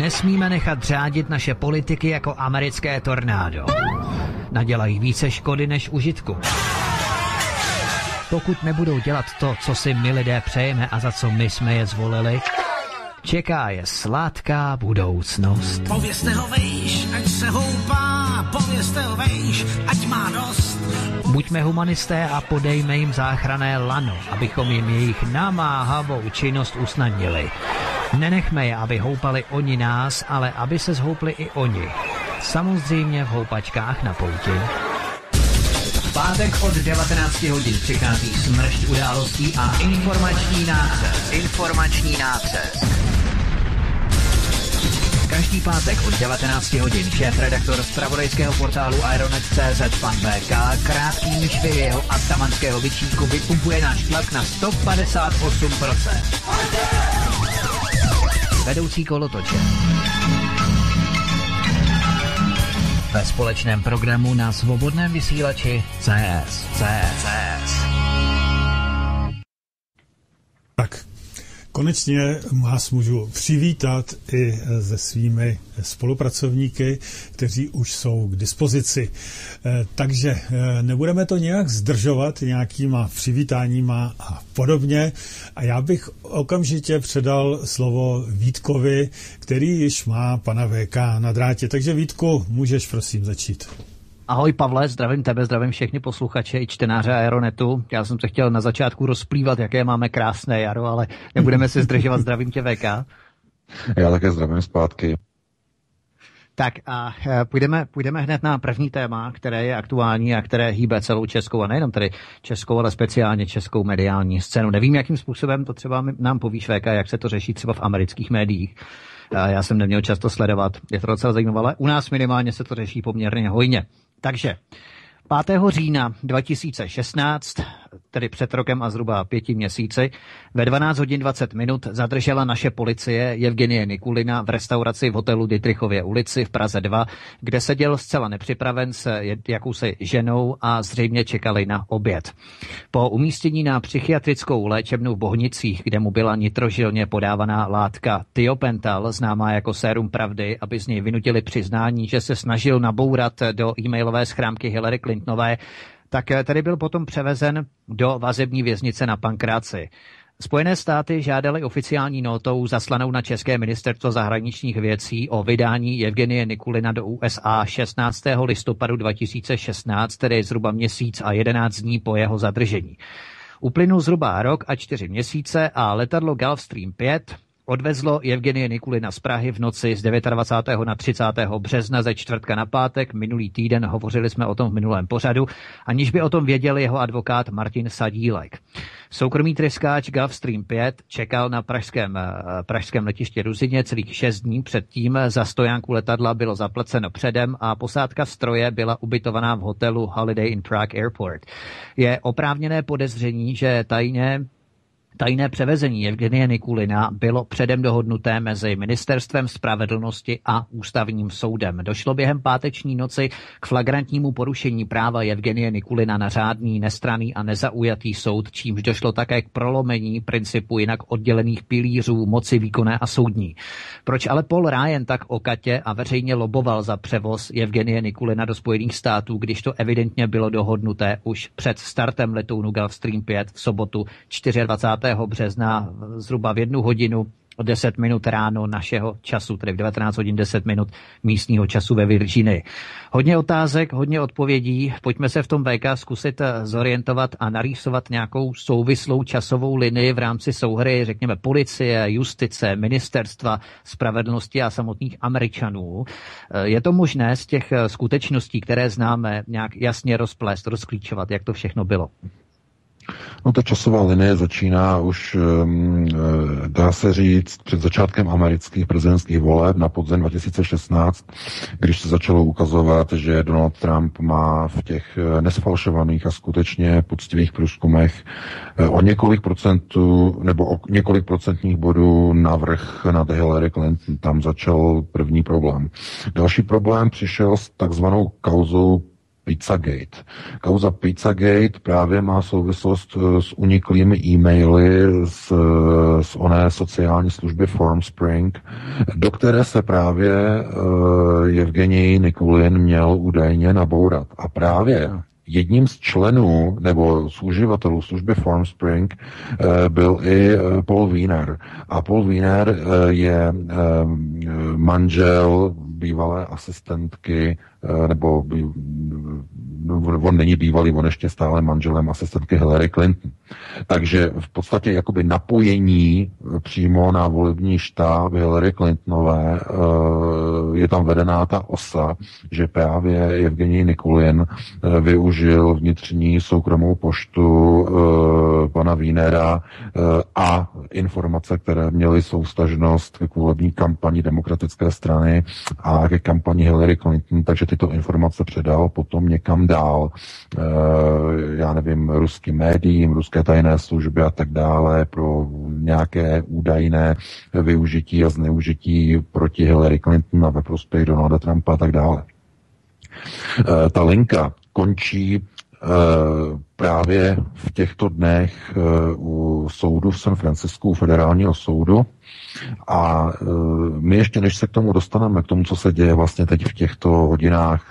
Nesmíme nechat řádit naše politiky jako americké tornádo. Nadělají více škody než užitku. Pokud nebudou dělat to, co si my lidé přejeme a za co my jsme je zvolili, čeká je sladká budoucnost. Povězte ho vejš, ať se houpá, povězte ho vejš, ať má dost. Buďme humanisté a podejme jim záchranné lano, abychom jim jejich namáhavou činnost usnadnili. Nenechme je, aby houpali oni nás, ale aby se zhoupli i oni. Samozřejmě v houpačkách na pouti. V pátek od 19 hodin přichází smršť událostí a informační nácest. Každý pátek od 19 hodin šéfredaktor zpravodajského portálu Ironet.cz pan VK krátkými švy jeho atamanského vyčínku vypumpuje náš tlak na 158%. Vedoucí kolotoče. Ve společném programu na svobodném vysílači CS. Tak, konečně vás můžu přivítat i se svými spolupracovníky, kteří už jsou k dispozici. Takže nebudeme to nějak zdržovat nějakýma přivítáníma a podobně. A já bych okamžitě předal slovo Vítkovi, který již má pana VK na drátě. Takže Vítku, můžeš prosím začít. Ahoj Pavle, zdravím tebe, zdravím všechny posluchače i čtenáře Aeronetu. Já jsem se chtěl na začátku rozplývat, jaké máme krásné jaro, ale nebudeme se zdržovat, zdravím tě VK. Já také zdravím zpátky. Tak a půjdeme hned na první téma, které je aktuální a které hýbe celou českou, a nejenom tedy českou, ale speciálně českou mediální scénu. Nevím, jakým způsobem to třeba nám povíš, VK, jak se to řeší třeba v amerických médiích. Já jsem neměl často sledovat, je to docela zajímavé, ale u nás minimálně se to řeší poměrně hojně. Takže 5. října 2016, tedy před rokem a zhruba 5 měsíci, ve 12 hodin 20 minut zadržela naše policie Jevgenie Nikulina v restauraci v hotelu Dittrichově ulici v Praze 2, kde seděl zcela nepřipraven s jakousi ženou a zřejmě čekali na oběd. Po umístění na psychiatrickou léčebnu v Bohnicích, kde mu byla nitrožilně podávaná látka Thiopental, známá jako sérum pravdy, aby z něj vynutili přiznání, že se snažil nabourat do e-mailové schránky Hillary Clintonové, tak tady byl potom převezen do vazební věznice na Pankráci. Spojené státy žádaly oficiální nótou zaslanou na České ministerstvo zahraničních věcí o vydání Jevgenie Nikulina do USA 16. listopadu 2016, tedy zhruba měsíc a 11 dní po jeho zadržení. Uplynul zhruba rok a 4 měsíce a letadlo Gulfstream 5 odvezlo Jevgenie Nikulina z Prahy v noci z 29. na 30. března ze čtvrtka na pátek minulý týden. Hovořili jsme o tom v minulém pořadu, aniž by o tom věděl jeho advokát Martin Sadílek. Soukromý tryskáč Gulfstream 5 čekal na pražském letišti Ruzyně celých 6 dní předtím. Za stojánku letadla bylo zaplaceno předem a posádka stroje byla ubytovaná v hotelu Holiday Inn Prague Airport. Je oprávněné podezření, že tajné převezení Jevgenie Nikulina bylo předem dohodnuté mezi Ministerstvem spravedlnosti a Ústavním soudem. Došlo během páteční noci k flagrantnímu porušení práva Jevgenie Nikulina na řádný, nestranný a nezaujatý soud, čímž došlo také k prolomení principu jinak oddělených pilířů moci výkonné a soudní. Proč ale Paul Ryan tak okatě a veřejně loboval za převoz Jevgenie Nikulina do Spojených států, když to evidentně bylo dohodnuté už před startem letounu Gulfstream 5 v sobotu 24. března zhruba v 1 hodinu 10 minut ráno našeho času, tedy v 19 hodin 10 minut místního času ve Virginii. Hodně otázek, hodně odpovědí. Pojďme se v tom VK zkusit zorientovat a narýsovat nějakou souvislou časovou linii v rámci souhry, řekněme, policie, justice, ministerstva spravedlnosti a samotných Američanů. Je to možné z těch skutečností, které známe, nějak jasně rozplést, rozklíčovat, jak to všechno bylo? No, ta časová linie začíná už, dá se říct, před začátkem amerických prezidentských voleb na podzim 2016, když se začalo ukazovat, že Donald Trump má v těch nesfalšovaných a skutečně poctivých průzkumech o několik procentů nebo o několik procentních bodů navrch nad Hillary Clinton. Tam začal první problém. Další problém přišel s takzvanou kauzou Pizzagate. Kauza Pizzagate právě má souvislost s uniklými e-maily z oné sociální služby Formspring, do které se právě Jevgenij Nikulin měl údajně nabourat. A právě jedním z členů nebo z uživatelů služby Formspring byl i Paul Wiener. A Paul Wiener je manžel bývalé asistentky, nebo on není bývalý, on ještě stále manželem asistentky Hillary Clinton. Takže v podstatě jakoby napojení přímo na volební štáb Hillary Clintonové je tam vedená ta osa, že právě Jevgenij Nikulin využil vnitřní soukromou poštu pana Wienera a informace, které měly soustažnost k volební kampani Demokratické strany a ke kampani Hillary Clinton, takže tyto informace předal potom někam dál, já nevím, ruským médiím, ruské tajné služby a tak dále pro nějaké údajné využití a zneužití proti Hillary Clinton a ve prospěch Donalda Trumpa a tak dále. Ta linka končí právě v těchto dnech u soudu v San Francisku, federálního soudu. A my ještě, než se k tomu dostaneme, k tomu, co se děje vlastně teď v těchto hodinách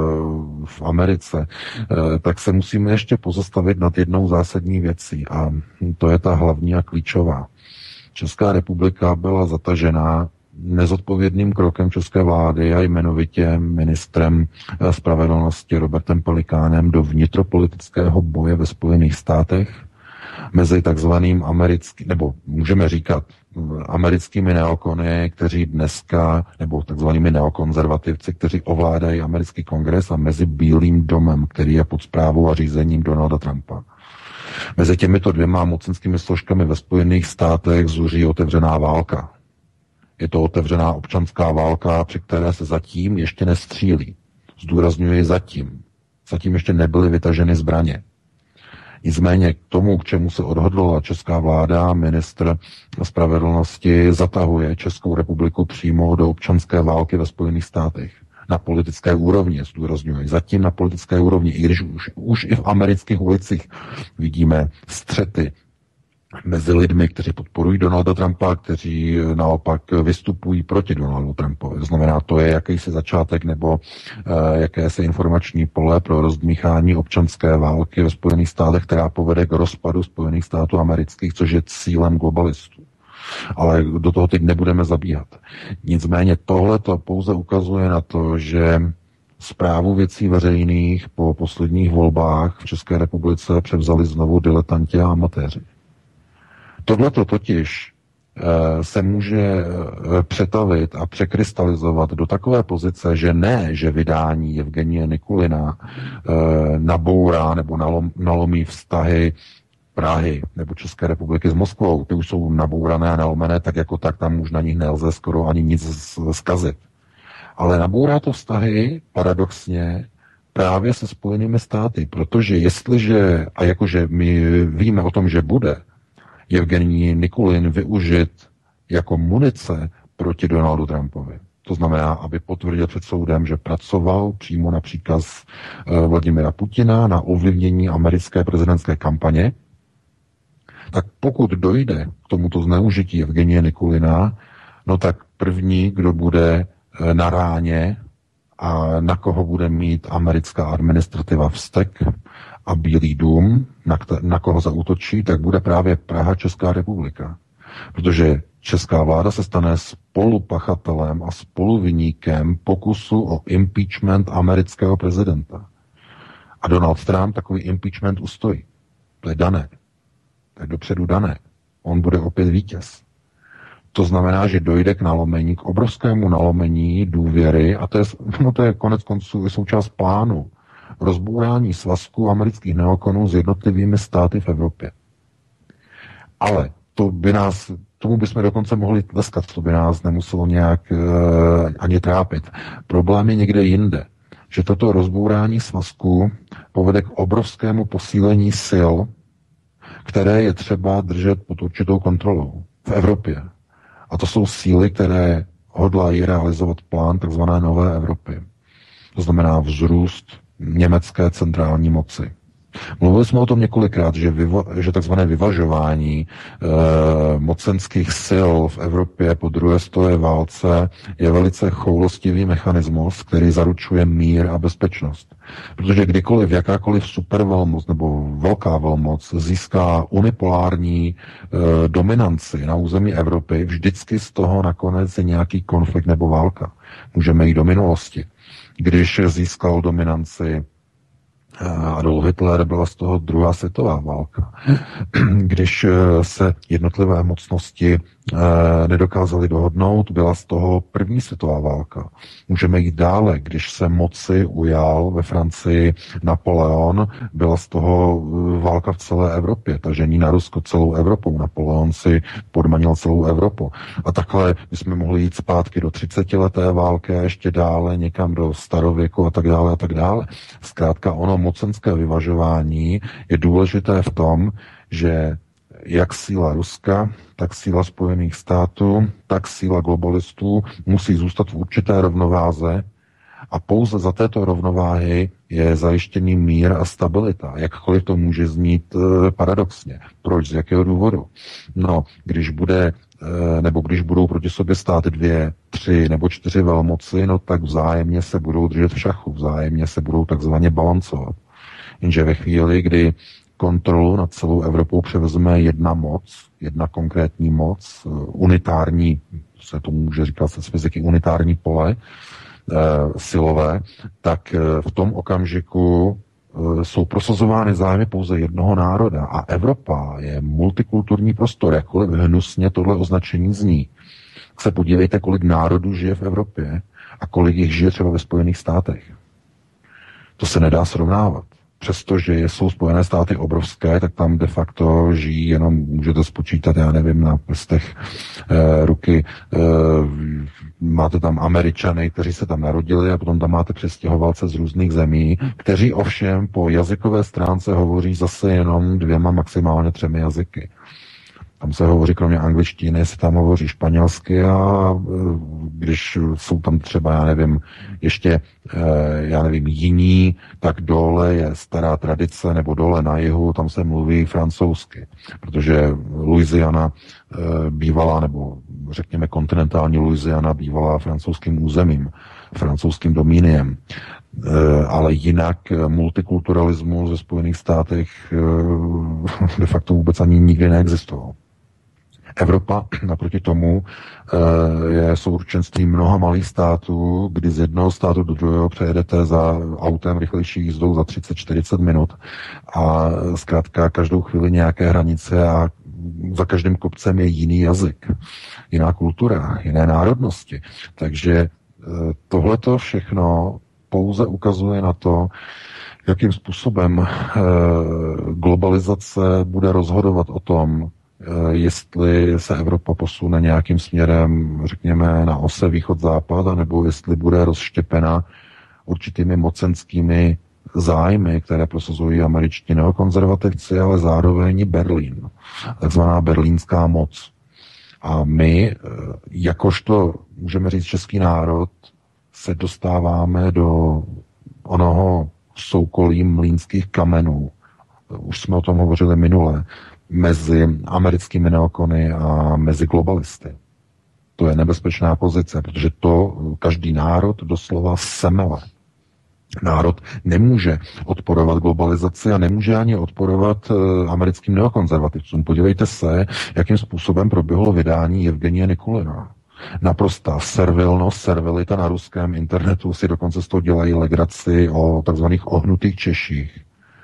v Americe, tak se musíme ještě pozastavit nad jednou zásadní věcí. A to je ta hlavní a klíčová. Česká republika byla zatažená nezodpovědným krokem české vlády a jmenovitě ministrem spravedlnosti Robertem Pelikánem do vnitropolitického boje ve Spojených státech mezi takzvaným nebo můžeme říkat americkými neokony, kteří dneska, nebo takzvanými neokonzervativci, kteří ovládají americký kongres a mezi Bílým domem, který je pod správou a řízením Donalda Trumpa. Mezi těmito dvěma mocenskými složkami ve Spojených státech zuří otevřená válka. Je to otevřená občanská válka, při které se zatím ještě nestřílí. Zdůrazňuji zatím. Zatím ještě nebyly vytaženy zbraně. Nicméně k tomu, k čemu se odhodlala česká vláda, ministr spravedlnosti zatahuje Českou republiku přímo do občanské války ve Spojených státech. Na politické úrovni, zdůrazňuji. Zatím na politické úrovni, i když už i v amerických ulicích vidíme střety mezi lidmi, kteří podporují Donalda Trumpa, kteří naopak vystupují proti Donaldu Trumpovi. To znamená, to je jakýsi začátek nebo jakési informační pole pro rozdmíchání občanské války ve Spojených státech, která povede k rozpadu Spojených států amerických, což je cílem globalistů. Ale do toho teď nebudeme zabíhat. Nicméně tohle to pouze ukazuje na to, že správu věcí veřejných po posledních volbách v České republice převzali znovu diletanti a amatéři. Tohleto totiž se může přetavit a překrystalizovat do takové pozice, že ne, že vydání Jevgenije Nikulina nabourá nebo nalomí vztahy Prahy nebo České republiky s Moskvou. Ty už jsou nabourané a nalomené, tak jako tak tam už na nich nelze skoro ani nic zkazit. Ale nabourá to vztahy paradoxně právě se Spojenými státy, protože jestliže, a jakože my víme o tom, že bude Jevgenij Nikulin využit jako munice proti Donaldu Trumpovi. To znamená, aby potvrdil před soudem, že pracoval přímo na příkaz Vladimira Putina na ovlivnění americké prezidentské kampaně, tak pokud dojde k tomuto zneužití Jevgenije Nikulina, no tak první, kdo bude na ráně a na koho bude mít americká administrativa vztek a Bílý dům, na koho zaútočí, tak bude právě Praha, Česká republika. Protože česká vláda se stane spolupachatelem a spoluviníkem pokusu o impeachment amerického prezidenta. A Donald Trump takový impeachment ustojí. To je dané. To je dopředu dané. On bude opět vítěz. To znamená, že dojde k nalomení, k obrovskému nalomení důvěry a to je konec konců součást plánu rozbourání svazku amerických neokonů s jednotlivými státy v Evropě. Ale tomu bychom dokonce mohli tleskat, to by nás nemuselo nějak ani trápit. Problém je někde jinde, že toto rozbourání svazku povede k obrovskému posílení sil, které je třeba držet pod určitou kontrolou v Evropě. A to jsou síly, které hodlají realizovat plán tzv. Nové Evropy. To znamená vzrůst německé centrální moci. Mluvili jsme o tom několikrát, že takzvané vyvažování mocenských sil v Evropě po druhé světové válce je velice choulostivý mechanismus, který zaručuje mír a bezpečnost. Protože kdykoliv jakákoliv supervelmoc nebo velká velmoc získá unipolární dominanci na území Evropy, vždycky z toho nakonec je nějaký konflikt nebo válka. Můžeme jít do minulosti. Když získal dominanci Adolf Hitler, byla z toho druhá světová válka. Když se jednotlivé mocnosti nedokázali dohodnout, byla z toho první světová válka. Můžeme jít dále. Když se moci ujal ve Francii Napoleon, byla z toho válka v celé Evropě. Tažení na Rusko celou Evropou. Napoleon si podmanil celou Evropu. A takhle bychom mohli jít zpátky do 30leté války a ještě dále někam do starověku a tak dále a tak dále. Zkrátka ono mocenské vyvažování je důležité v tom, že jak síla Ruska, tak síla Spojených států, tak síla globalistů musí zůstat v určité rovnováze a pouze za této rovnováhy je zajištěný mír a stabilita. Jakkoliv to může znít paradoxně. Proč? Z jakého důvodu? No, když budou proti sobě stát 2, 3 nebo 4 velmoci, no tak vzájemně se budou držet v šachu, vzájemně se budou takzvaně balancovat. Jenže ve chvíli, kdy kontrolu nad celou Evropou převezme jedna konkrétní moc, unitární, se to může říkat se z fyziky, unitární pole, silové, tak v tom okamžiku jsou prosazovány zájmy pouze jednoho národa. A Evropa je multikulturní prostor, jakkoliv hnusně tohle označení zní. Se podívejte, kolik národů žije v Evropě a kolik jich žije třeba ve Spojených státech. To se nedá srovnávat. Přestože jsou Spojené státy obrovské, tak tam de facto žijí, jenom můžete spočítat, já nevím, na prstech ruky. Máte tam Američany, kteří se tam narodili a potom tam máte přestěhovalce z různých zemí, kteří ovšem po jazykové stránce hovoří zase jenom 2, maximálně 3 jazyky. Tam se hovoří kromě angličtiny, se tam hovoří španělsky a když jsou tam třeba, já nevím, jiní, tak dole je stará tradice, nebo dole na jihu, tam se mluví francouzsky, protože Louisiana bývala, nebo řekněme kontinentální Louisiana bývala francouzským územím, francouzským domíniem. Ale jinak multikulturalismus ve Spojených státech de facto vůbec ani nikdy neexistoval. Evropa naproti tomu je souručenství mnoha malých států, kdy z jednoho státu do druhého přejedete za autem rychlejší jízdou za 30-40 minut a zkrátka každou chvíli nějaké hranice a za každým kopcem je jiný jazyk, jiná kultura, jiné národnosti. Takže tohleto všechno pouze ukazuje na to, jakým způsobem globalizace bude rozhodovat o tom, jestli se Evropa posune nějakým směrem, řekněme, na ose východ-západ, nebo jestli bude rozštěpena určitými mocenskými zájmy, které prosazují američtí neokonzervativci, ale zároveň Berlín, takzvaná berlínská moc. A my, jakožto, můžeme říct, český národ, se dostáváme do onoho soukolí mlýnských kamenů. Už jsme o tom hovořili minule, mezi americkými neokony a mezi globalisty. To je nebezpečná pozice, protože to každý národ doslova semele. Národ nemůže odporovat globalizaci a nemůže ani odporovat americkým neokonzervativcům. Podívejte se, jakým způsobem proběhlo vydání Evgenie Nikulina. Naprostá servilita na ruském internetu, si dokonce z toho dělají legraci o takzvaných ohnutých Češích.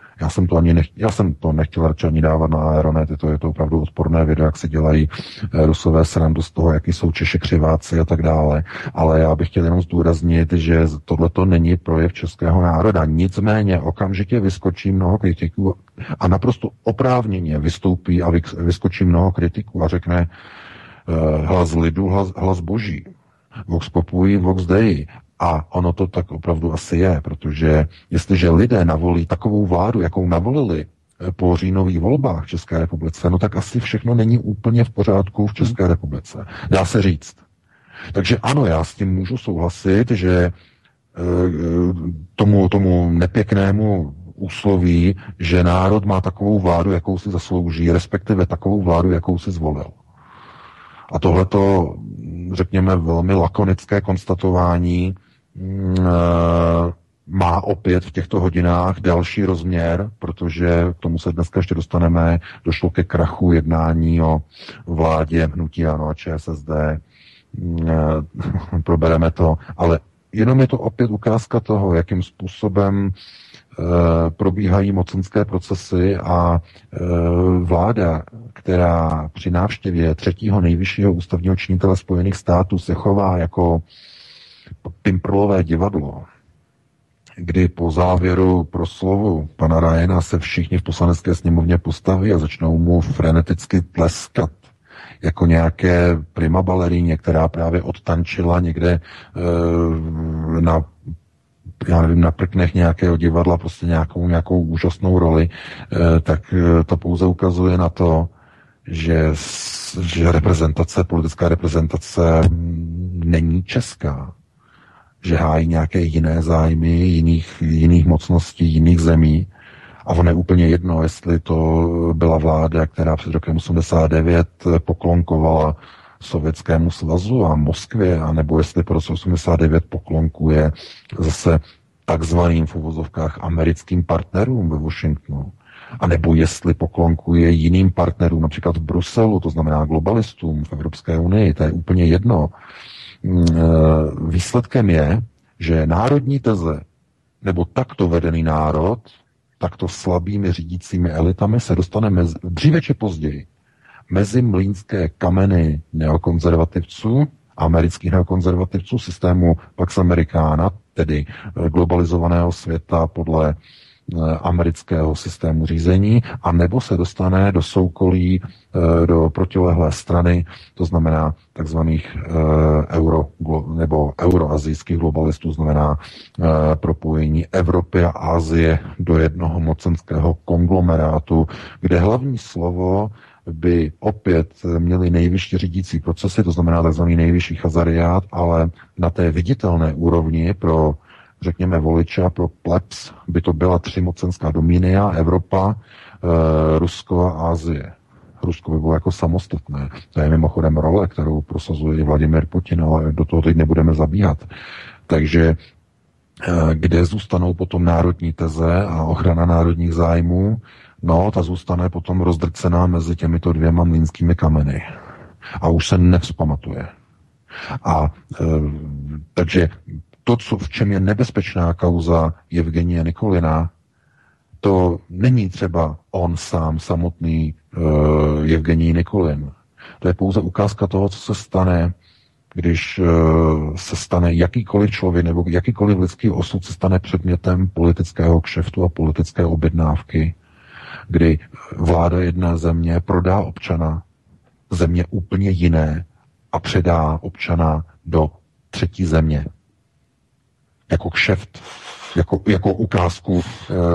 Já jsem to nechtěl radši ani dávat na Aeronet, je to opravdu odporné video, jak si dělají Rusové srandu z toho, jaký jsou Češi křiváci a tak dále. Ale já bych chtěl jenom zdůraznit, že tohleto není projev českého národa. Nicméně okamžitě vyskočí mnoho kritiků a naprosto oprávněně vystoupí a vyskočí mnoho kritiků a řekne hlas lidu, hlas boží. Vox populi, vox dei. A ono to tak opravdu asi je, protože jestliže lidé navolí takovou vládu, jakou navolili po říjnových volbách v České republice, no tak asi všechno není úplně v pořádku v České republice. Dá se říct. Takže ano, já s tím můžu souhlasit, že tomu nepěknému úsloví, že národ má takovou vládu, jakou si zaslouží, respektive takovou vládu, jakou si zvolil. A tohleto, řekněme, velmi lakonické konstatování má opět v těchto hodinách další rozměr, protože k tomu se dneska ještě dostaneme, došlo ke krachu jednání o vládě hnutí ANO a ČSSD, probereme to, ale jenom je to opět ukázka toho, jakým způsobem probíhají mocenské procesy a vláda, která při návštěvě třetího nejvyššího ústavního činitele Spojených států se chová jako pimprlové divadlo, kdy po závěru proslovu pana Ryana se všichni v poslanecké sněmovně postaví a začnou mu freneticky tleskat jako nějaké prima baleríně, která právě odtančila někde na prknech nějakého divadla prostě nějakou úžasnou roli, tak to pouze ukazuje na to, že politická reprezentace není česká, že hájí nějaké jiné zájmy jiných mocností, jiných zemí. A ono je úplně jedno, jestli to byla vláda, která před rokem 89 poklonkovala Sovětskému svazu a Moskvě, anebo jestli po roce 89 poklonkuje zase takzvaným v uvozovkách americkým partnerům ve Washingtonu, a nebo jestli poklonkuje jiným partnerům, například v Bruselu, to znamená globalistům v Evropské unii, to je úplně jedno. Výsledkem je, že národní teze, nebo takto vedený národ, takto slabými řídícími elitami se dostane dříve či později mezi mlýnské kameny neokonzervativců, amerických neokonzervativců, systému Pax Americana, tedy globalizovaného světa podle amerického systému řízení, a nebo se dostane do soukolí, do protilehlé strany, to znamená takzvaných euroazijských globalistů, znamená propojení Evropy a Asie do jednoho mocenského konglomerátu, kde hlavní slovo by opět měli nejvyšší řídící procesy, to znamená takzvaný nejvyšší chazariát, ale na té viditelné úrovni pro, řekněme, voliče a pro plebs by to byla 3 mocenská dominia, Evropa, Rusko a Asie. Rusko by bylo jako samostatné. To je mimochodem role, kterou prosazuje Vladimir Putin, ale do toho teď nebudeme zabíhat. Takže kde zůstanou potom národní teze a ochrana národních zájmů? No, ta zůstane potom rozdrcená mezi těmito 2 mlýnskými kameny. A už se nevzpamatuje. Takže to, v čem je nebezpečná kauza Jevgenije Nikulina, to není třeba on sám, samotný Jevgenij Nikulin. To je pouze ukázka toho, co se stane, když se stane jakýkoliv člověk nebo jakýkoliv lidský osud se stane předmětem politického kšeftu a politické objednávky, kdy vláda jedné země prodá občana země úplně jiné a předá občana do třetí země. Jako kšeft, jako ukázku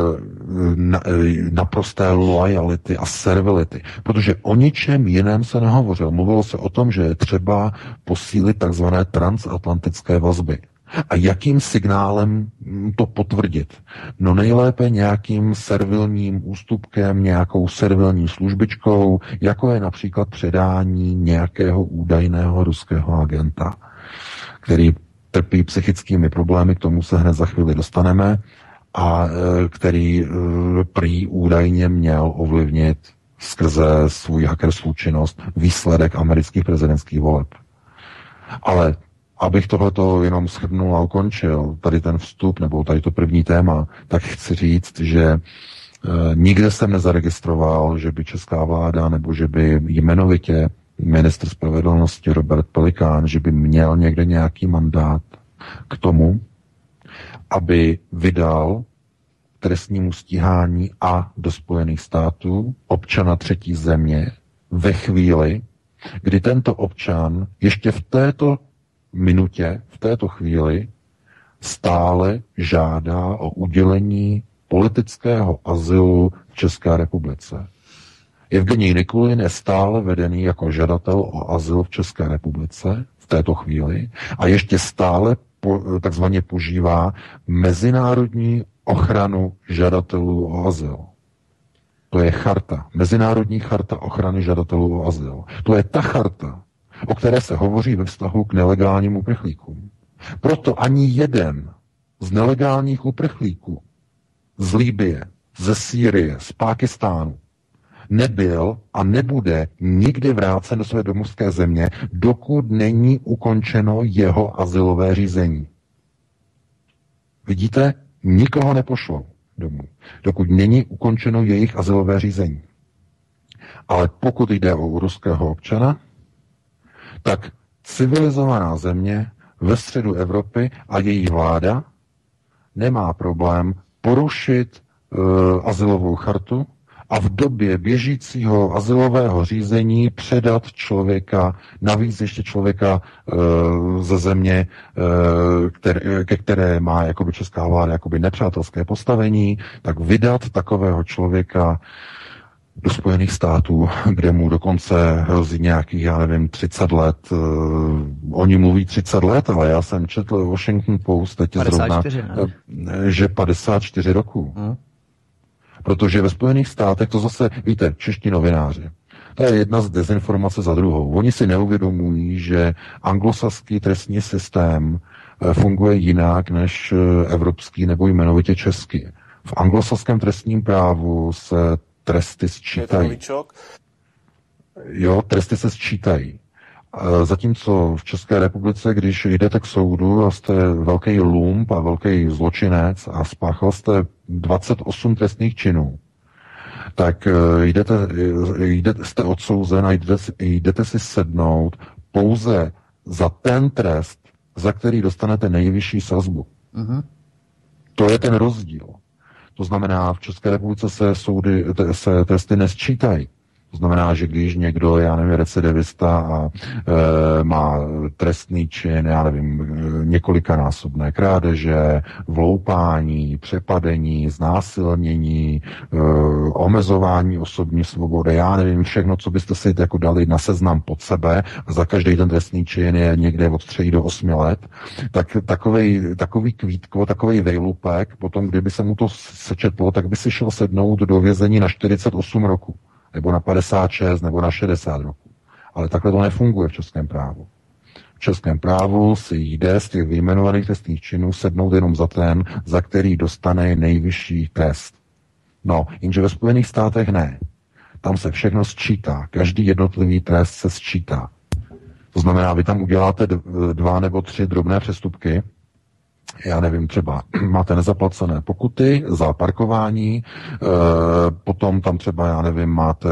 naprosté loajality a servility. Protože o ničem jiném se nehovořilo. Mluvilo se o tom, že je třeba posílit takzvané transatlantické vazby. A jakým signálem to potvrdit? No nejlépe nějakým servilním ústupkem, nějakou servilní službičkou, jako je například předání nějakého údajného ruského agenta, který trpí psychickými problémy, k tomu se hned za chvíli dostaneme, a který prý údajně měl ovlivnit skrze svůj hackerskou činnost výsledek amerických prezidentských voleb. Ale abych tohleto jenom shrnul a ukončil, tady ten vstup, nebo tady to první téma, tak chci říct, že nikde jsem nezaregistroval, že by česká vláda, nebo že by jmenovitě ministr spravedlnosti Robert Pelikán, že by měl někde nějaký mandát k tomu, aby vydal trestnímu stíhání a do Spojených států občana třetí země ve chvíli, kdy tento občan ještě v této minutě, v této chvíli stále žádá o udělení politického azylu v České republice. Jevgenij Nikulin je stále vedený jako žadatel o azyl v České republice v této chvíli a ještě stále takzvaně požívá mezinárodní ochranu žadatelů o azyl. To je charta, Mezinárodní charta ochrany žadatelů o azyl. To je ta charta, o které se hovoří ve vztahu k nelegálním uprchlíkům. Proto ani jeden z nelegálních uprchlíků z Libye, ze Sýrie, z Pákistánu nebyl a nebude nikdy vrácen do své domovské země, dokud není ukončeno jeho azylové řízení. Vidíte? Nikoho nepošlou domů, dokud není ukončeno jejich azylové řízení. Ale pokud jde o ruského občana, tak civilizovaná země ve středu Evropy a její vláda nemá problém porušit azylovou chartu a v době běžícího azylového řízení předat člověka, navíc ještě člověka ze země, ke které má jakoby česká vláda jakoby nepřátelské postavení, tak vydat takového člověka do Spojených států, kde mu dokonce hrozí nějakých, 30 let. Oni mluví 30 let, ale já jsem četl Washington Post teď 54, zrovna, že 54 roků. Protože ve Spojených státech to zase, víte, čeští novináři, to je jedna z dezinformace za druhou. Oni si neuvědomují, že anglosaský trestní systém funguje jinak než evropský nebo jmenovitě český. V anglosaském trestním právu se tresty sčítají. Jo, tresty se sčítají. Zatímco v České republice, když jdete k soudu a jste velký lump a velký zločinec a spáchal jste 28 trestných činů, tak jste odsouzen a jdete si sednout pouze za ten trest, za který dostanete nejvyšší sazbu. To je ten rozdíl. To znamená, v České republice se tresty nesčítají. To znamená, že když někdo, recidivista a má trestný čin, několikanásobné krádeže, vloupání, přepadení, znásilnění, omezování osobní svobody, všechno, co byste si jako dali na seznam pod sebe, za každý ten trestný čin je někde od 3 do 8 let, tak takový kvítko, takový vejlupek, potom, kdyby se mu to sečetlo, tak by si šel sednout do vězení na 48 roku. Nebo na 56, nebo na 60 roků. Ale takhle to nefunguje v českém právu. V českém právu si jde z těch vyjmenovaných trestných činů sednout jenom za ten, za který dostane nejvyšší trest. No, jenže ve Spojených státech ne. Tam se všechno sčítá. Každý jednotlivý trest se sčítá. To znamená, vy tam uděláte 2 nebo 3 drobné přestupky, třeba máte nezaplacené pokuty za parkování, potom tam třeba, máte,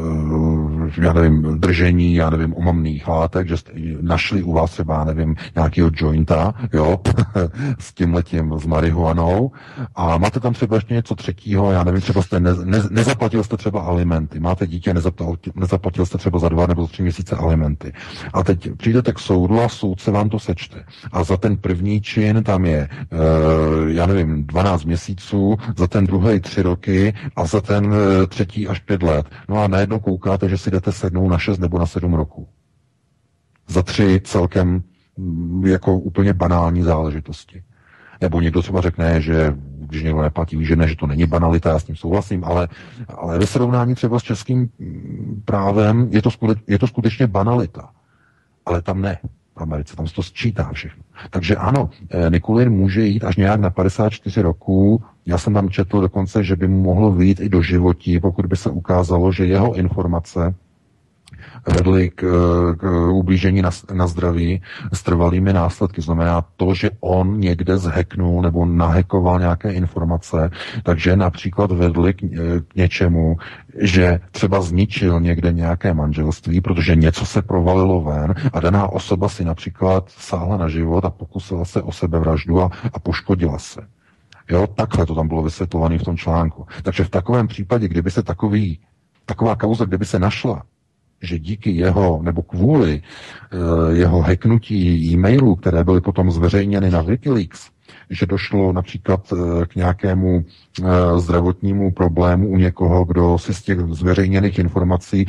držení, omamných látek, že jste našli u vás třeba, nějakého jointa, jo, s tímhletím, s marihuanou, a máte tam třeba ještě něco třetího, třeba jste nezaplatil jste třeba alimenty, máte dítě, nezaplatil jste třeba za 2 nebo za 3 měsíce alimenty. A teď přijdete k soudu a soudce vám to sečte. A za ten první čin tam je 12 měsíců, za ten druhý 3 roky a za ten třetí až 5 let. No a najednou koukáte, že si jdete sednout na 6 nebo na 7 roků. Za 3 celkem jako úplně banální záležitosti. Nebo někdo třeba řekne, že když někdo neplatí výživné, že to není banalita, já s tím souhlasím, ale ve srovnání třeba s českým právem je to skutečně banalita. Ale tam ne. V Americe, tam se to sčítá všechno. Takže ano, Nikulin může jít až nějak na 54 roků. Já jsem tam četl dokonce, že by mu mohlo vyjít i do životí, pokud by se ukázalo, že jeho informace vedly k ublížení na zdraví s trvalými následky. Znamená to, že on někde zhacknul nebo nahackoval nějaké informace, takže například vedly k něčemu, že třeba zničil někde nějaké manželství, protože něco se provalilo ven a daná osoba si například sáhla na život a pokusila se o sebevraždu a poškodila se. Jo, takhle to tam bylo vysvětlované v tom článku. Takže v takovém případě, kdyby se taková kauza, kdyby se našla, že díky jeho, nebo kvůli jeho hacknutí e-mailů, které byly potom zveřejněny na Wikileaks, že došlo například k nějakému zdravotnímu problému u někoho, kdo si z těch zveřejněných informací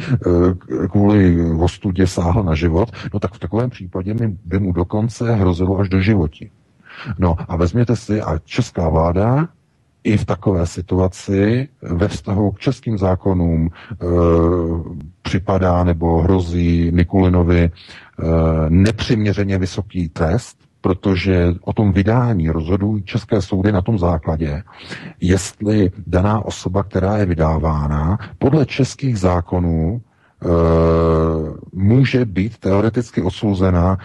kvůli ostudě sáhl na život, no tak v takovém případě by mu dokonce hrozilo až do životí. No a vezměte si, a česká vláda i v takové situaci ve vztahu k českým zákonům připadá nebo hrozí Nikulinovi nepřiměřeně vysoký trest, protože o tom vydání rozhodují české soudy na tom základě, jestli daná osoba, která je vydávána, podle českých zákonů může být teoreticky odsouzena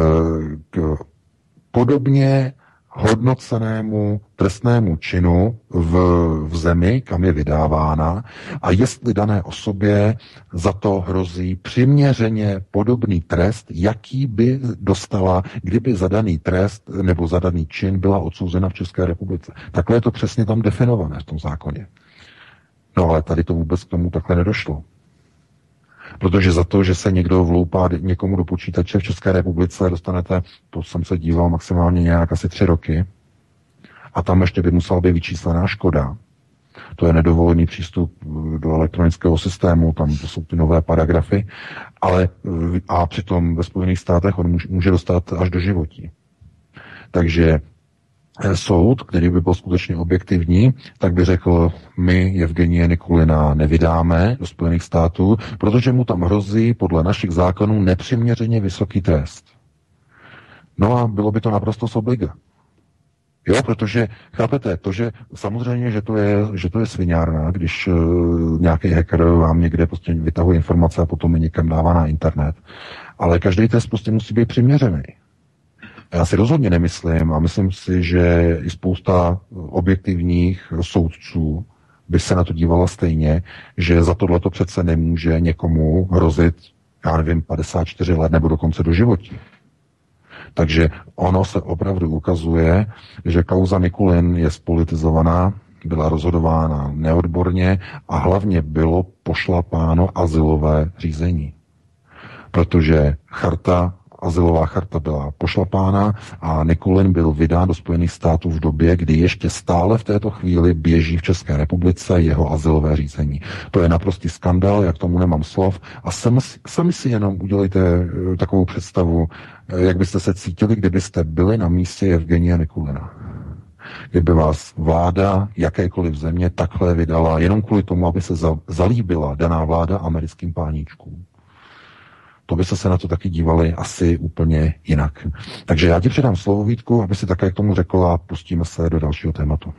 k podobně hodnocenému trestnému činu v zemi, kam je vydávána, a jestli dané osobě za to hrozí přiměřeně podobný trest, jaký by dostala, kdyby za daný trest nebo za daný čin byla odsouzena v České republice. Takhle je to přesně tam definované v tom zákoně. No ale tady to vůbec k tomu takhle nedošlo. Protože za to, že se někdo vloupá někomu do počítače v České republice, dostanete, to jsem se díval maximálně nějak asi 3 roky, a tam ještě by musela být vyčíslená škoda. To je nedovolený přístup do elektronického systému, tam to jsou ty nové paragrafy, a přitom ve Spojených státech on může dostat až do životí. Takže soud, který by byl skutečně objektivní, tak by řekl, my Jevgenije Nikulina nevydáme do Spojených států, protože mu tam hrozí podle našich zákonů nepřiměřeně vysoký trest. No a bylo by to naprosto z obliga. Jo, protože, chápete, to, že samozřejmě, že to je sviňárna, když nějaký hacker vám někde prostě vytahuje informace a potom je někam dává na internet, ale každý test prostě musí být přiměřený. Já si rozhodně nemyslím a myslím si, že i spousta objektivních soudců by se na to dívala stejně, že za tohleto přece nemůže někomu hrozit, já nevím, 54 let nebo dokonce do životí. Takže ono se opravdu ukazuje, že kauza Nikulin je spolitizovaná, byla rozhodována neodborně a hlavně bylo pošlapáno azylové řízení. Protože azylová charta byla pošlapána a Nikulin byl vydán do Spojených států v době, kdy ještě stále v této chvíli běží v České republice jeho azylové řízení. To je naprostý skandál, jak tomu nemám slov, a sami si jenom udělejte takovou představu, jak byste se cítili, kdybyste byli na místě Jevgenija Nikulina. Kdyby vás vláda jakékoliv země takhle vydala jenom kvůli tomu, aby se zalíbila daná vláda americkým páníčkům. To byste se na to taky dívali asi úplně jinak. Takže já ti předám slovo, Vítku, aby si také k tomu řekl, a pustíme se do dalšího tématu.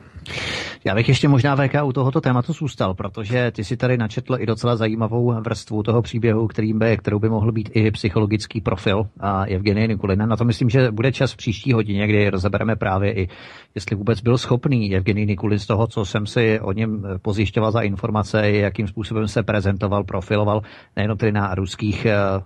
Já bych ještě možná VK u tohoto tématu zůstal, protože ty si tady načetl i docela zajímavou vrstvu toho příběhu, kterou by mohl být i psychologický profil a Jevgenije Nikulina. Na to myslím, že bude čas v příští hodině, kdy rozebereme právě i, jestli vůbec byl schopný Jevgenij Nikulin z toho, co jsem si o něm pozjišťoval za informace, jakým způsobem se prezentoval, profiloval, nejen tedy na ruských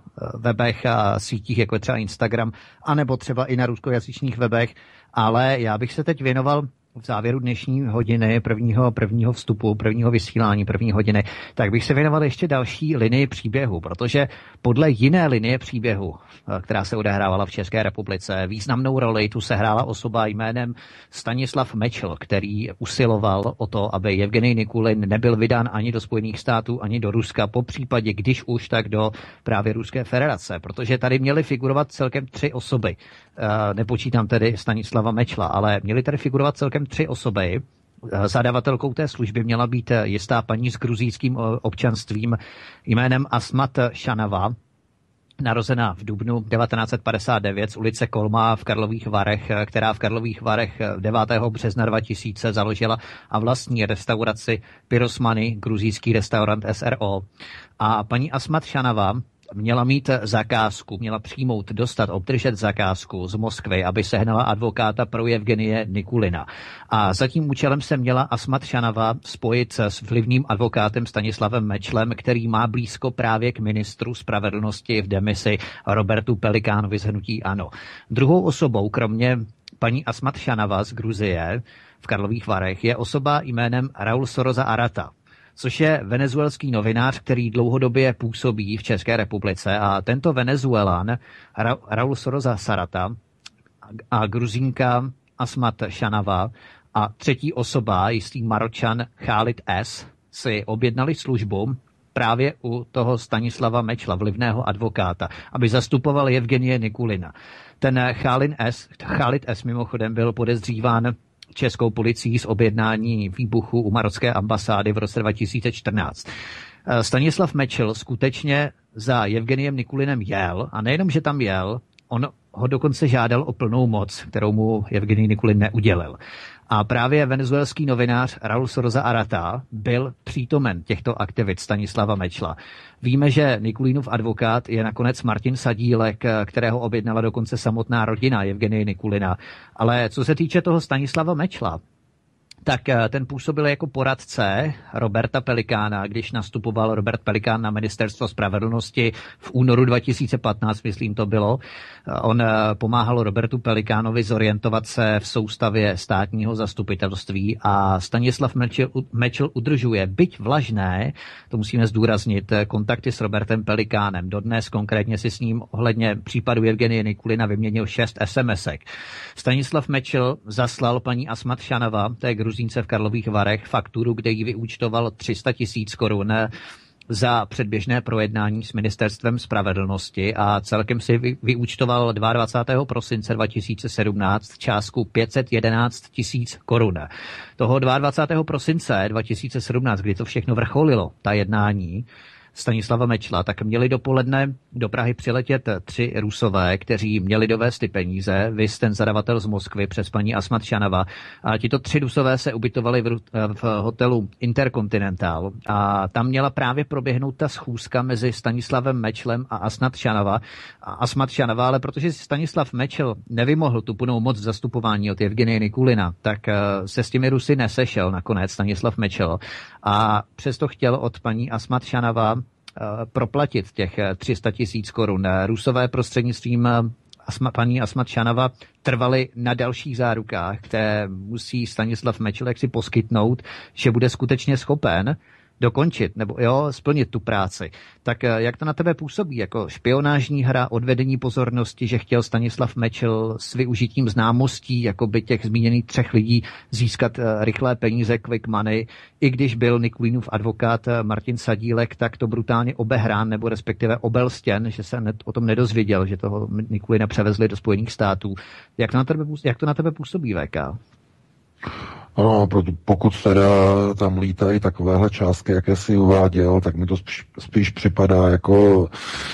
webech a sítích, jako je třeba Instagram, anebo třeba i na ruskojazyčných webech, ale já bych se teď věnoval v závěru dnešní hodiny, prvního vstupu, prvního vysílání, první hodiny, tak bych se věnoval ještě další linii příběhu, protože podle jiné linie příběhu, která se odehrávala v České republice, významnou roli tu sehrála osoba jménem Stanislav Mečl, který usiloval o to, aby Jevgenij Nikulin nebyl vydán ani do Spojených států, ani do Ruska, po případě, když už, tak do právě Ruské federace, protože tady měly figurovat celkem 3 osoby. Nepočítám tedy Stanislava Mečla, ale měly tady figurovat celkem 3 osoby. Zadavatelkou té služby měla být jistá paní s gruzínským občanstvím jménem Asmat Šanava, narozená v dubnu 1959 z ulice Kolma v Karlových Varech, která v Karlových Varech 9. března 2000 založila a vlastní restauraci Pyrosmany, gruzínský restaurant SRO. A paní Asmat Šanava měla mít zakázku, měla obdržet zakázku z Moskvy, aby sehnala advokáta pro Jevgenije Nikulina. A za tím účelem se měla Asmat Šanava spojit s vlivným advokátem Stanislavem Mečlem, který má blízko právě k ministru spravedlnosti v demisi Robertu Pelikánovi z hnutí ANO. Druhou osobou, kromě paní Asmat Šanava z Gruzie v Karlových Varech, je osoba jménem Raul Soroza Arata, což je venezuelský novinář, který dlouhodobě působí v České republice, a tento Venezuelan Raul Soroza Arata a Gruzínka Asmat Šanava a třetí osoba, jistý Maročan Khalid S., si objednali službu právě u toho Stanislava Mečla, vlivného advokáta, aby zastupoval Jevgenie Nikulina. Ten Khalid S. mimochodem byl podezříván českou policií z objednání výbuchu u marocké ambasády v roce 2014. Stanislav Mečl skutečně za Jevgeniem Nikulinem jel a nejenom, že tam jel, on ho dokonce žádal o plnou moc, kterou mu Jevgenij Nikulin neudělil. A právě venezuelský novinář Raúl Soroza Arata byl přítomen těchto aktivit Stanislava Mečla. Víme, že Nikulinův advokát je nakonec Martin Sadílek, kterého objednala dokonce samotná rodina Jevgenije Nikulina. Ale co se týče toho Stanislava Mečla, tak ten působil jako poradce Roberta Pelikána, když nastupoval Robert Pelikán na ministerstvo spravedlnosti v únoru 2015, myslím to bylo. On pomáhal Robertu Pelikánovi zorientovat se v soustavě státního zastupitelství a Stanislav Mečl udržuje, byť vlažné, to musíme zdůraznit, kontakty s Robertem Pelikánem. Dodnes konkrétně si s ním ohledně případu Jevgenije Nikulina vyměnil 6 SMSek. Stanislav Mečl zaslal paní Asmat Šanava, to je Gruzínce v Karlových Varech, fakturu, kde jí vyúčtoval 300 000 korun za předběžné projednání s ministerstvem spravedlnosti a celkem si vyúčtoval 22. prosince 2017 částku 511 000 korun. Toho 22. prosince 2017, kdy to všechno vrcholilo, ta jednání Stanislava Mečla, tak měli dopoledne do Prahy přiletět 3 Rusové, kteří měli dovést ty peníze, viz ten zadavatel z Moskvy přes paní Asmat Šanava. A tito 3 Rusové se ubytovali v hotelu Intercontinental a tam měla právě proběhnout ta schůzka mezi Stanislavem Mečlem a Asmat Šanava, ale protože Stanislav Mečl nevymohl tu plnou moc zastupování od Jevgenije Nikulina, tak se s těmi Rusy nesešel nakonec Stanislav Mečl a přesto chtěl od paní Asmat Šanava proplatit těch 300 000 korun. Rusové prostřednictvím paní Asmat Šanava trvali na dalších zárukách, které musí Stanislav Mečl si poskytnout, že bude skutečně schopen dokončit nebo splnit tu práci. Tak jak to na tebe působí? Jako špionážní hra, odvedení pozornosti, že chtěl Stanislav Mečl s využitím známostí jakoby těch zmíněných 3 lidí získat rychlé peníze, quick money, i když byl Nikulinův advokát Martin Sadílek tak to brutálně obehrán nebo respektive obelstěn, že se o tom nedozvěděl, že toho Nikulina převezli do Spojených států. Jak to na tebe působí, VK? No, pokud teda tam lítají takovéhle částky, jaké si uváděl, tak mi to spíš připadá jako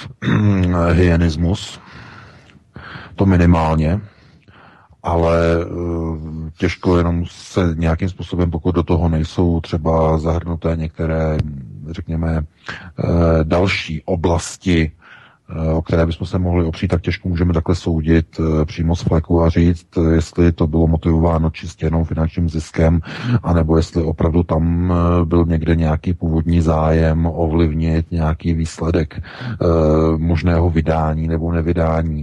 hyenismus. To minimálně. Ale těžko jenom se nějakým způsobem, pokud do toho nejsou třeba zahrnuté některé, řekněme, další oblasti, o které bychom se mohli opřít, tak těžko můžeme takhle soudit přímo z fleku a říct, jestli to bylo motivováno čistě jenom finančním ziskem, anebo jestli opravdu tam byl někde nějaký původní zájem ovlivnit nějaký výsledek možného vydání nebo nevydání.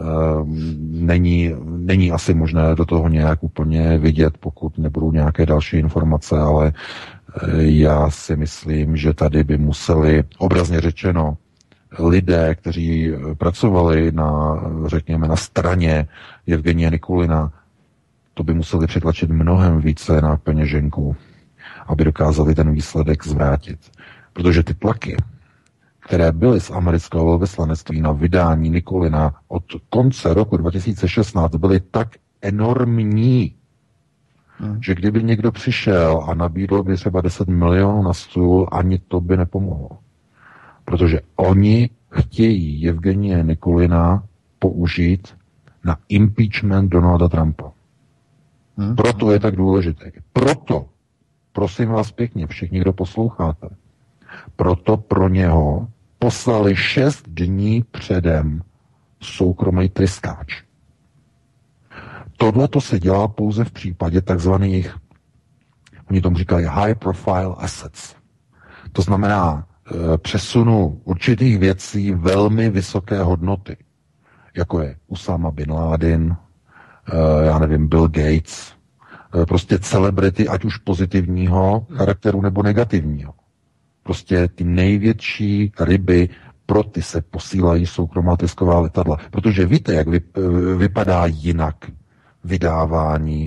Není asi možné do toho nějak úplně vidět, pokud nebudou nějaké další informace, ale já si myslím, že tady by museli, obrazně řečeno, lidé, kteří pracovali řekněme, na straně Jevgenije Nikulina, to by museli přetlačit mnohem více na peněženku, aby dokázali ten výsledek zvrátit. Protože ty tlaky, které byly z amerického velvyslanectví na vydání Nikulina od konce roku 2016, byly tak enormní, že kdyby někdo přišel a nabídl by třeba 10 milionů na stůl, ani to by nepomohlo. Protože oni chtějí Jevgenije Nikulina použít na impeachment Donalda Trumpa. Proto je tak důležité. Proto, prosím vás pěkně, všichni, kdo posloucháte, proto pro něho poslali 6 dní předem soukromý tryskáč. Tohle to se dělá pouze v případě takzvaných, oni tomu říkají high profile assets. To znamená přesunu určitých věcí velmi vysoké hodnoty, jako je Usama bin Laden, já nevím, Bill Gates, prostě celebrity, ať už pozitivního charakteru nebo negativního. Prostě ty největší ryby, pro ty se posílají soukromá tisková letadla. Protože víte, jak vypadá jinak vydávání,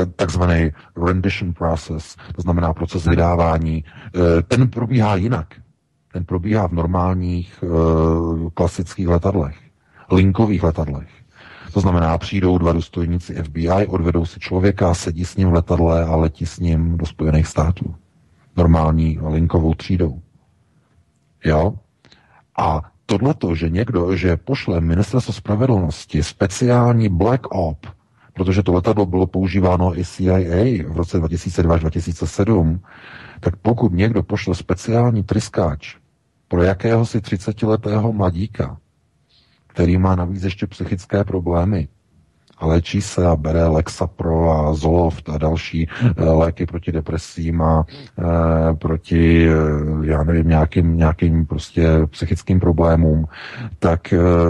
takzvaný rendition process, to znamená proces vydávání, ten probíhá jinak. ten probíhá v normálních klasických letadlech, linkových letadlech. To znamená, přijdou 2 důstojníci FBI, odvedou si člověka, sedí s ním v letadle a letí s ním do Spojených států. Normální linkovou třídou. Jo? A tohleto, že pošle Ministerstvo spravedlnosti speciální Black Op, protože to letadlo bylo používáno i CIA v roce 2002 až 2007, tak pokud někdo pošle speciální tryskáč pro jakéhosi 30letého mladíka, který má navíc ještě psychické problémy a léčí se a bere Lexapro a Zoloft a další léky proti depresím a proti, já nevím, nějakým prostě psychickým problémům, tak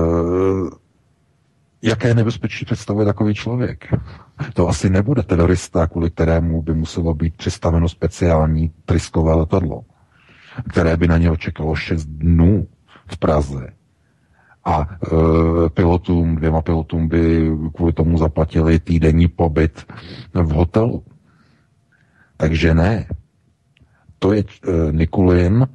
jaké nebezpečí představuje takový člověk? To asi nebude terorista, kvůli kterému by muselo být přistaveno speciální tryskové letadlo, které by na něho čekalo 6 dnů v Praze. A pilotům, 2 pilotům by kvůli tomu zaplatili týdenní pobyt v hotelu. Takže ne. To je Nikulin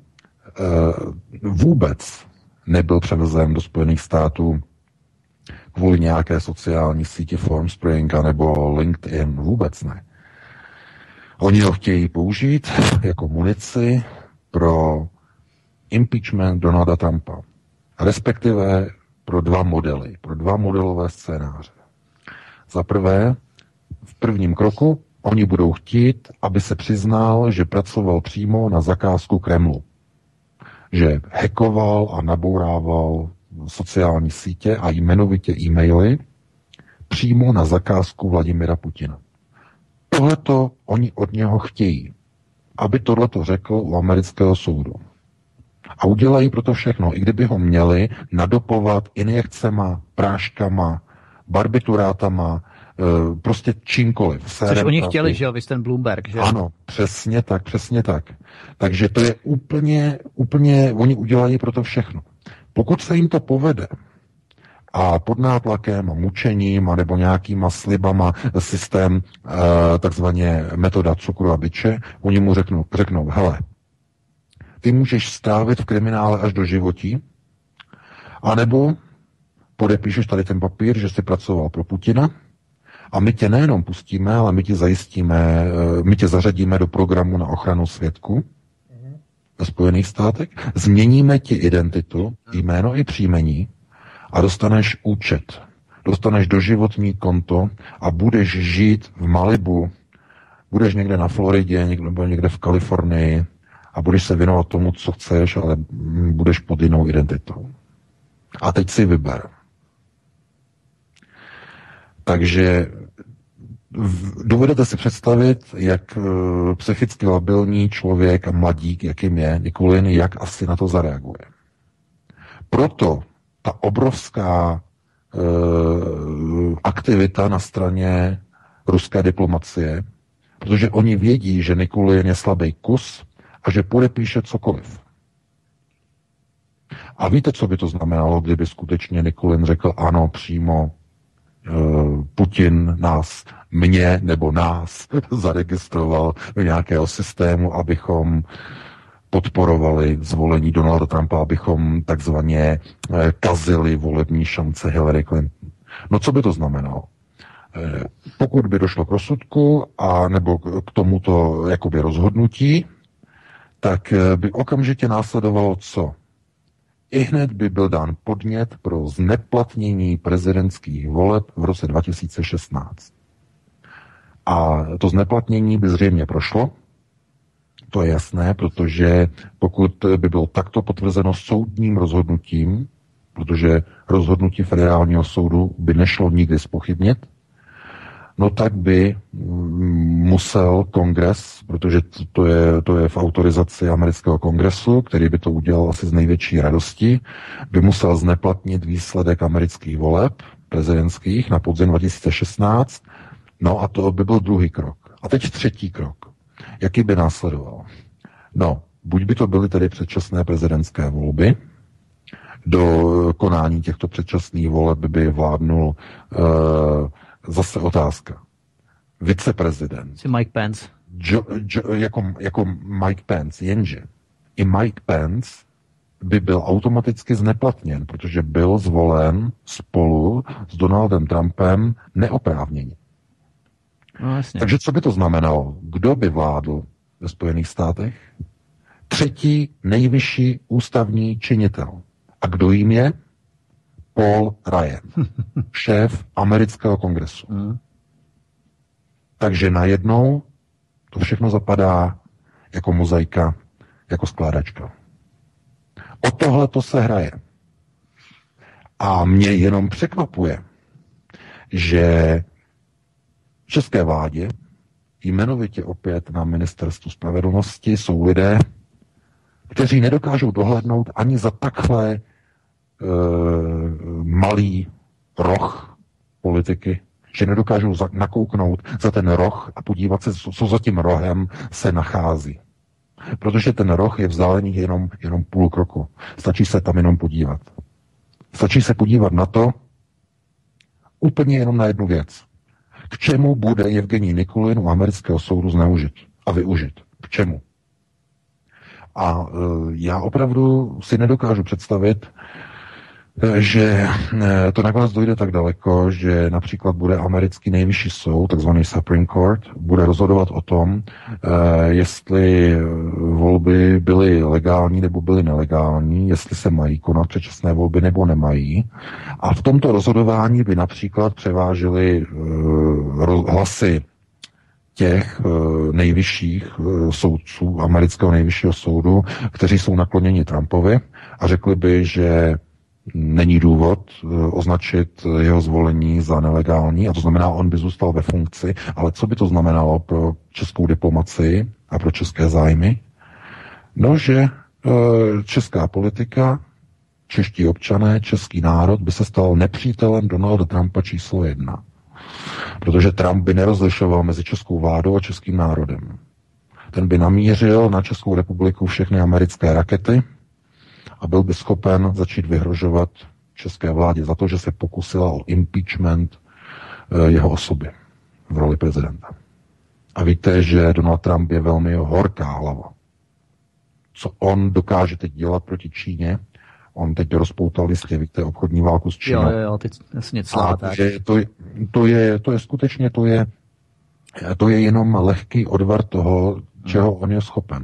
vůbec nebyl převezen do Spojených států kvůli nějaké sociální síti Formspring nebo LinkedIn. Vůbec ne. Oni ho chtějí použít jako munici pro impeachment Donalda Trumpa. Respektive pro 2 modely, pro 2 modelové scénáře. Za prvé, v prvním kroku oni budou chtít, aby se přiznal, že pracoval přímo na zakázku Kremlu. Že hackoval a nabourával sociální sítě a jmenovitě e-maily přímo na zakázku Vladimira Putina. Tohleto oni od něho chtějí, aby tohleto řekl u amerického soudu. A udělají proto všechno, i kdyby ho měli nadopovat injekcema, práškama, barbiturátama, prostě čímkoliv. Což oni chtěli, že jo, vy ten Bloomberg, že? Ano, přesně tak, přesně tak. Takže to je úplně, oni udělají proto všechno. Pokud se jim to povede a pod nátlakem a mučením a nebo nějakýma slibama systém takzvaně metoda cukru a biče, oni mu řeknou, hele, ty můžeš strávit v kriminále až do životí, anebo podepíšeš tady ten papír, že jsi pracoval pro Putina a my tě nejenom pustíme, ale my ti zajistíme, my tě zařadíme do programu na ochranu svědků ve Spojených státech, změníme ti identitu, jméno i příjmení a dostaneš účet, dostaneš doživotní konto a budeš žít v Malibu, budeš někde na Floridě, nebo někde v Kalifornii, a budeš se věnovat tomu, co chceš, ale budeš pod jinou identitou. A teď si vyber. Takže dovedete si představit, jak psychicky labilní člověk a mladík, jakým je Nikulin, jak asi na to zareaguje. Proto ta obrovská aktivita na straně ruské diplomacie, protože oni vědí, že Nikulin je slabý kus, a že podepíše cokoliv. A víte, co by to znamenalo, kdyby skutečně Nikulin řekl ano, přímo Putin mě nebo nás zaregistroval do nějakého systému, abychom podporovali zvolení Donalda Trumpa, abychom takzvaně kazili volební šance Hillary Clinton. No co by to znamenalo? Pokud by došlo k rozsudku a nebo k tomuto jakoby rozhodnutí, tak by okamžitě následovalo co? Ihned by byl dán podnět pro zneplatnění prezidentských voleb v roce 2016. A to zneplatnění by zřejmě prošlo, to je jasné, protože pokud by bylo takto potvrzeno soudním rozhodnutím, protože rozhodnutí federálního soudu by nešlo nikdy zpochybnit, no tak by musel kongres, protože to je v autorizaci amerického kongresu, který by to udělal asi z největší radosti, by musel zneplatnit výsledek amerických voleb prezidentských na podzim 2016. No a to by byl druhý krok. A teď třetí krok. Jaký by následoval? No, buď by to byly tedy předčasné prezidentské volby, do konání těchto předčasných voleb by vládnul zase otázka. Viceprezident. Mike Pence. Jako Mike Pence, jenže i Mike Pence by byl automaticky zneplatněn, protože byl zvolen spolu s Donaldem Trumpem neoprávněně. No, jasně. Takže co by to znamenalo? Kdo by vládl ve Spojených státech? Třetí nejvyšší ústavní činitel. A kdo jim je? Paul Ryan, šéf amerického kongresu. Takže najednou to všechno zapadá jako mozaika, jako skládačka. O tohle to se hraje. A mě jenom překvapuje, že v české vládě, jmenovitě opět na ministerstvu spravedlnosti, jsou lidé, kteří nedokážou dohlédnout ani za takhle malý roh politiky, že nedokážou nakouknout za ten roh a podívat se, co za tím rohem se nachází. Protože ten roh je vzdálený jenom půl kroku. Stačí se tam jenom podívat. Stačí se podívat na to, úplně jenom na jednu věc. K čemu bude Evgenij Nikulin u amerického soudu zneužit a využit? K čemu? A já opravdu si nedokážu představit, že to nakonec dojde tak daleko, že například bude americký nejvyšší soud, takzvaný Supreme Court, bude rozhodovat o tom, jestli volby byly legální nebo byly nelegální, jestli se mají konat předčasné volby nebo nemají. A v tomto rozhodování by například převážily hlasy těch nejvyšších soudců amerického nejvyššího soudu, kteří jsou nakloněni Trumpovi a řekli by, že není důvod označit jeho zvolení za nelegální, a to znamená, on by zůstal ve funkci, ale co by to znamenalo pro českou diplomacii a pro české zájmy? No, že česká politika, čeští občané, český národ by se stal nepřítelem Donalda Trumpa číslo 1. Protože Trump by nerozlišoval mezi českou vládou a českým národem. Ten by namířil na Českou republiku všechny americké rakety a byl by schopen začít vyhrožovat české vládě za to, že se pokusila o impeachment jeho osoby v roli prezidenta. A víte, že Donald Trump je velmi horká hlava. Co on dokáže teď dělat proti Číně? On teď rozpoutal jistě, víte, obchodní válku s Čínou. Jo, teď se něco slá, tak. To je skutečně, to je jenom lehký odvar toho, čeho on je schopen.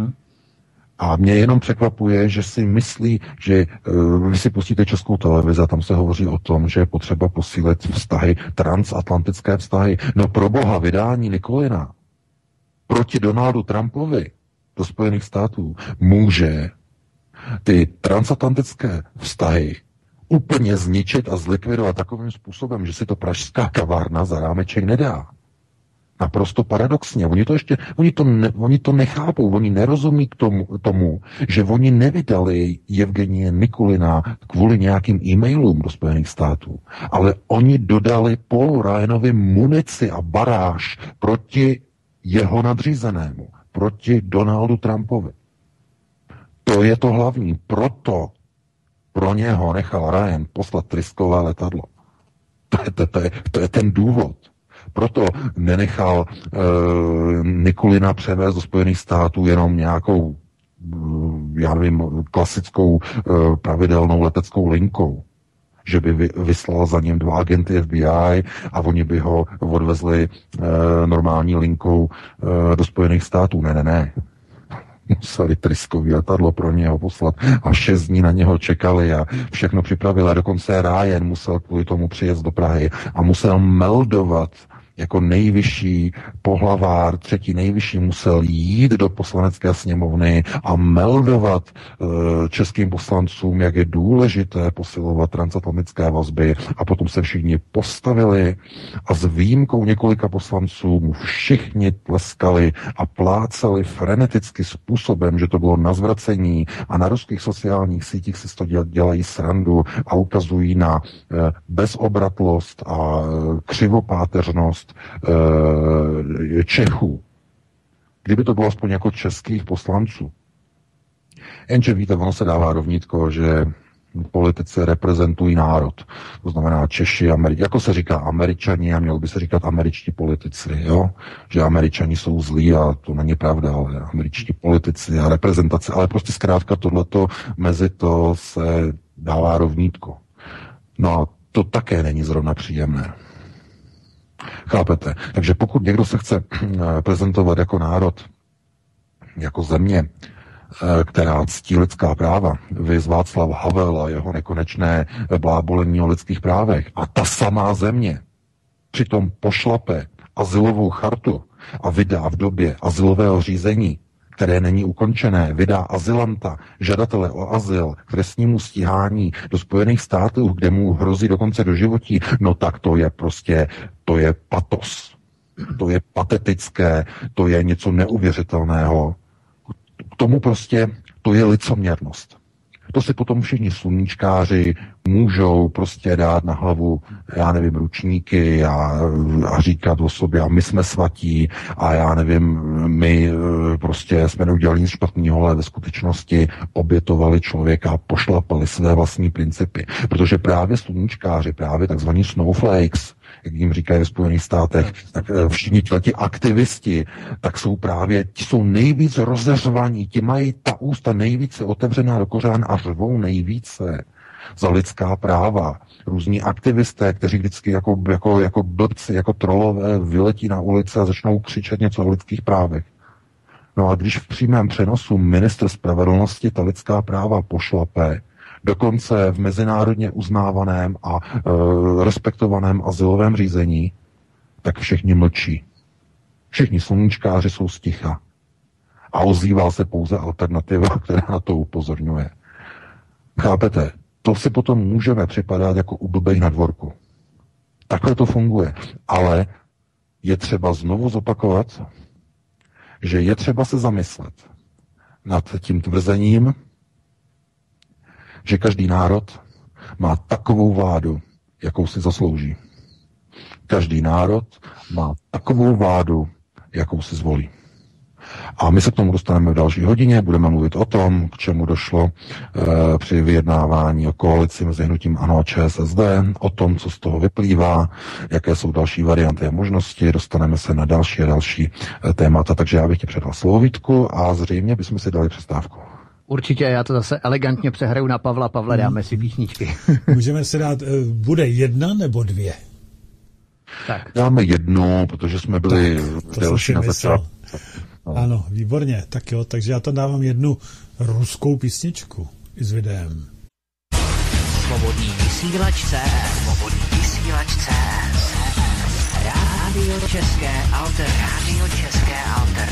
A mě jenom překvapuje, že si myslí, že vy si pustíte Českou televizi a tam se hovoří o tom, že je potřeba posílit vztahy, transatlantické vztahy. No pro boha, vydání Nikulina proti Donaldu Trumpovi do Spojených států může ty transatlantické vztahy úplně zničit a zlikvidovat takovým způsobem, že si to pražská kavárna za rámeček nedá. Naprosto paradoxně. Oni to nechápou, oni nerozumí k tomu, že oni nevydali Evgenije Nikulina kvůli nějakým e-mailům do Spojených států, ale oni dodali Paulu Ryanovi munici a baráž proti jeho nadřízenému, proti Donaldu Trumpovi. To je to hlavní. Proto pro něho nechal Ryan poslat tryskové letadlo. To je ten důvod. Proto nenechal Nikulina převést do Spojených států jenom nějakou, já nevím, klasickou pravidelnou leteckou linkou, že by vyslal za ním 2 agenty FBI a oni by ho odvezli normální linkou do Spojených států. Ne. Museli tryskový letadlo pro něho poslat a 6 dní na něho čekali a všechno připravili. A dokonce Ryan musel kvůli tomu přijet do Prahy a musel meldovat jako nejvyšší pohlavár, 3. nejvyšší, musel jít do poslanecké sněmovny a meldovat českým poslancům, jak je důležité posilovat transatlantické vazby, a potom se všichni postavili a s výjimkou několika poslanců mu všichni tleskali a plácali freneticky způsobem, že to bylo na zvracení, a na ruských sociálních sítích si to dělají srandu a ukazují na bezobratlost a křivopáteřnost Čechů. Kdyby to bylo aspoň jako českých poslanců. Jenže víte, ono se dává rovnítko, že politici reprezentují národ. To znamená Češi, jako se říká Američani a mělo by se říkat američtí politici, jo? Že Američani jsou zlí a to není pravda, ale američtí politici a reprezentace, ale prostě zkrátka tohleto mezi to se dává rovnítko. No a to také není zrovna příjemné. Chápete? Takže pokud někdo se chce prezentovat jako národ, jako země, která ctí lidská práva, viz Václav Havel a jeho nekonečné blábolení o lidských právech, a ta samá země přitom pošlape azylovou chartu a vydá v době azylového řízení, které není ukončené, vydá azylanta, žadatele o azyl k trestnímu stíhání do Spojených států, kde mu hrozí dokonce doživotí, no tak to je prostě, to je patos. To je patetické, to je něco neuvěřitelného. K tomu prostě, to je licoměrnost. To si potom všichni sluníčkáři můžou prostě dát na hlavu, já nevím, ručníky a říkat o sobě, a my jsme svatí a já nevím, my prostě jsme neudělali nic špatného, ale ve skutečnosti obětovali člověka a pošlapali své vlastní principy. Protože právě sluníčkáři, právě takzvaní snowflakes, jak jim říkají ve Spojených státech, tak všichni ti aktivisti, tak jsou právě, ti jsou nejvíc rozeřvaní, ti mají ta ústa nejvíce otevřená do kořán a řvou nejvíce za lidská práva. Různí aktivisté, kteří vždycky jako blbci, jako trolové vyletí na ulici a začnou křičet něco o lidských právech. No a když v přímém přenosu ministr spravedlnosti ta lidská práva pošlape, dokonce v mezinárodně uznávaném a respektovaném azylovém řízení, tak všichni mlčí. Všichni sluníčkáři jsou sticha. A ozývá se pouze alternativa, která na to upozorňuje. Chápete? To si potom můžeme připadat jako u blbej na dvorku. Takhle to funguje. Ale je třeba znovu zopakovat, že je třeba se zamyslet nad tím tvrzením, že každý národ má takovou vládu, jakou si zaslouží. Každý národ má takovou vládu, jakou si zvolí. A my se k tomu dostaneme v další hodině, budeme mluvit o tom, k čemu došlo při vyjednávání o koalici mezi hnutím ANO a ČSSD, o tom, co z toho vyplývá, jaké jsou další varianty a možnosti, dostaneme se na další a další témata, takže já bych ti předal slovo, Vítku, a zřejmě bychom si dali přestávku. Určitě, já to zase elegantně přehraju na Pavla. Pavle, dáme si písničky. Můžeme si dát, bude jedna nebo dvě? Tak. Dáme jednu, protože jsme byli delší na začátku. Ano, výborně, tak jo, takže já tam dávám jednu ruskou písničku i s videem. Svobodný vysílač CS. Svobodný vysílač CS. Rádio České Alter. Rádio České Alter.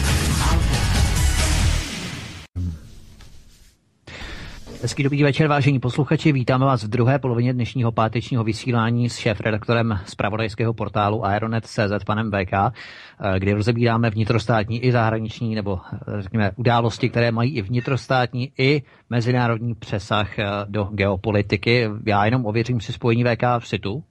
Hezký dobrý večer, vážení posluchači. Vítáme vás v druhé polovině dnešního pátečního vysílání s šéfredaktorem zpravodajského portálu Aeronet.cz panem VK, kde rozebíráme vnitrostátní i zahraniční, nebo řekněme události, které mají i vnitrostátní, i mezinárodní přesah do geopolitiky. Já jenom ověřím si spojení VK v situ.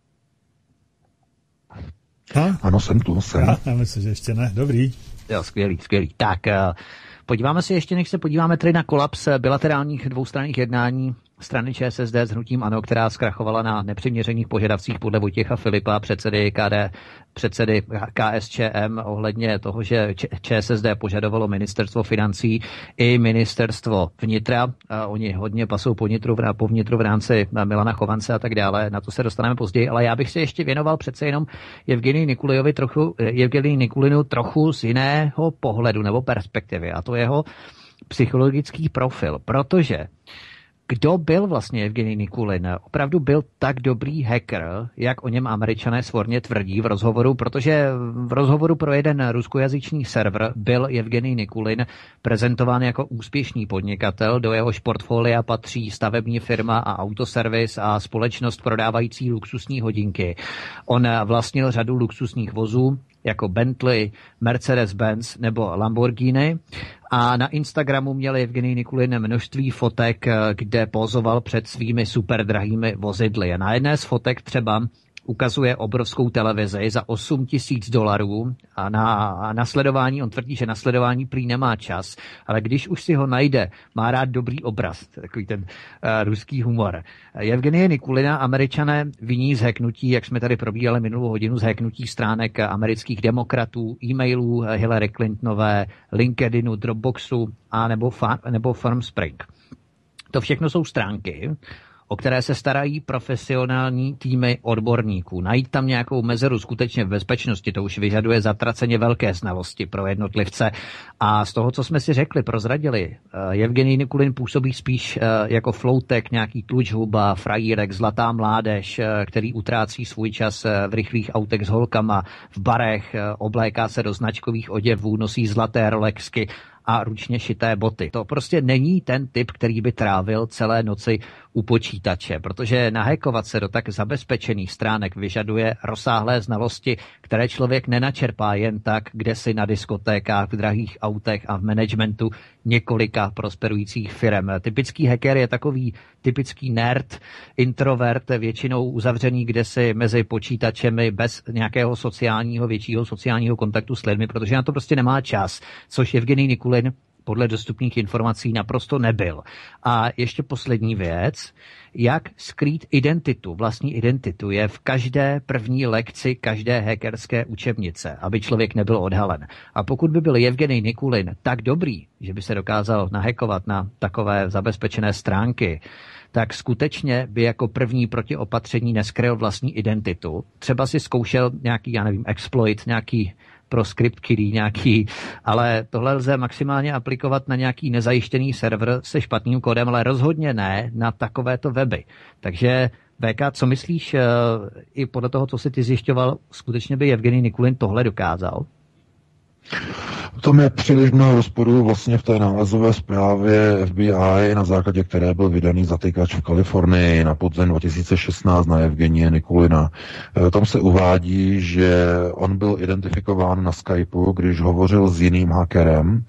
Ano, jsem tu. Já myslím, že ještě ne. Dobrý. Jo, skvělý. Tak, podíváme se ještě, než se podíváme tedy na kolaps bilaterálních dvoustranných jednání strany ČSSD s hnutím ANO, která zkrachovala na nepřiměřených požadavcích podle Vojtěcha Filipa, předsedy KSČM, ohledně toho, že ČSSD požadovalo ministerstvo financí i ministerstvo vnitra. Oni hodně pasou po vnitru v rámci Milana Chovance a tak dále. Na to se dostaneme později, ale já bych se ještě věnoval přece jenom Evgenii Nikulinu trochu z jiného pohledu nebo perspektivy, a to jeho psychologický profil, protože kdo byl vlastně Evgenij Nikulin? Opravdu byl tak dobrý hacker, jak o něm Američané svorně tvrdí v rozhovoru, protože v rozhovoru pro jeden ruskojazyčný server byl Evgenij Nikulin prezentován jako úspěšný podnikatel, do jehož portfolia patří stavební firma a autoservis a společnost prodávající luxusní hodinky. On vlastnil řadu luxusních vozů, jako Bentley, Mercedes-Benz nebo Lamborghini, a na Instagramu měl Evgenij Nikulin množství fotek, kde pozoval před svými superdrahými vozidly. A na jedné z fotek třeba ukazuje obrovskou televizi za $8,000 a na sledování, on tvrdí, že na sledování prý nemá čas, ale když už si ho najde, má rád dobrý obraz, takový ten ruský humor. Jevgenije Nikulina Američané viní z hacknutí, jak jsme tady probíhali minulou hodinu, z hacknutí stránek amerických demokratů, e-mailů Hillary Clintonové, LinkedInu, Dropboxu a nebo FarmSpring. To všechno jsou stránky, o které se starají profesionální týmy odborníků. Najít tam nějakou mezeru skutečně v bezpečnosti, to už vyžaduje zatraceně velké znalosti pro jednotlivce. A z toho, co jsme si řekli, prozradili, Jevgenij Nikulin působí spíš jako floutek, nějaký tlučhuba, frajírek, zlatá mládež, který utrácí svůj čas v rychlých autech s holkama, v barech, obléká se do značkových oděvů, nosí zlaté Rolexky a ručně šité boty. To prostě není ten typ, který by trávil celé noci u počítače, protože nahekovat se do tak zabezpečených stránek vyžaduje rozsáhlé znalosti, které člověk nenačerpá jen tak, kde si na diskotékách, v drahých autech a v managementu několika prosperujících firem. Typický hacker je takový typický nerd, introvert, většinou uzavřený kdesi mezi počítačemi bez nějakého většího sociálního kontaktu s lidmi, protože na to prostě nemá čas, což Jevgenij Nikulin podle dostupných informací naprosto nebyl. A ještě poslední věc, jak skrýt identitu, vlastní identitu, je v každé první lekci každé hackerské učebnice, aby člověk nebyl odhalen. A pokud by byl Jevgenij Nikulin tak dobrý, že by se dokázal nahackovat na takové zabezpečené stránky, tak skutečně by jako první protiopatření neskryl vlastní identitu. Třeba si zkoušel nějaký, exploit, nějaký pro script kiddie nějaký, ale tohle lze maximálně aplikovat na nějaký nezajištěný server se špatným kódem, ale rozhodně ne na takovéto weby. Takže VK, co myslíš, i podle toho, co jsi ty zjišťoval, skutečně by Jevgenij Nikulin tohle dokázal? To je příliš mnoho rozporů vlastně v té nálezové zprávě FBI, na základě které byl vydaný zatýkač v Kalifornii na podzim 2016 na Jevgenije Nikulina. Tam se uvádí, že on byl identifikován na Skypeu, když hovořil s jiným hackerem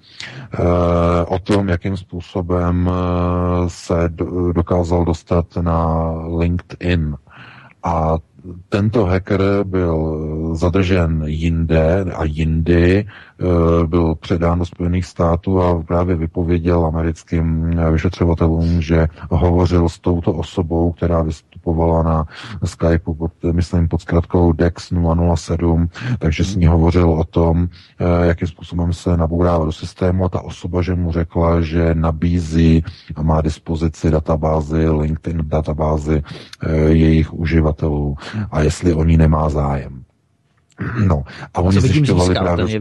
o tom, jakým způsobem se dokázal dostat na LinkedIn. A tento hacker byl zadržen jinde a jindy, byl předán do Spojených států a právě vypověděl americkým vyšetřovatelům, že hovořil s touto osobou, která vystupovala na Skypeu pod zkratkou DEX 007, takže s ní hovořil o tom, jakým způsobem se nabourává do systému, a ta osoba, že mu řekla, že nabízí a má dispozici databázy, LinkedIn databázy jejich uživatelů a jestli o ní nemá zájem. No, a oni zjišťovali právě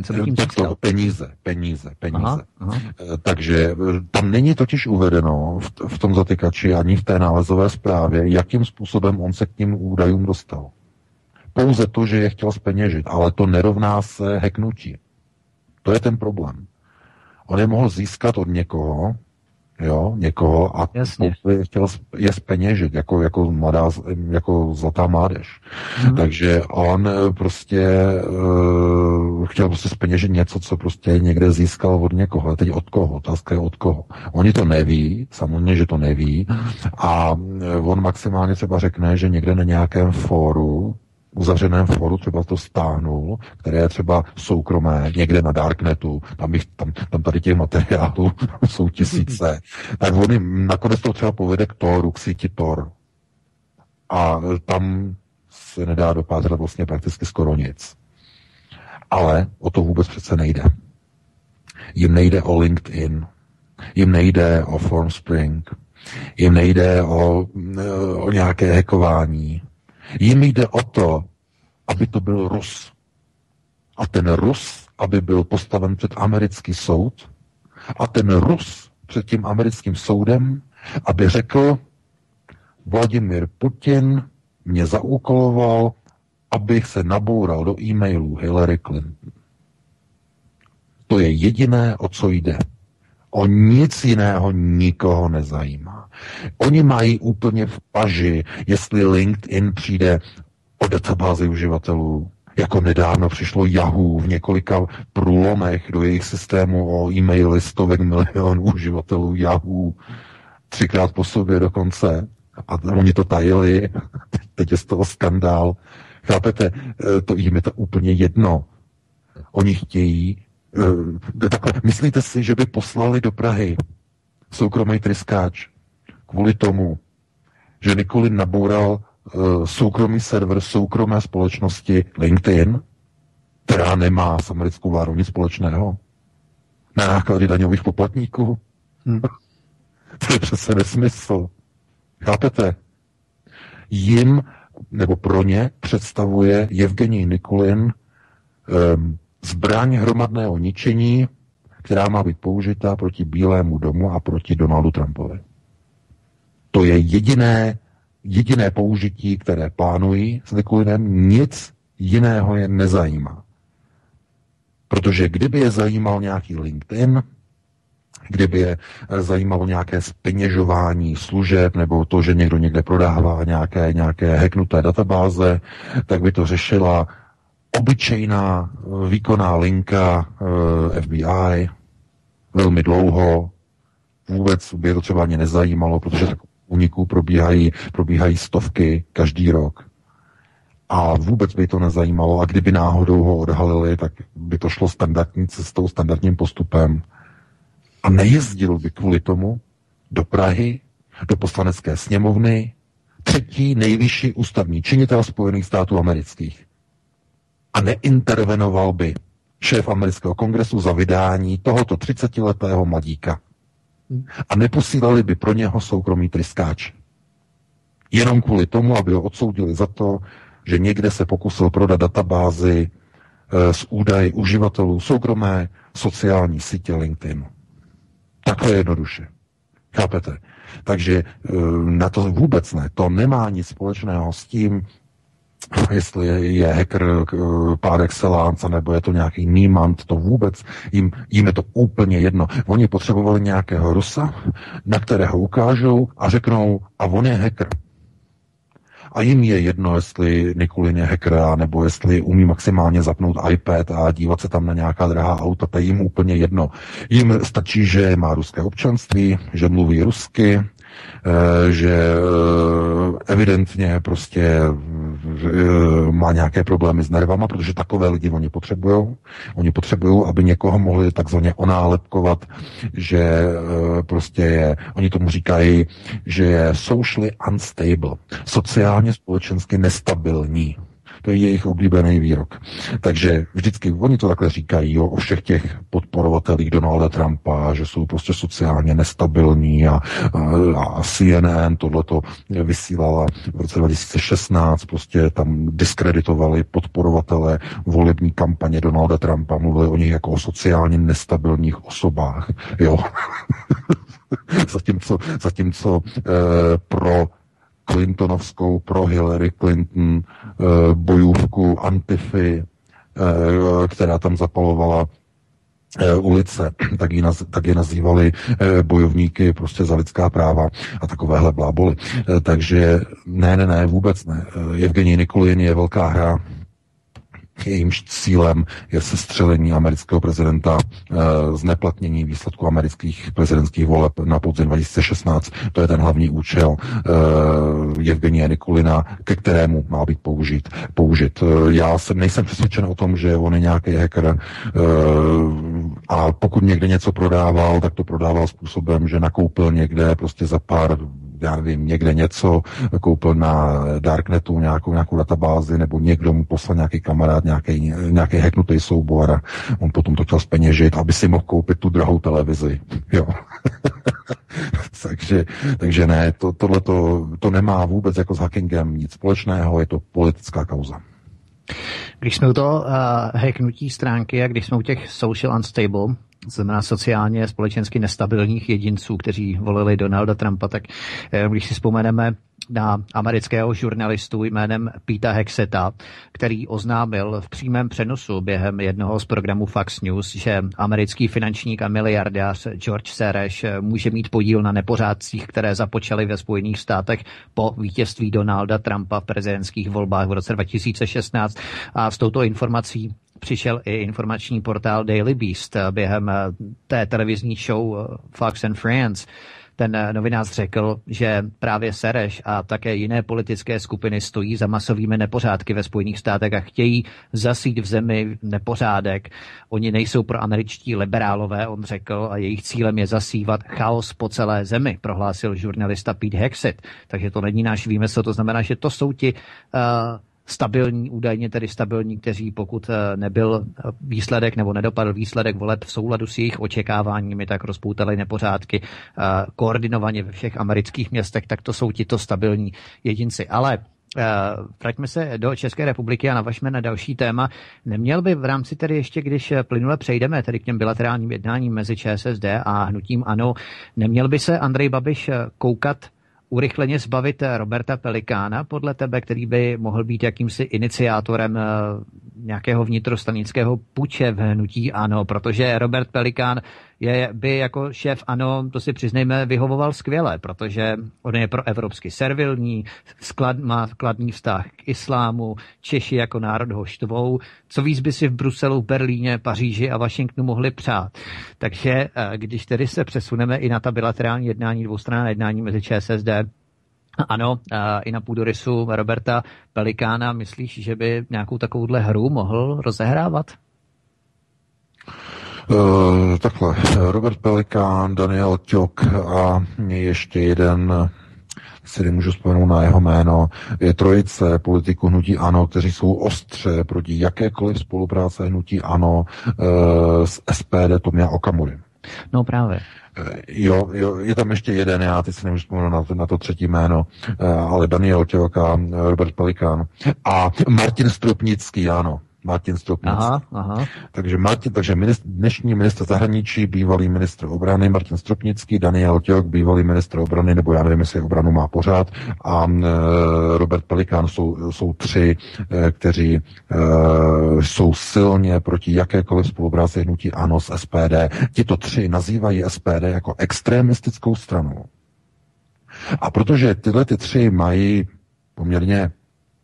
peníze. Aha. Takže tam není totiž uvedeno v tom zatykači ani v té nálezové zprávě, jakým způsobem on se k tím údajům dostal. Pouze to, že je chtěl zpeněžit, ale to nerovná se hacknutí. To je ten problém. On je mohl získat od někoho a chtěl je zpeněžit jako zlatá mládež. Takže on prostě chtěl prostě zpeněžit něco, co prostě někde získal od někoho. A teď od koho? Otázka je od koho. Oni to neví, samozřejmě, že to neví, a on maximálně třeba řekne, že někde na nějakém fóru, uzavřeném fóru třeba to stáhnul, které je třeba soukromé, někde na Darknetu, tam tady těch materiálů jsou tisíce, tak on jim nakonec to třeba povede k Toru, k síti Tor. A tam se nedá dopátrat vlastně prakticky skoro nic. Ale o to vůbec přece nejde. Jim nejde o LinkedIn, jim nejde o FormSpring, jim nejde o nějaké hackování. Jim jde o to, aby to byl Rus. A ten Rus, aby byl postaven před americký soud, a ten Rus před tím americkým soudem, aby řekl, Vladimír Putin mě zaúkoloval, abych se naboural do e-mailů Hillary Clinton. To je jediné, o co jde. O nic jiného nikoho nezajímá. Oni mají úplně v paži, jestli LinkedIn přijde o databázi uživatelů. Jako nedávno přišlo Yahoo v několika průlomech do jejich systému o e-maily 100 milionů uživatelů Yahoo. 3krát po sobě dokonce. A oni to tajili. teď je z toho skandál. Chápete, jim je to úplně jedno. Oni chtějí, takhle, myslíte si, že by poslali do Prahy soukromý tryskáč kvůli tomu, že Nikulin naboural soukromý server soukromé společnosti LinkedIn, která nemá s americkou vládou nic společného, na náklady daňových poplatníků? To je přece nesmysl. Chápete? Jim, nebo pro ně, představuje Evgenij Nikulin zbraň hromadného ničení, která má být použita proti Bílému domu a proti Donaldu Trumpovi. To je jediné použití, které plánují s Nikulinem, nic jiného je nezajímá. Protože kdyby je zajímal nějaký LinkedIn, kdyby je zajímalo nějaké zpeněžování služeb nebo to, že někdo někde prodává nějaké hacknuté databáze, tak by to řešila obyčejná výkonná linka FBI velmi dlouho. Vůbec by je to třeba ani nezajímalo, protože tak úniků probíhají stovky každý rok. A vůbec by to nezajímalo. A kdyby náhodou ho odhalili, tak by to šlo standardní cestou, standardním postupem. A nejezdil by kvůli tomu do Prahy, do Poslanecké sněmovny, třetí nejvyšší ústavní činitel Spojených států amerických. A neintervenoval by šéf amerického kongresu za vydání tohoto 30letého mladíka. A neposílali by pro něho soukromý tryskáč. Jenom kvůli tomu, aby ho odsoudili za to, že někde se pokusil prodat databázi s údaji uživatelů soukromé sociální sítě LinkedIn. Takhle jednoduše. Chápete? Takže na to vůbec ne. To nemá nic společného s tím, jestli je hacker par excellence, nebo je to nějaký nímant, to vůbec, jim je to úplně jedno. Oni potřebovali nějakého Rusa, na kterého ukážou a řeknou, a on je hacker. A jim je jedno, jestli Nikulin je hacker, nebo jestli umí maximálně zapnout iPad a dívat se tam na nějaká drahá auta, to je jim úplně jedno. Jim stačí, že má ruské občanství, že mluví rusky, že evidentně prostě má nějaké problémy s nervama, protože takové lidi oni potřebujou. Oni potřebují, aby někoho mohli takzvaně onálepkovat, že prostě je, oni tomu říkají, že je socially unstable, sociálně společensky nestabilní. To je jejich oblíbený výrok. Takže vždycky oni to takhle říkají o všech těch podporovatelích Donalda Trumpa, že jsou prostě sociálně nestabilní a CNN tohleto vysílala v roce 2016, prostě tam diskreditovali podporovatele volební kampaně Donalda Trumpa, mluvili o nich jako o sociálně nestabilních osobách. Jo. zatímco pro Clintonovskou, pro Hillary Clinton bojůvku Antify, která tam zapalovala ulice, tak je nazývali bojovníky prostě za lidská práva a takovéhle bláboli. Takže ne, vůbec ne. Evgenij Nikulin je velká hra, jejímž cílem je sestřelení amerického prezidenta, zneplatnění výsledku amerických prezidentských voleb na podzim 2016. To je ten hlavní účel Evgenije Nikulina, ke kterému má být použit. Já nejsem přesvědčen o tom, že on je nějaký hacker a pokud někde něco prodával, tak to prodával způsobem, že nakoupil někde prostě za pár, já nevím, někde něco, koupil na Darknetu nějakou databázi, nebo někdo mu poslal nějaký kamarád, nějaký hacknutý soubor a on potom to chtěl zpeněžit, aby si mohl koupit tu drahou televizi. Jo. takže ne, to nemá vůbec jako s hackingem nic společného, je to politická kauza. Když jsme u toho hacknutí stránky a když jsme u těch social unstable, znamená sociálně společensky nestabilních jedinců, kteří volili Donalda Trumpa, tak když si vzpomeneme na amerického žurnalistu jménem Peta Hexeta, který oznámil v přímém přenosu během jednoho z programů Fox News, že americký finančník a miliardář George Soros může mít podíl na nepořádcích, které započaly ve Spojených státech po vítězství Donalda Trumpa v prezidentských volbách v roce 2016. A s touto informací přišel i informační portál Daily Beast během té televizní show Fox and Friends. ten novinář řekl, že právě Sereš a také jiné politické skupiny stojí za masovými nepořádky ve Spojených státech a chtějí zasít v zemi nepořádek. Oni nejsou pro američtí liberálové, on řekl, a jejich cílem je zasívat chaos po celé zemi, prohlásil žurnalista Pete Hegseth. Takže to není náš výmysl, to znamená, že to jsou ti stabilní, údajně tedy stabilní, kteří pokud nebyl výsledek nebo nedopadl výsledek voleb v souladu s jejich očekáváními, tak rozpoutali nepořádky koordinovaně ve všech amerických městech, tak to jsou tito stabilní jedinci. Ale vraťme se do České republiky a navažme na další téma. Neměl by v rámci tedy ještě, když plynule přejdeme tedy k těm bilaterálním jednáním mezi ČSSD a hnutím ANO, neměl by se Andrej Babiš koukat urychleně zbavit Roberta Pelikána, podle tebe, který by mohl být jakýmsi iniciátorem nějakého vnitrostranického puče v hnutí ANO, protože Robert Pelikán by jako šéf ANO, to si přiznejme, vyhovoval skvěle, protože on je proevropsky servilní, má kladný vztah k islámu, Češi jako národ ho štvou, co víc by si v Bruselu, Berlíně, Paříži a Washingtonu mohli přát. Takže když tedy se přesuneme i na ta bilaterální jednání, dvoustranná jednání mezi ČSSD, ano, i na půdorysu Roberta Pelikána, myslíš, že by nějakou takovouhle hru mohl rozehrávat? Takhle, Robert Pelikán, Daniel Ťok a ještě jeden, si nemůžu vzpomenout na jeho jméno, je trojice politiků hnutí ANO, kteří jsou ostře proti jakékoliv spolupráce hnutí ANO s SPD Tomia Okamury. No právě. Jo, je tam ještě jeden, já teď si nemůžu vzpomenout na to třetí jméno, ale Daniel Ťok a Robert Pelikán. A Martin Stropnický, ano. Martin Stropnický. Aha. Takže dnešní ministr zahraničí, bývalý ministr obrany Martin Stropnický, Daniel Ťok, bývalý ministr obrany, nebo já nevím, jestli obranu má pořád, a Robert Pelikán jsou tři, kteří jsou silně proti jakékoliv spolupráci hnutí ANO s SPD. Tito tři nazývají SPD jako extremistickou stranu. A protože tyhle ty tři mají poměrně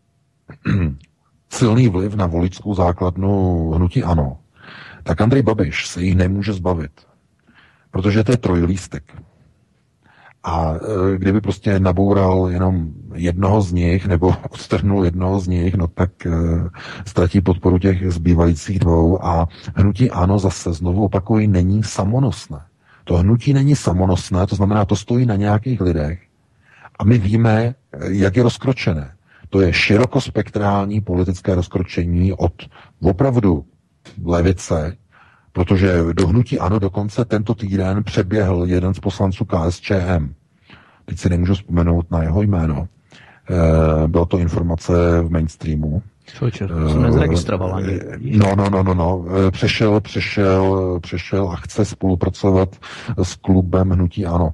silný vliv na voličskou základnu hnutí ANO, tak Andrej Babiš se jich nemůže zbavit. Protože to je trojlístek. A kdyby prostě naboural jenom jednoho z nich, nebo odstrhnul jednoho z nich, no tak ztratí podporu těch zbývajících dvou. A hnutí ANO zase, znovu opakuji, není samonosné. To hnutí není samonosné, to znamená, to stojí na nějakých lidech. A my víme, jak je rozkročené. To je širokospektrální politické rozkročení od opravdu levice, protože do hnutí ANO dokonce tento týden přeběhl jeden z poslanců KSČM. Teď si nemůžu vzpomenout na jeho jméno. Byla to informace v mainstreamu. Jsem nezaregistroval ani. No. Přešel a chce spolupracovat s klubem hnutí ANO.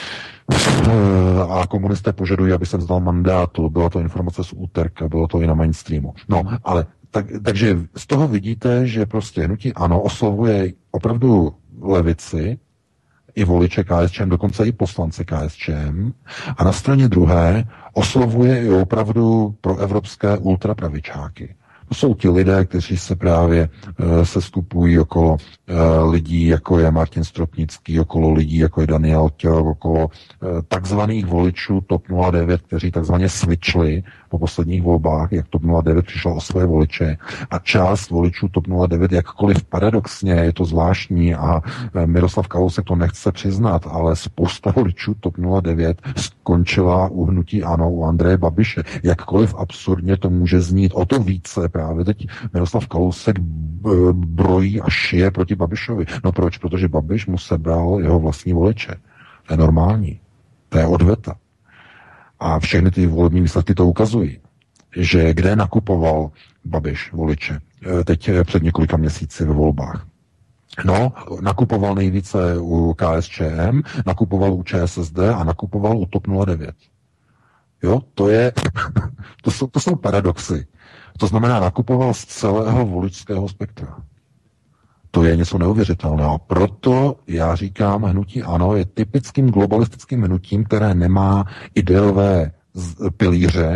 A komunisté požadují, aby se vzdal mandátu. Byla to informace z úterka, bylo to i na mainstreamu. No, ale takže z toho vidíte, že prostě hnutí ANO oslovuje opravdu levici, i voliče KSČM, dokonce i poslance KSČM, a na straně druhé oslovuje i opravdu proevropské ultrapravičáky. To jsou ti lidé, kteří se právě seskupují okolo lidí, jako je Martin Stropnický, okolo lidí, jako je Daniel Ťok, okolo takzvaných voličů TOP 09, kteří takzvaně switchli po posledních volbách, jak TOP 09 přišlo o své voliče. A část voličů TOP 09, jakkoliv paradoxně, je to zvláštní a Miroslav Kalousek to nechce přiznat, ale spousta voličů TOP 09 skončila u hnutí ANO, u Andreje Babiše. Jakkoliv absurdně to může znít, o to více právě teď Miroslav Kalousek brojí a šije proti Babišovi. No proč? Protože Babiš mu sebral jeho vlastní voliče. To je normální. To je odveta. A všechny ty volební výsledky to ukazují, že kde nakupoval Babiš voliče teď před několika měsíci ve volbách. No, nakupoval nejvíce u KSČM, nakupoval u ČSSD a nakupoval u TOP 09. Jo, to jsou paradoxy. To znamená, nakupoval z celého voličského spektra. To je něco neuvěřitelného. Proto já říkám, hnutí ANO je typickým globalistickým hnutím, které nemá ideové pilíře,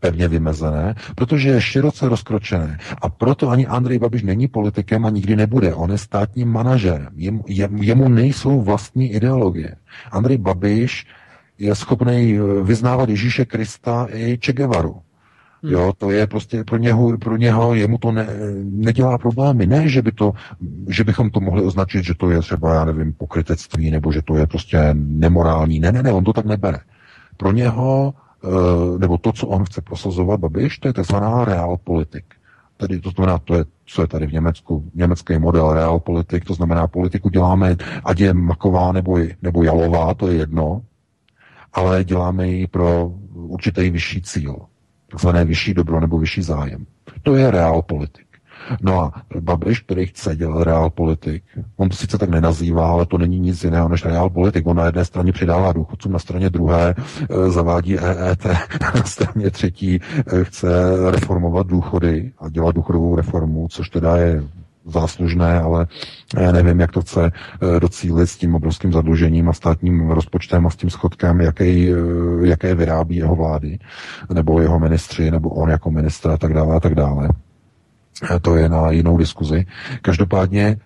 pevně vymezené, protože je široce rozkročené. A proto ani Andrej Babiš není politikem a nikdy nebude. On je státním manažerem. Jemu nejsou vlastní ideologie. Andrej Babiš je schopný vyznávat Ježíše Krista i Che Guevaru. Jo, to je prostě pro něho jemu to nedělá problémy. Ne, že bychom to mohli označit, že to je třeba, já nevím, pokrytectví, nebo že to je prostě nemorální. Ne, on to tak nebere. Pro něho, nebo to, co on chce prosazovat, Babiš, to je takzvaná realpolitik. Tedy to znamená, to je, co je tady v Německu, německý model realpolitik, to znamená, politiku děláme, ať je maková nebo jalová, to je jedno, ale děláme ji pro určitý vyšší cíl. Takzvané vyšší dobro nebo vyšší zájem. To je realpolitik. No a Babiš, který chce dělat realpolitik, on to sice tak nenazývá, ale to není nic jiného než realpolitik. On na jedné straně přidává důchodcům, na straně druhé zavádí EET, na straně třetí chce reformovat důchody a dělat důchodovou reformu, což teda je záslužné, ale já nevím, jak to chce docílit s tím obrovským zadlužením a státním rozpočtem a s tím schodkem, jaké vyrábí jeho vlády, nebo jeho ministři, nebo on jako ministr a tak dále a tak dále. To je na jinou diskuzi. Každopádně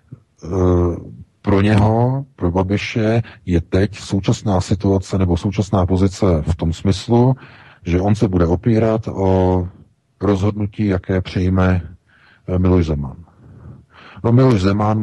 pro něho, pro Babiše, je teď současná situace nebo současná pozice v tom smyslu, že on se bude opírat o rozhodnutí, jaké přijme Miloš Zeman. No Miloš Zeman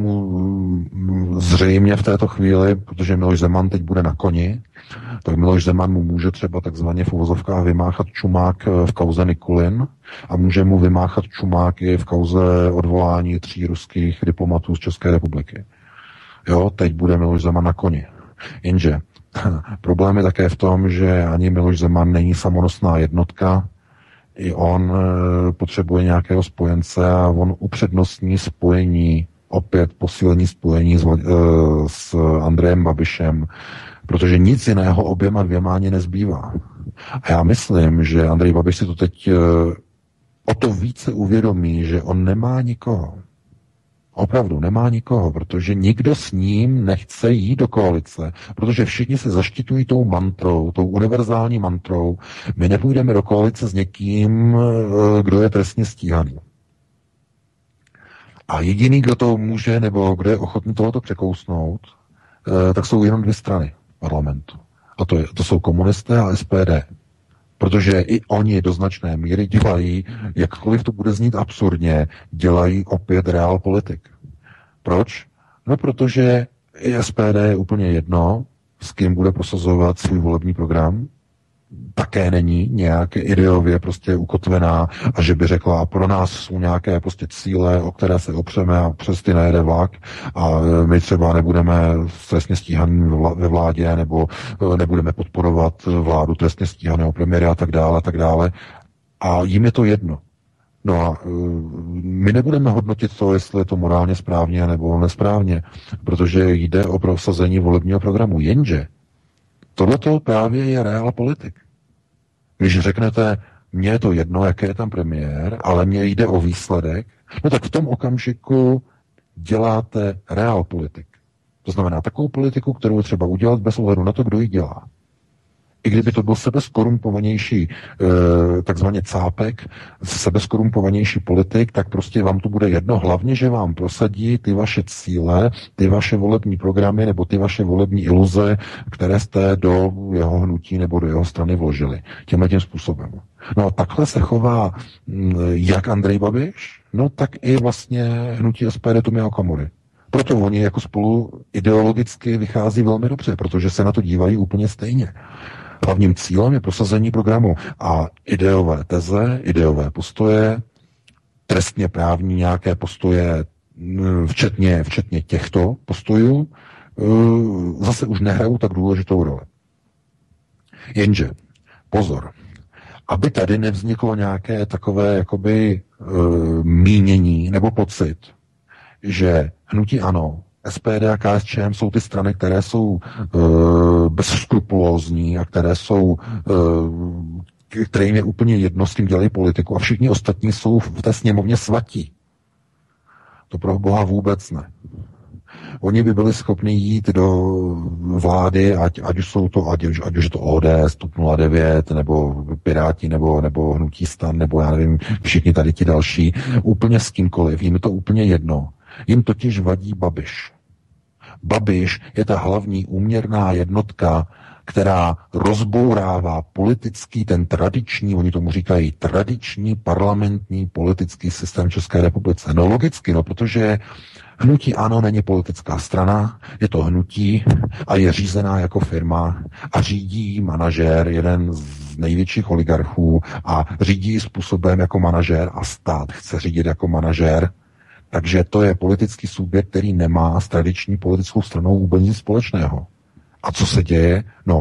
mu zřejmě v této chvíli, protože Miloš Zeman teď bude na koni, tak Miloš Zeman mu může třeba takzvaně v uvozovkách vymáchat čumák v kauze Nikulin a může mu vymáchat čumák i v kauze odvolání 3 ruských diplomatů z České republiky. Jo, teď bude Miloš Zeman na koni. Jenže problém je také v tom, že ani Miloš Zeman není samonosná jednotka, i on potřebuje nějakého spojence a on upřednostní spojení, opět posílení spojení s Andrejem Babišem, protože nic jiného oběma dvěma ani nezbývá. A já myslím, že Andrej Babiš si to teď o to více uvědomí, že on nemá nikoho. Opravdu nemá nikoho, protože nikdo s ním nechce jít do koalice, protože všichni se zaštiťují tou mantrou, tou univerzální mantrou. My nepůjdeme do koalice s někým, kdo je trestně stíhaný. A jediný, kdo to může, nebo kdo je ochotný tohoto překousnout, tak jsou jenom 2 strany parlamentu. A to jsou komunisté a SPD. Protože i oni do značné míry dělají, jakkoliv to bude znít absurdně, dělají opět realpolitik. Proč? No protože i SPD je úplně jedno, s kým bude prosazovat svůj volební program. Také není nějak ideově prostě ukotvená a že by řekla, pro nás jsou nějaké prostě cíle, o které se opřeme a přes ty nejede vlak a my třeba nebudeme trestně stíhaní ve vládě nebo nebudeme podporovat vládu trestně stíhaného premiéra a tak dále, a tak dále. A jim je to jedno. No a my nebudeme hodnotit to, jestli je to morálně správně nebo nesprávně, protože jde o prosazení volebního programu. Jenže tohleto právě je realpolitik. Když řeknete, mně je to jedno, jaký je tam premiér, ale mně jde o výsledek, no tak v tom okamžiku děláte realpolitik. To znamená takovou politiku, kterou je třeba udělat bez ohledu na to, kdo ji dělá. I kdyby to byl sebeskorumpovanější takzvaně cápek, sebeskorumpovanější politik, tak prostě vám to bude jedno, hlavně, že vám prosadí ty vaše cíle, ty vaše volební programy nebo ty vaše volební iluze, které jste do jeho hnutí nebo do jeho strany vložili. Tím způsobem. No a takhle se chová jak Andrej Babiš, no tak i vlastně hnutí SPD Tomia Okamury. Proto oni jako spolu ideologicky vychází velmi dobře, protože se na to dívají úplně stejně. Hlavním cílem je prosazení programu a ideové teze, ideové postoje, trestně právní nějaké postoje, včetně těchto postojů, zase už nehrajou tak důležitou roli. Jenže, pozor, aby tady nevzniklo nějaké takové jakoby mínění nebo pocit, že hnutí ANO, SPD a KSČM jsou ty strany, které jsou bezskrupulózní a kterým je úplně jedno, s tím dělají politiku a všichni ostatní jsou v té sněmovně svatí. To pro Boha vůbec ne. Oni by byli schopni jít do vlády, ať už je to ODS, TOP 09, nebo Piráti, nebo Hnutí Stan, nebo já nevím, všichni tady ti další, úplně s kýmkoliv. Jim je to úplně jedno. Jim totiž vadí Babiš. Babiš je ta hlavní úměrná jednotka, která rozbourává politický, ten tradiční, oni tomu říkají tradiční parlamentní politický systém České republice. No logicky, protože hnutí ANO není politická strana, je to hnutí a je řízená jako firma a řídí manažér, jeden z největších oligarchů a řídí způsobem jako manažér a stát chce řídit jako manažér. Takže to je politický subjekt, který nemá s tradiční politickou stranou vůbec nic společného. A co se děje? No,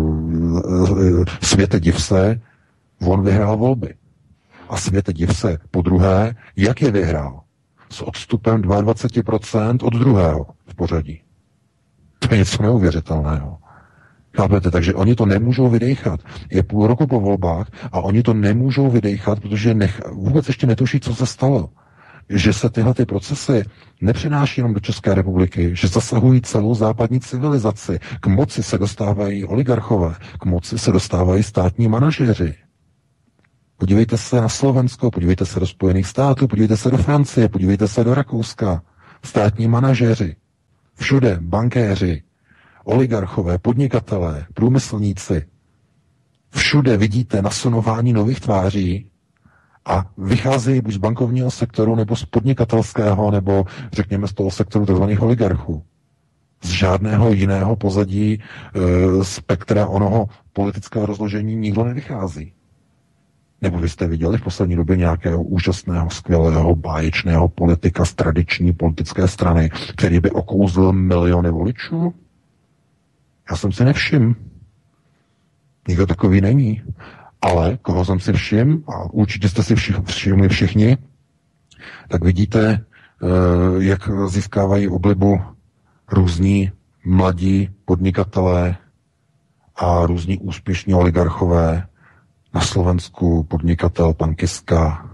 světe div se, on vyhrál volby. A světe div se podruhé, jak je vyhrál? S odstupem 22% od druhého v pořadí. To je něco neuvěřitelného. Chápete? Takže oni to nemůžou vydejchat. Je půl roku po volbách a oni to nemůžou vydejchat, protože vůbec ještě netuší, co se stalo. Že se tyhle ty procesy nepřenáší jenom do České republiky, že zasahují celou západní civilizaci. K moci se dostávají oligarchové, k moci se dostávají státní manažeři. Podívejte se na Slovensko, podívejte se do Spojených států, podívejte se do Francie, podívejte se do Rakouska. Státní manažeři, všude bankéři, oligarchové, podnikatelé, průmyslníci. Všude vidíte nasunování nových tváří a vycházejí buď z bankovního sektoru, nebo z podnikatelského, nebo řekněme z toho sektoru tzv. Oligarchů. Z žádného jiného pozadí spektra onoho politického rozložení nikdo nevychází. Nebo vy jste viděli v poslední době nějakého úžasného, skvělého, báječného politika z tradiční politické strany, který by okouzl miliony voličů? Já jsem si nevšiml. Nikdo takový není. Ale koho jsem si všiml, a určitě jste si všimli všichni, tak vidíte, jak získávají oblibu různí mladí podnikatelé a různí úspěšní oligarchové. Na Slovensku podnikatel pan Kiska,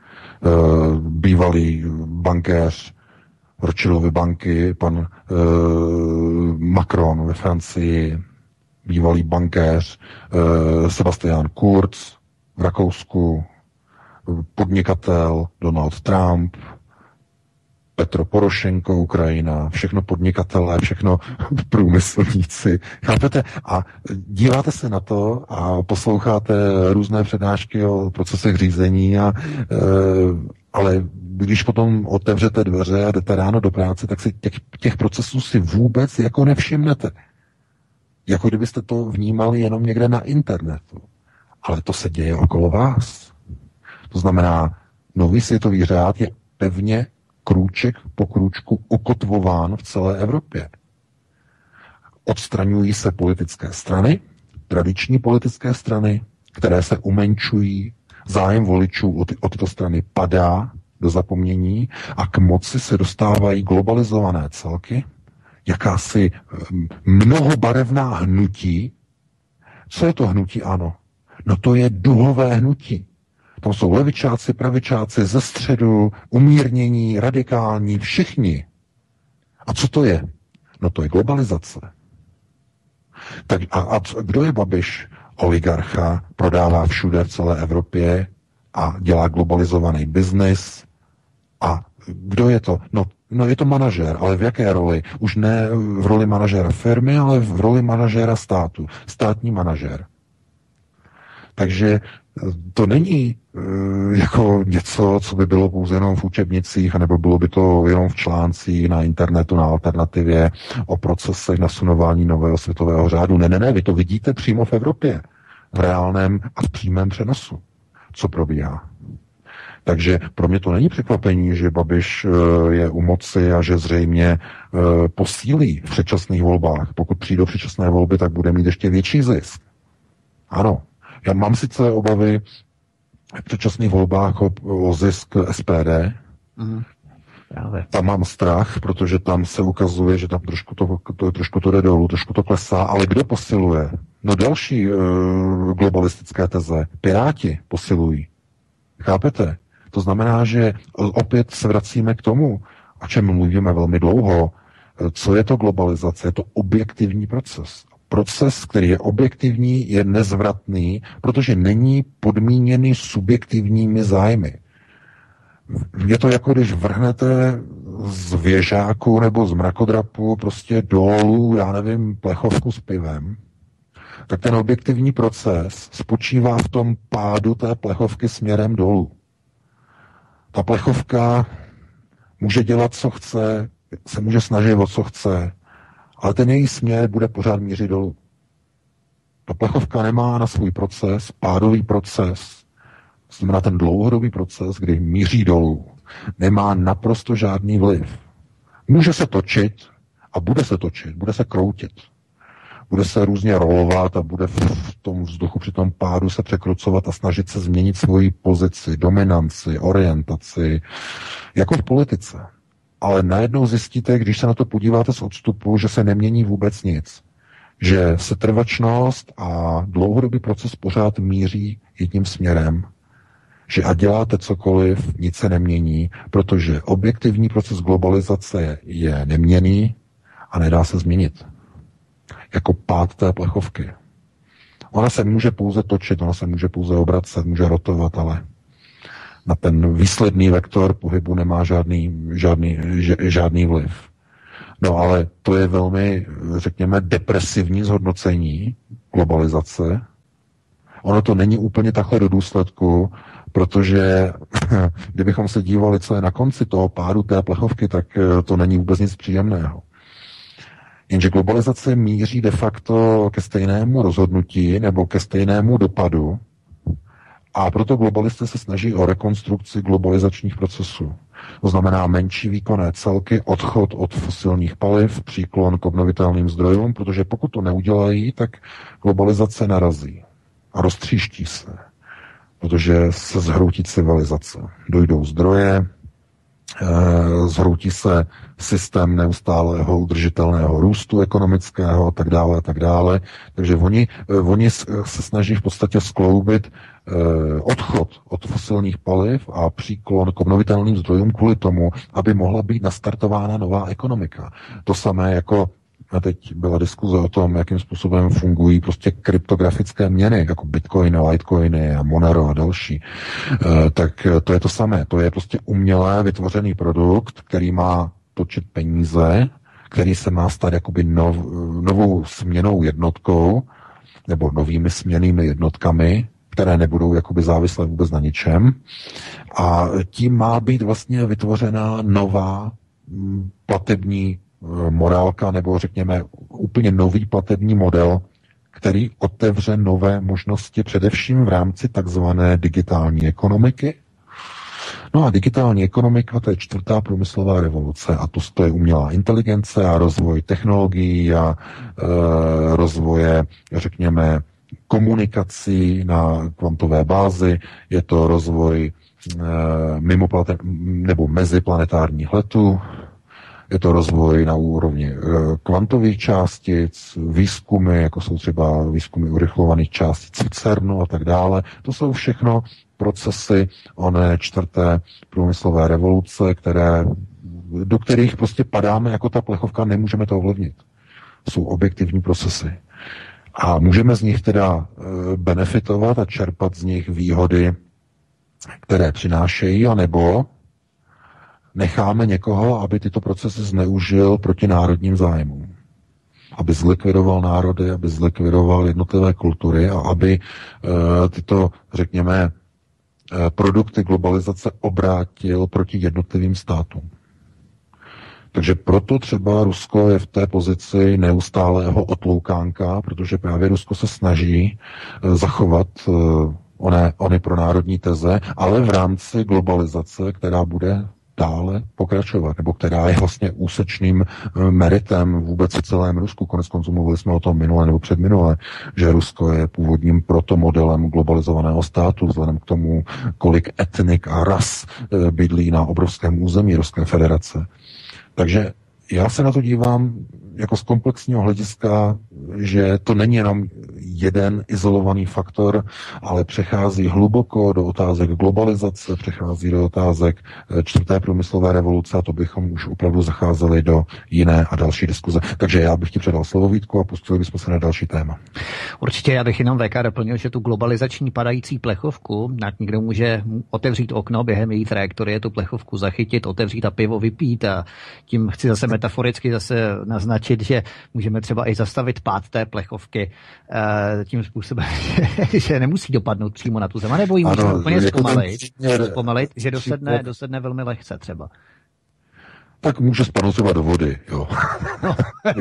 bývalý bankéř Rothschildovy banky, pan Macron ve Francii, bývalý bankéř Sebastian Kurz v Rakousku, podnikatel Donald Trump, Petro Porošenko, Ukrajina, všechno podnikatelé, všechno průmyslníci. Chápete? A díváte se na to a posloucháte různé přednášky o procesech řízení, ale když potom otevřete dveře a jdete ráno do práce, tak si těch procesů si vůbec jako nevšimnete. Jako kdybyste to vnímali jenom někde na internetu. Ale to se děje okolo vás. To znamená, nový světový řád je pevně krůček po krůčku ukotvován v celé Evropě. Odstraňují se politické strany, tradiční politické strany, které se umenčují, zájem voličů o tyto strany padá do zapomnění a k moci se dostávají globalizované celky, jakási mnohobarevná hnutí. Co je to hnutí? Ano. No to je duhové hnutí. Tam jsou levičáci, pravičáci, ze středu, umírnění, radikální, všichni. A co to je? No to je globalizace. Tak a kdo je Babiš? Oligarcha, prodává všude v celé Evropě a dělá globalizovaný biznis. A kdo je to? No je to manažér, ale v jaké roli? Už ne v roli manažéra firmy, ale v roli manažéra státu. Státní manažér. Takže to není jako něco, co by bylo pouze jenom v učebnicích, anebo bylo by to jenom v článcích na internetu, na alternativě o procesech nasunování nového světového řádu. Ne, vy to vidíte přímo v Evropě, v reálném a v přímém přenosu, co probíhá. Takže pro mě to není překvapení, že Babiš je u moci a že zřejmě posílí v předčasných volbách. Pokud přijdou předčasné volby, tak bude mít ještě větší zisk. Ano, já mám sice obavy v předčasných volbách o zisk SPD. Tam mám strach, protože tam se ukazuje, že tam trošku to jde dolů, trošku to klesá, ale kdo posiluje? No další globalistické teze. Piráti posilují. Chápete? To znamená, že opět se vracíme k tomu, o čem mluvíme velmi dlouho, co je to globalizace? Je to objektivní proces. Proces, který je objektivní, je nezvratný, protože není podmíněný subjektivními zájmy. Je to jako když vrhnete z věžáku nebo z mrakodrapu prostě dolů, já nevím, plechovku s pivem, tak ten objektivní proces spočívá v tom pádu té plechovky směrem dolů. Ta plechovka může dělat, co chce, se může snažit o co chce, ale ten její směr bude pořád mířit dolů. Ta plechovka nemá na svůj proces, pádový proces, znamená ten dlouhodobý proces, kdy míří dolů, nemá naprosto žádný vliv. Může se točit a bude se točit, bude se kroutit. Bude se různě rolovat a bude v tom vzduchu při tom pádu se překrucovat a snažit se změnit svoji pozici, dominanci, orientaci, jako v politice. Ale najednou zjistíte, když se na to podíváte z odstupu, že se nemění vůbec nic. Že setrvačnost a dlouhodobý proces pořád míří jedním směrem, že ať děláte cokoliv, nic se nemění, protože objektivní proces globalizace je neměnný a nedá se změnit. Jako pád té plechovky. Ona se může pouze točit, ona se může pouze obracet, může rotovat, ale na ten výsledný vektor pohybu nemá žádný vliv. No ale to je velmi, řekněme, depresivní zhodnocení globalizace. Ono to není úplně takhle do důsledku, protože kdybychom se dívali, co je na konci toho pádu té plechovky, tak to není vůbec nic příjemného. Jenže globalizace míří de facto ke stejnému rozhodnutí nebo ke stejnému dopadu a proto globalisté se snaží o rekonstrukci globalizačních procesů. To znamená menší výkonné celky, odchod od fosilních paliv, příklon k obnovitelným zdrojům, protože pokud to neudělají, tak globalizace narazí a roztříští se, protože se zhroutí civilizace. Dojdou zdroje, zhroutí se systém neustálého udržitelného růstu ekonomického a tak dále a tak dále. Takže oni se snaží v podstatě skloubit odchod od fosilních paliv a příklon k obnovitelným zdrojům kvůli tomu, aby mohla být nastartována nová ekonomika. To samé jako a teď byla diskuze o tom, jakým způsobem fungují prostě kryptografické měny, jako bitcoiny, litecoiny a Monero a další. Tak to je to samé. To je prostě umělé vytvořený produkt, který má točit peníze, který se má stát jakoby novou směnnou jednotkou, nebo novými směnnými jednotkami, které nebudou jakoby závislé vůbec na ničem. A tím má být vlastně vytvořena nová platební morálka, nebo řekněme úplně nový platební model, který otevře nové možnosti především v rámci takzvané digitální ekonomiky. No a digitální ekonomika, to je 4. průmyslová revoluce a to je umělá inteligence a rozvoj technologií a rozvoje, řekněme, komunikací na kvantové bázi, je to rozvoj nebo meziplanetárních letů, je to rozvoj na úrovni kvantových částic, výzkumy, jako jsou třeba výzkumy urychlovaných částic v CERNu a tak dále. To jsou všechno procesy oné 4. průmyslové revoluce, do kterých prostě padáme jako ta plechovka, nemůžeme to ovlivnit. Jsou objektivní procesy. A můžeme z nich teda benefitovat a čerpat z nich výhody, které přinášejí, anebo necháme někoho, aby tyto procesy zneužil proti národním zájmům. Aby zlikvidoval národy, aby zlikvidoval jednotlivé kultury a aby tyto, řekněme, produkty globalizace obrátil proti jednotlivým státům. Takže proto třeba Rusko je v té pozici neustálého otloukánka, protože právě Rusko se snaží zachovat ony pronárodní teze, ale v rámci globalizace, která bude dále pokračovat, nebo která je vlastně úsečným meritem vůbec v celém Rusku. Koneckonců mluvili jsme o tom minule nebo předminule, že Rusko je původním protomodelem globalizovaného státu, vzhledem k tomu, kolik etnik a ras bydlí na obrovském území Ruské federace. Takže já se na to dívám jako z komplexního hlediska, že to není jenom jeden izolovaný faktor, ale přechází hluboko do otázek globalizace, přechází do otázek čtvrté průmyslové revoluce a to bychom už opravdu zacházeli do jiné a další diskuze. Takže já bych ti předal slovo, Vítku, a pustili bychom se na další téma. Určitě, já bych jenom VK doplnil, že tu globalizační padající plechovku, někdo může otevřít okno během její trajektorie, tu plechovku zachytit, otevřít a pivo vypít a tím chci zase metaforicky naznačit, že můžeme třeba i zastavit pád té plechovky tím způsobem, že nemusí dopadnout přímo na tu zem, nebo ji můžeme úplně zpomalit, že dosedne velmi lehce třeba. Tak může spadnout třeba do vody, jo. No.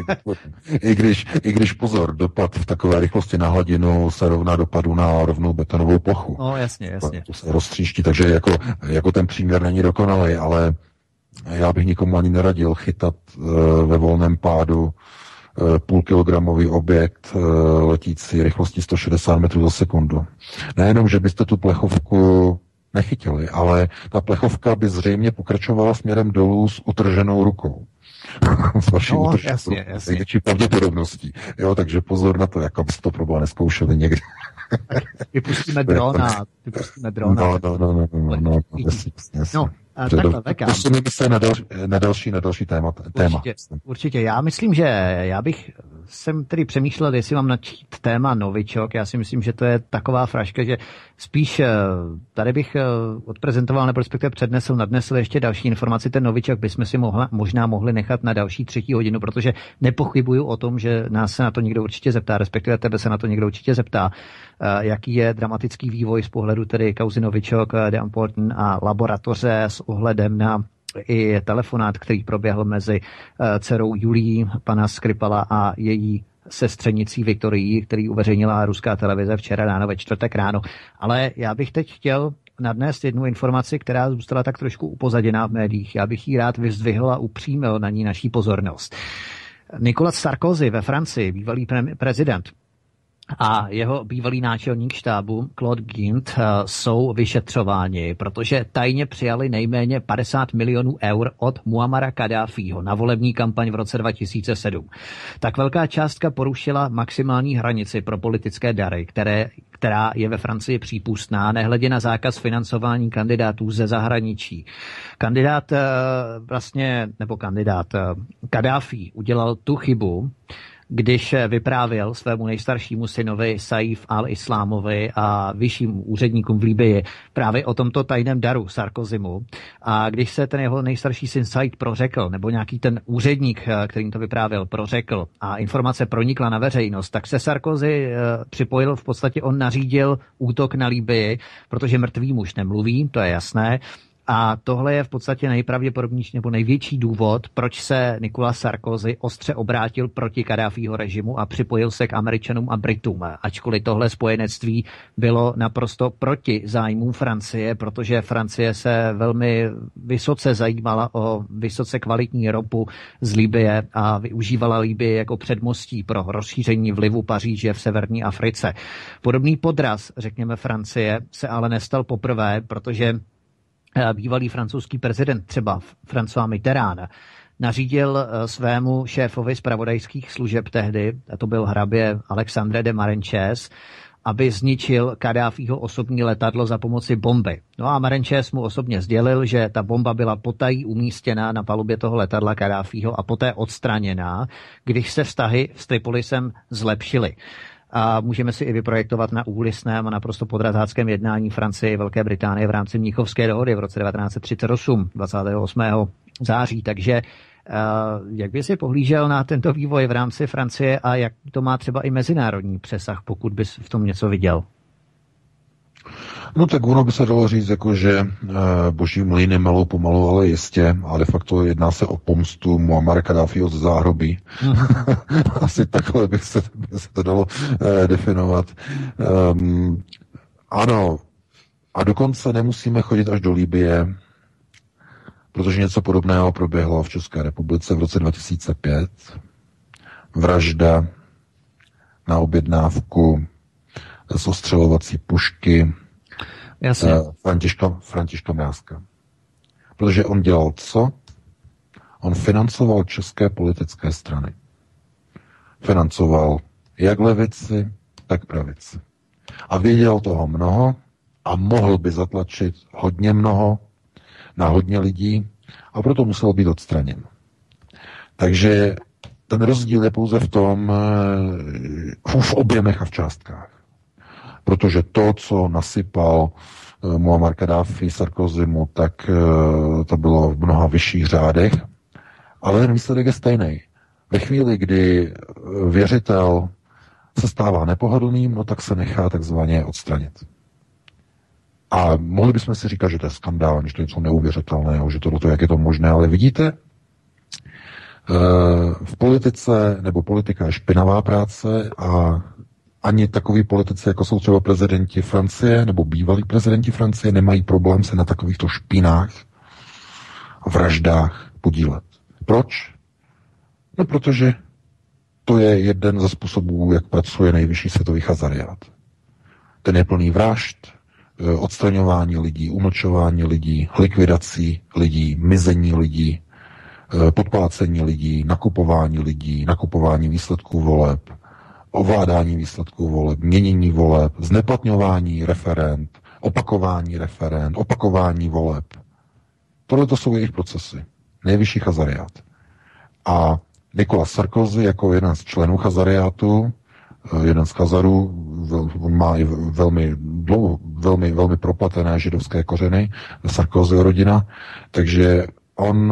I když pozor, dopad v takové rychlosti na hladinu se rovná dopadu na rovnou betonovou plochu. No jasně. To se roztříští, takže jako ten příměr není dokonalý, ale já bych nikomu ani neradil chytat ve volném pádu půlkilogramový objekt letící rychlostí 160 metrů za sekundu. Nejenom, že byste tu plechovku nechytili, ale ta plechovka by zřejmě pokračovala směrem dolů s utrženou rukou. S vaší jasně. Největší pravděpodobností. Jo, takže pozor na to, jak abyste to problém neskoušeli někdy. Vypustíme drona. No, jasně. Posuneme se na další téma. Určitě. Já myslím, že jsem tedy přemýšlel, jestli mám načít téma novičok. Já si myslím, že to je taková fraška, že spíš tady bych odprezentoval, nebo respektive nadnesl ještě další informaci. Ten novičok bychom si možná mohli nechat na další 3. hodinu, protože nepochybuju o tom, že nás se na to někdo určitě zeptá, respektive tebe se na to někdo určitě zeptá, jaký je dramatický vývoj z pohledu tedy kauzy novičok, The Important a laboratoře s ohledem na i telefonát, který proběhl mezi dcerou Julií, pana Skripala a její sestřenicí Viktorií, který uveřejnila ruská televize včera ráno, ve čtvrtek ráno. Ale já bych teď chtěl nadnést jednu informaci, která zůstala tak trošku upozaděná v médiích. Já bych ji rád vyzdvihl a upřímil na ní naší pozornost. Nicolas Sarkozy ve Francii, bývalý prezident, a jeho bývalý náčelník štábu Claude Guint jsou vyšetřováni, protože tajně přijali nejméně 50 milionů eur od Muammara Kaddáfího na volební kampaň v roce 2007. Tak velká částka porušila maximální hranici pro politické dary, která je ve Francii přípustná, nehledě na zákaz financování kandidátů ze zahraničí. Kaddáfí udělal tu chybu, když vyprávěl svému nejstaršímu synovi Saif al-Islámovi a vyšším úředníkům v Libyi právě o tomto tajném daru Sarkozymu. A když se ten jeho nejstarší syn Said prořekl, nebo nějaký ten úředník, kterým to vyprávěl, prořekl a informace pronikla na veřejnost, tak se Sarkozy připojil, v podstatě on nařídil útok na Libyi, protože mrtvý muž nemluví, to je jasné. A tohle je v podstatě nejpravděpodobnější nebo největší důvod, proč se Nicolas Sarkozy ostře obrátil proti Kaddáfího režimu a připojil se k Američanům a Britům. Ačkoliv tohle spojenectví bylo naprosto proti zájmům Francie, protože Francie se velmi vysoce zajímala o vysoce kvalitní ropu z Libye a využívala Libyi jako předmostí pro rozšíření vlivu Paříže v severní Africe. Podobný podraz, řekněme Francie, se ale nestal poprvé, protože bývalý francouzský prezident, třeba François Mitterrand, nařídil svému šéfovi zpravodajských služeb tehdy, a to byl hrabě Alexandre de Marenchès, aby zničil Kaddáfího osobní letadlo za pomoci bomby. No a Marenchès mu osobně sdělil, že ta bomba byla potají umístěna na palubě toho letadla Kaddáfího a poté odstraněná, když se vztahy s Tripolisem zlepšily. A můžeme si i vyprojektovat na úlisném a naprosto podrazáckém jednání Francie a Velké Británie v rámci Mnichovské dohody v roce 1938, 28. září. Takže jak by si pohlížel na tento vývoj v rámci Francie a jak to má třeba i mezinárodní přesah, pokud bys v tom něco viděl? No tak ono by se dalo říct, jako že boží mlýny melou pomalu, ale jistě, a de facto jedná se o pomstu Muammara Kaddáfího ze záhrobí. Asi takhle by se to dalo definovat. Ano, a dokonce nemusíme chodit až do Libye, protože něco podobného proběhlo v České republice v roce 2005. Vražda na objednávku z ostřelovací pušky Františka Mrázka. Protože on dělal co? On financoval české politické strany. Financoval jak levici, tak pravici. A věděl toho mnoho a mohl by zatlačit hodně mnoho na hodně lidí a proto musel být odstraněn. Takže ten rozdíl je pouze v tom, v objemech a v částkách. Protože to, co nasypal Muammar Kaddáfi Sarkozymu, tak to bylo v mnoha vyšších řádech, ale ten výsledek je stejný. Ve chvíli, kdy věřitel se stává nepohodlným, no tak se nechá takzvaně odstranit. A mohli bychom si říkat, že to je skandální, že to je něco neuvěřitelného, že tohle, jak je to možné, ale vidíte, v politice, nebo politika je špinavá práce a ani takový politici, jako jsou třeba prezidenti Francie, nebo bývalí prezidenti Francie, nemají problém se na takovýchto špinách a vraždách podílet. Proč? No, protože to je jeden ze způsobů, jak pracuje nejvyšší světový hazariát. Ten je plný vražd, odstraňování lidí, umlčování lidí, likvidací lidí, mizení lidí, podplácení lidí, nakupování výsledků voleb, ovládání výsledků voleb, měnění voleb, zneplatňování referend, opakování voleb. Tohle to jsou jejich procesy. Nejvyšší hazariát. A Nicolas Sarkozy jako jeden z členů hazariátu, jeden z Chazarů, on má i velmi proplatené židovské kořeny, Sarkozy rodina, takže on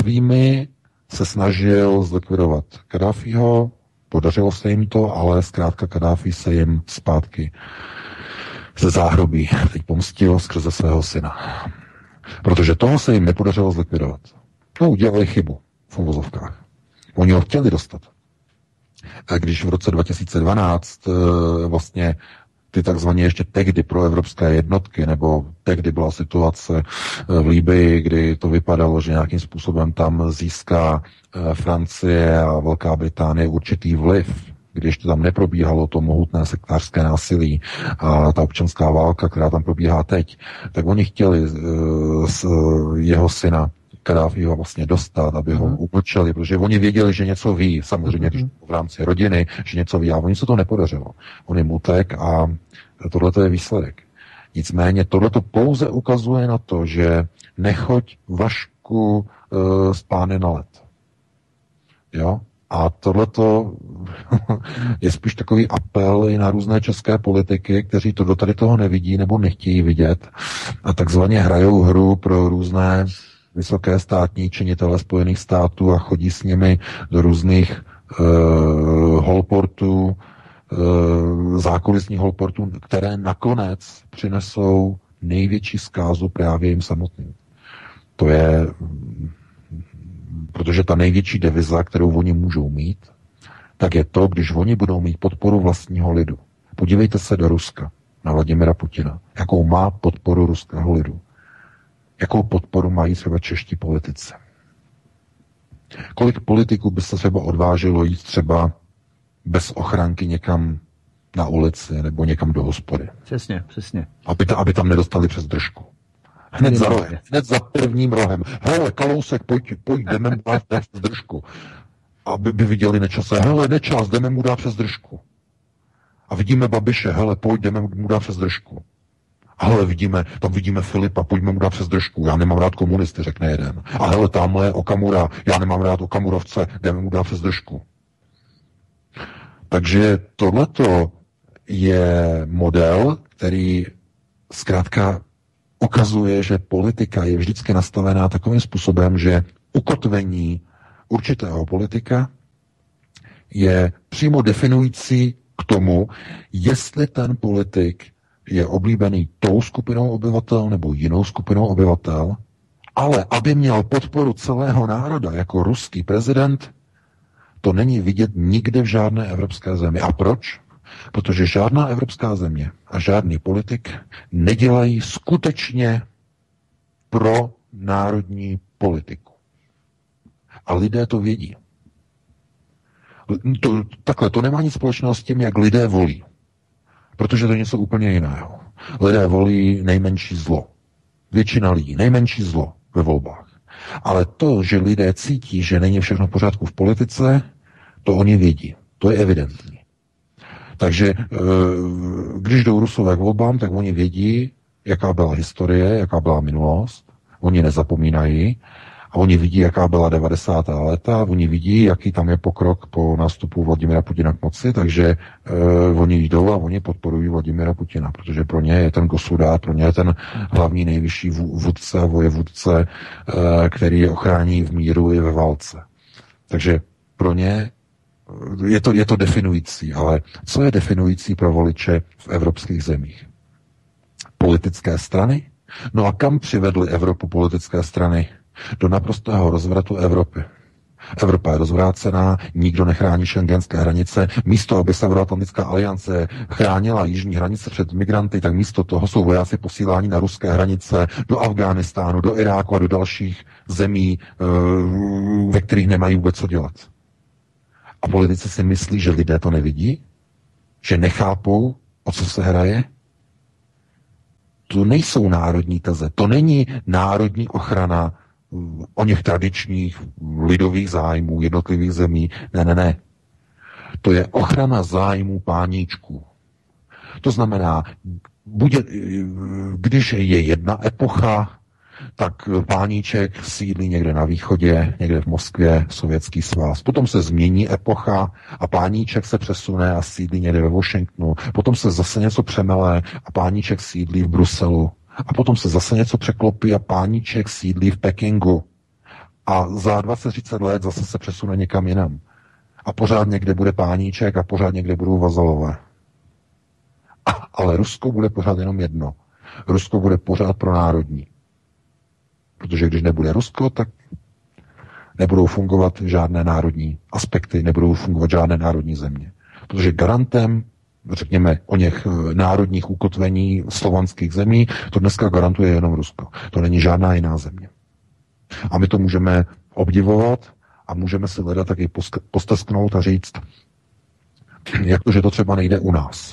se snažil zlikvidovat Kaddáfího, podařilo se jim to, ale zkrátka Kaddáfí se jim zpátky ze záhrobí teď pomstil skrze svého syna. Protože toho se jim nepodařilo zlikvidovat. No, udělali chybu v uvozovkách. Oni ho chtěli dostat. A když v roce 2012 vlastně ty takzvaně ještě tehdy proevropské jednotky, nebo tehdy byla situace v Libyi, kdy to vypadalo, že nějakým způsobem tam získá Francie a Velká Británie určitý vliv, když to tam neprobíhalo to mohutné sektářské násilí a ta občanská válka, která tam probíhá teď, tak oni chtěli jeho syna Kaddáfího vlastně dostat, aby ho umlčeli, protože oni věděli, že něco ví, samozřejmě v rámci rodiny, že něco ví, a oni se to nepodařilo. On jim utek a tohle je výsledek. Nicméně tohle to pouze ukazuje na to, že nechoď Vašku z pány na led. Jo? A tohleto je spíš takový apel i na různé české politiky, kteří to do tady toho nevidí nebo nechtějí vidět a takzvaně hrajou hru pro různé vysoké státní činitele Spojených států a chodí s nimi do různých holportů, zákulisních holportů, které nakonec přinesou největší zkázu právě jim samotným. To je, protože ta největší deviza, kterou oni můžou mít, tak je to, když oni budou mít podporu vlastního lidu. Podívejte se do Ruska, na Vladimira Putina, jakou má podporu ruského lidu. Jakou podporu mají třeba čeští politici. Kolik politiků by se třeba odvážilo jít třeba bez ochránky někam na ulici nebo někam do hospody. Přesně. Aby tam nedostali přes držku. Hned za rohem, hned za prvním rohem. Hele, Kalousek, pojď, jdeme mu dát přes držku. Aby by viděli Nečase, hele, Nečas, jdeme mu dát přes držku. A vidíme Babiše, hele, pojď, jdeme mu dát přes držku. A hele, tam vidíme Filipa, pojďme mu dát přes držku, já nemám rád komunisty, řekne jeden. A hele, tamhle je Okamura, já nemám rád Okamurovce, jdeme mu dát přes držku. Takže tohleto je model, který zkrátka ukazuje, že politika je vždycky nastavená takovým způsobem, že ukotvení určitého politika je přímo definující k tomu, jestli ten politik je oblíbený tou skupinou obyvatel nebo jinou skupinou obyvatel, ale aby měl podporu celého národa jako ruský prezident, to není vidět nikde v žádné evropské zemi. A proč? Protože žádná evropská země a žádný politik nedělají skutečně pro národní politiku. A lidé to vědí. To nemá nic společného s tím, jak lidé volí. Protože to je něco úplně jiného. Lidé volí nejmenší zlo. Většina lidí, nejmenší zlo ve volbách. Ale to, že lidé cítí, že není všechno v pořádku v politice, to oni vědí. To je evidentní. Takže když jdou Rusové k volbám, tak oni vědí, jaká byla historie, jaká byla minulost. Oni nezapomínají a oni vidí, jaká byla 90. léta, oni vidí, jaký tam je pokrok po nástupu Vladimira Putina k moci, takže oni jdou a oni podporují Vladimira Putina, protože pro ně je ten gosudár, pro ně je ten hlavní nejvyšší vůdce a vojevůdce, který je ochrání v míru i ve válce. Takže pro ně je to definující, ale co je definující pro voliče v evropských zemích? Politické strany? No a kam přivedly Evropu politické strany? Do naprostého rozvratu Evropy. Evropa je rozvrácená, nikdo nechrání šengenské hranice. Místo, aby Severoatlantická aliance chránila jižní hranice před migranty, tak místo toho jsou vojáci posíláni na ruské hranice do Afghánistánu, do Iráku a do dalších zemí, ve kterých nemají vůbec co dělat. A politici si myslí, že lidé to nevidí? Že nechápou, o co se hraje? To nejsou národní teze, to není národní ochrana o něch tradičních lidových zájmů jednotlivých zemí. Ne. To je ochrana zájmů páníčků. To znamená, když je jedna epocha, tak páníček sídlí někde na východě, někde v Moskvě, Sovětský svaz. Potom se změní epocha a páníček se přesune a sídlí někde ve Washingtonu. Potom se zase něco přemele a páníček sídlí v Bruselu. A potom se zase něco překlopí a páníček sídlí v Pekingu. A za 20-30 let zase se přesune někam jinam. A pořád někde bude páníček a pořád někde budou vazalové. Ale Rusko bude pořád jenom jedno. Rusko bude pořád pronárodní. Protože když nebude Rusko, tak nebudou fungovat žádné národní aspekty, nebudou fungovat žádné národní země. Protože garantem, řekněme, o něch národních ukotvení slovanských zemí, to dneska garantuje jenom Rusko. To není žádná jiná země. A my to můžeme obdivovat a můžeme si hledat taky postesknout a říct, jak to, že to třeba nejde u nás.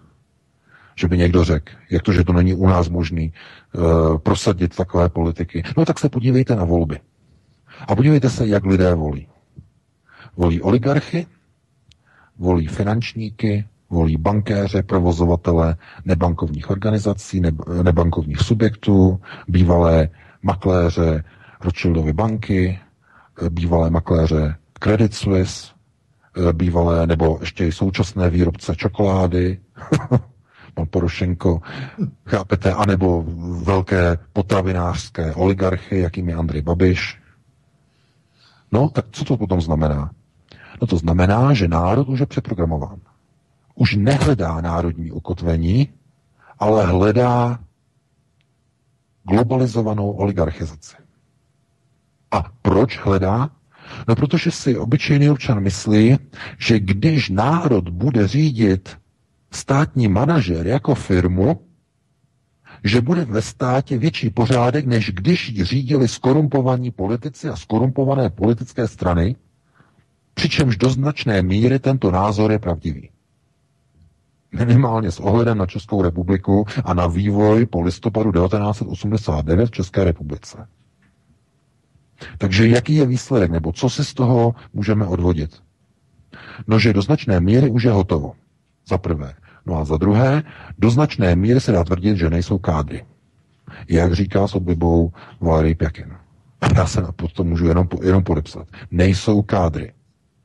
Že by někdo řekl, jak to, že to není u nás možný prosadit takové politiky. No tak se podívejte na volby. A podívejte se, jak lidé volí. Volí oligarchy, volí finančníky, volí bankéře, provozovatele nebankovních organizací, nebankovních subjektů, bývalé makléře Rothschildovy banky, bývalé makléře Credit Suisse, bývalé nebo ještě i současné výrobce čokolády, pan Porošenko, chápete, anebo velké potravinářské oligarchy, jakým je Andrej Babiš. No, tak co to potom znamená? No to znamená, že národ už je přeprogramován. Už nehledá národní ukotvení, ale hledá globalizovanou oligarchizaci. A proč hledá? No, protože si obyčejný občan myslí, že když národ bude řídit státní manažer jako firmu, že bude ve státě větší pořádek, než když ji řídili skorumpovaní politici a skorumpované politické strany, přičemž do značné míry tento názor je pravdivý. Minimálně s ohledem na Českou republiku a na vývoj po listopadu 1989 v České republice. Takže jaký je výsledek, nebo co si z toho můžeme odvodit? No, že do značné míry už je hotovo. Za prvé. No a za druhé, do značné míry se dá tvrdit, že nejsou kádry. Jak říká s oblibou Valery Pjakin. Já se pod to můžu jenom podepsat. Nejsou kádry.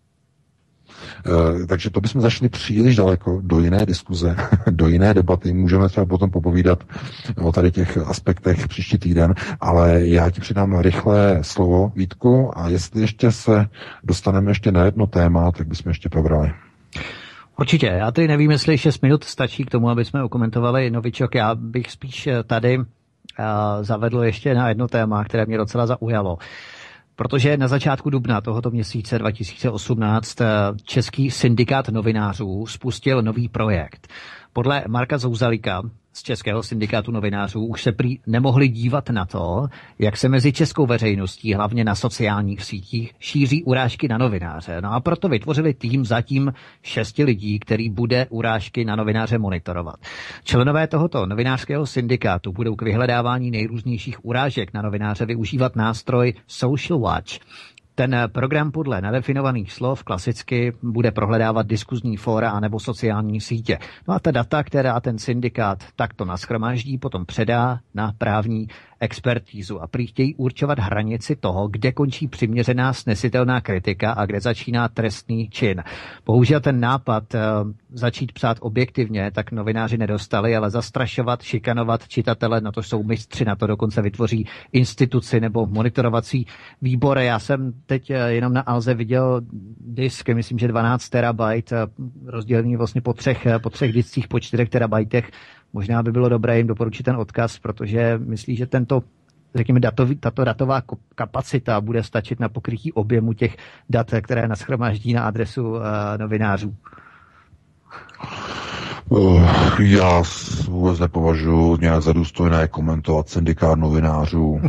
Takže to bychom zašli příliš daleko do jiné diskuze, do jiné debaty. Můžeme třeba potom popovídat o tady těch aspektech příští týden, ale já ti přidám rychlé slovo, Vítku, a jestli ještě se dostaneme ještě na jedno téma, tak bychom ještě probrali. Určitě. Já tedy nevím, jestli 6 minut stačí k tomu, aby jsme okomentovali novičok. Já bych spíš tady zavedl ještě na jedno téma, které mě docela zaujalo. Protože na začátku dubna tohoto měsíce 2018 Český syndikát novinářů spustil nový projekt. Podle Marka Zouzalíka z Českého syndikátu novinářů už se prý nemohli dívat na to, jak se mezi českou veřejností, hlavně na sociálních sítích, šíří urážky na novináře. No a proto vytvořili tým zatím 6 lidí, který bude urážky na novináře monitorovat. Členové tohoto novinářského syndikátu budou k vyhledávání nejrůznějších urážek na novináře využívat nástroj Social Watch. Ten program podle nedefinovaných slov klasicky bude prohledávat diskuzní fóra anebo sociální sítě. No a ta data, která ten syndikát takto nashromáždí, potom předá na právní expertízu a prý chtějí určovat hranici toho, kde končí přiměřená snesitelná kritika a kde začíná trestný čin. Bohužel ten nápad začít psát objektivně, tak novináři nedostali, ale zastrašovat, šikanovat čitatele, na to jsou mistři, na to dokonce vytvoří instituci nebo monitorovací výbory. Já jsem teď jenom na Alze viděl disk, myslím, že 12 terabajt, rozdělený vlastně po třech discích po 4 terabajtech. Možná by bylo dobré jim doporučit ten odkaz, protože myslí, že tato datová kapacita bude stačit na pokrytí objemu těch dat, které nashromáždí na adresu novinářů. Já vůbec nepovažuji nějak za důstojné komentovat syndikát novinářů.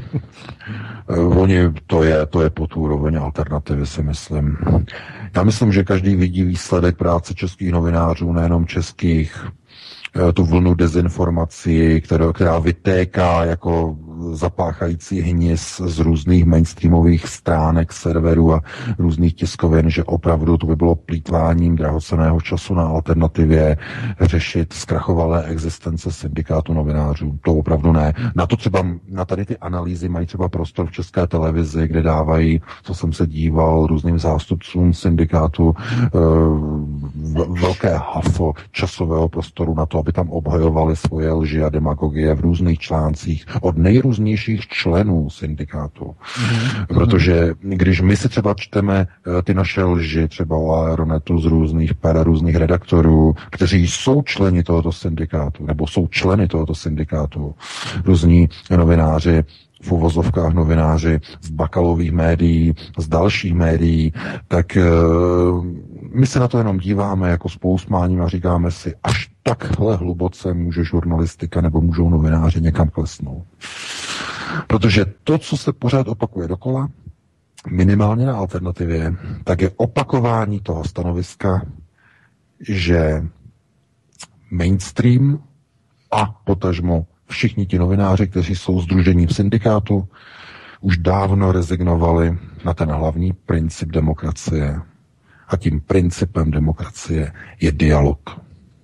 To je pod úroveň alternativy, si myslím. Já myslím, že každý vidí výsledek práce českých novinářů, nejenom českých, tu vlnu dezinformací, která vytéká jako zapáchající hnis z různých mainstreamových stránek, serverů a různých tiskovin, že opravdu to by bylo plýtváním drahocenného času na alternativě řešit zkrachovalé existence syndikátu novinářů. To opravdu ne. Na to třeba, na tady ty analýzy mají třeba prostor v České televizi, kde dávají, co jsem se díval, různým zástupcům syndikátu velké hafo časového prostoru na to, aby tam obhajovali svoje lži a demagogie v různých článcích od nejrůznějších členů syndikátu. Protože když my si třeba čteme ty naše lži, třeba o Aeronetu z různých per, různých redaktorů, kteří jsou členi tohoto syndikátu, nebo jsou členy tohoto syndikátu, různí novináři, v uvozovkách novináři z bakalových médií, z dalších médií, tak my se na to jenom díváme jako s pousmáním a říkáme si, až takhle hluboce může žurnalistika nebo můžou novináři někam klesnout. Protože to, co se pořád opakuje dokola, minimálně na alternativě, tak je opakování toho stanoviska, že mainstream a potažmo všichni ti novináři, kteří jsou sdružení v syndikátu, už dávno rezignovali na ten hlavní princip demokracie. A tím principem demokracie je dialog.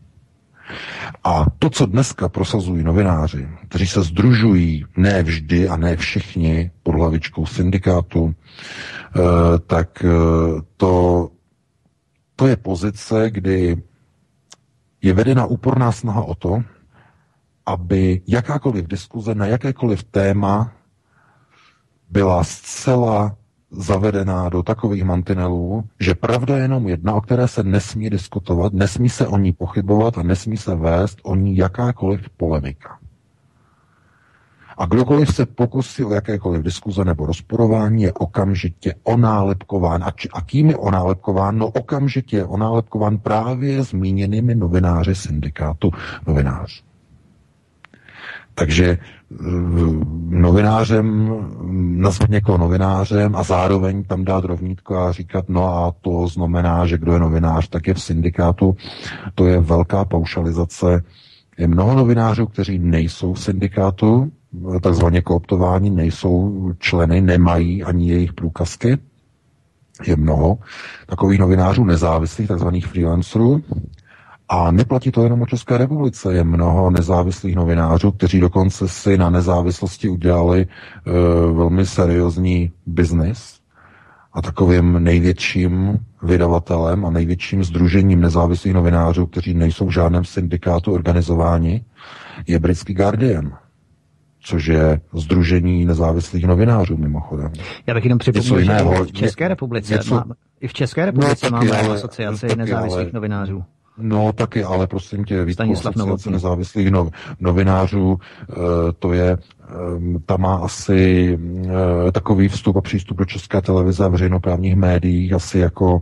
A to, co dneska prosazují novináři, kteří se sdružují ne vždy a ne všichni pod hlavičkou syndikátu, tak to je pozice, kdy je vedena úporná snaha o to, aby jakákoliv diskuze na jakékoliv téma byla zcela zavedená do takových mantinelů, že pravda je jenom jedna, o které se nesmí diskutovat, nesmí se o ní pochybovat a nesmí se vést o ní jakákoliv polemika. A kdokoliv se pokusí o jakékoliv diskuze nebo rozporování, je okamžitě onálepkován. A kým je onálepkován? No okamžitě je onálepkován právě zmíněnými novináři syndikátu novinářů. Takže novinářem, nazvat někoho novinářem a zároveň tam dát rovnítko a říkat, no a to znamená, že kdo je novinář, tak je v syndikátu. To je velká paušalizace. Je mnoho novinářů, kteří nejsou v syndikátu, takzvaně kooptováni, nejsou členy, nemají ani jejich průkazky. Je mnoho takových novinářů nezávislých, takzvaných freelancerů. A neplatí to jenom o České republice. Je mnoho nezávislých novinářů, kteří dokonce si na nezávislosti udělali velmi seriózní biznis. A takovým největším vydavatelem a největším sdružením nezávislých novinářů, kteří nejsou v žádném syndikátu organizováni, je britský Guardian, což je sdružení nezávislých novinářů mimochodem. Já bych jenom připomněl, že v České republice i v České republice máme asociaci nezávislých novinářů. No taky, ale prosím tě, Vítku, asociace nezávislých novinářů, to je ta má asi takový vstup a přístup do České televize a veřejnoprávních médií asi jako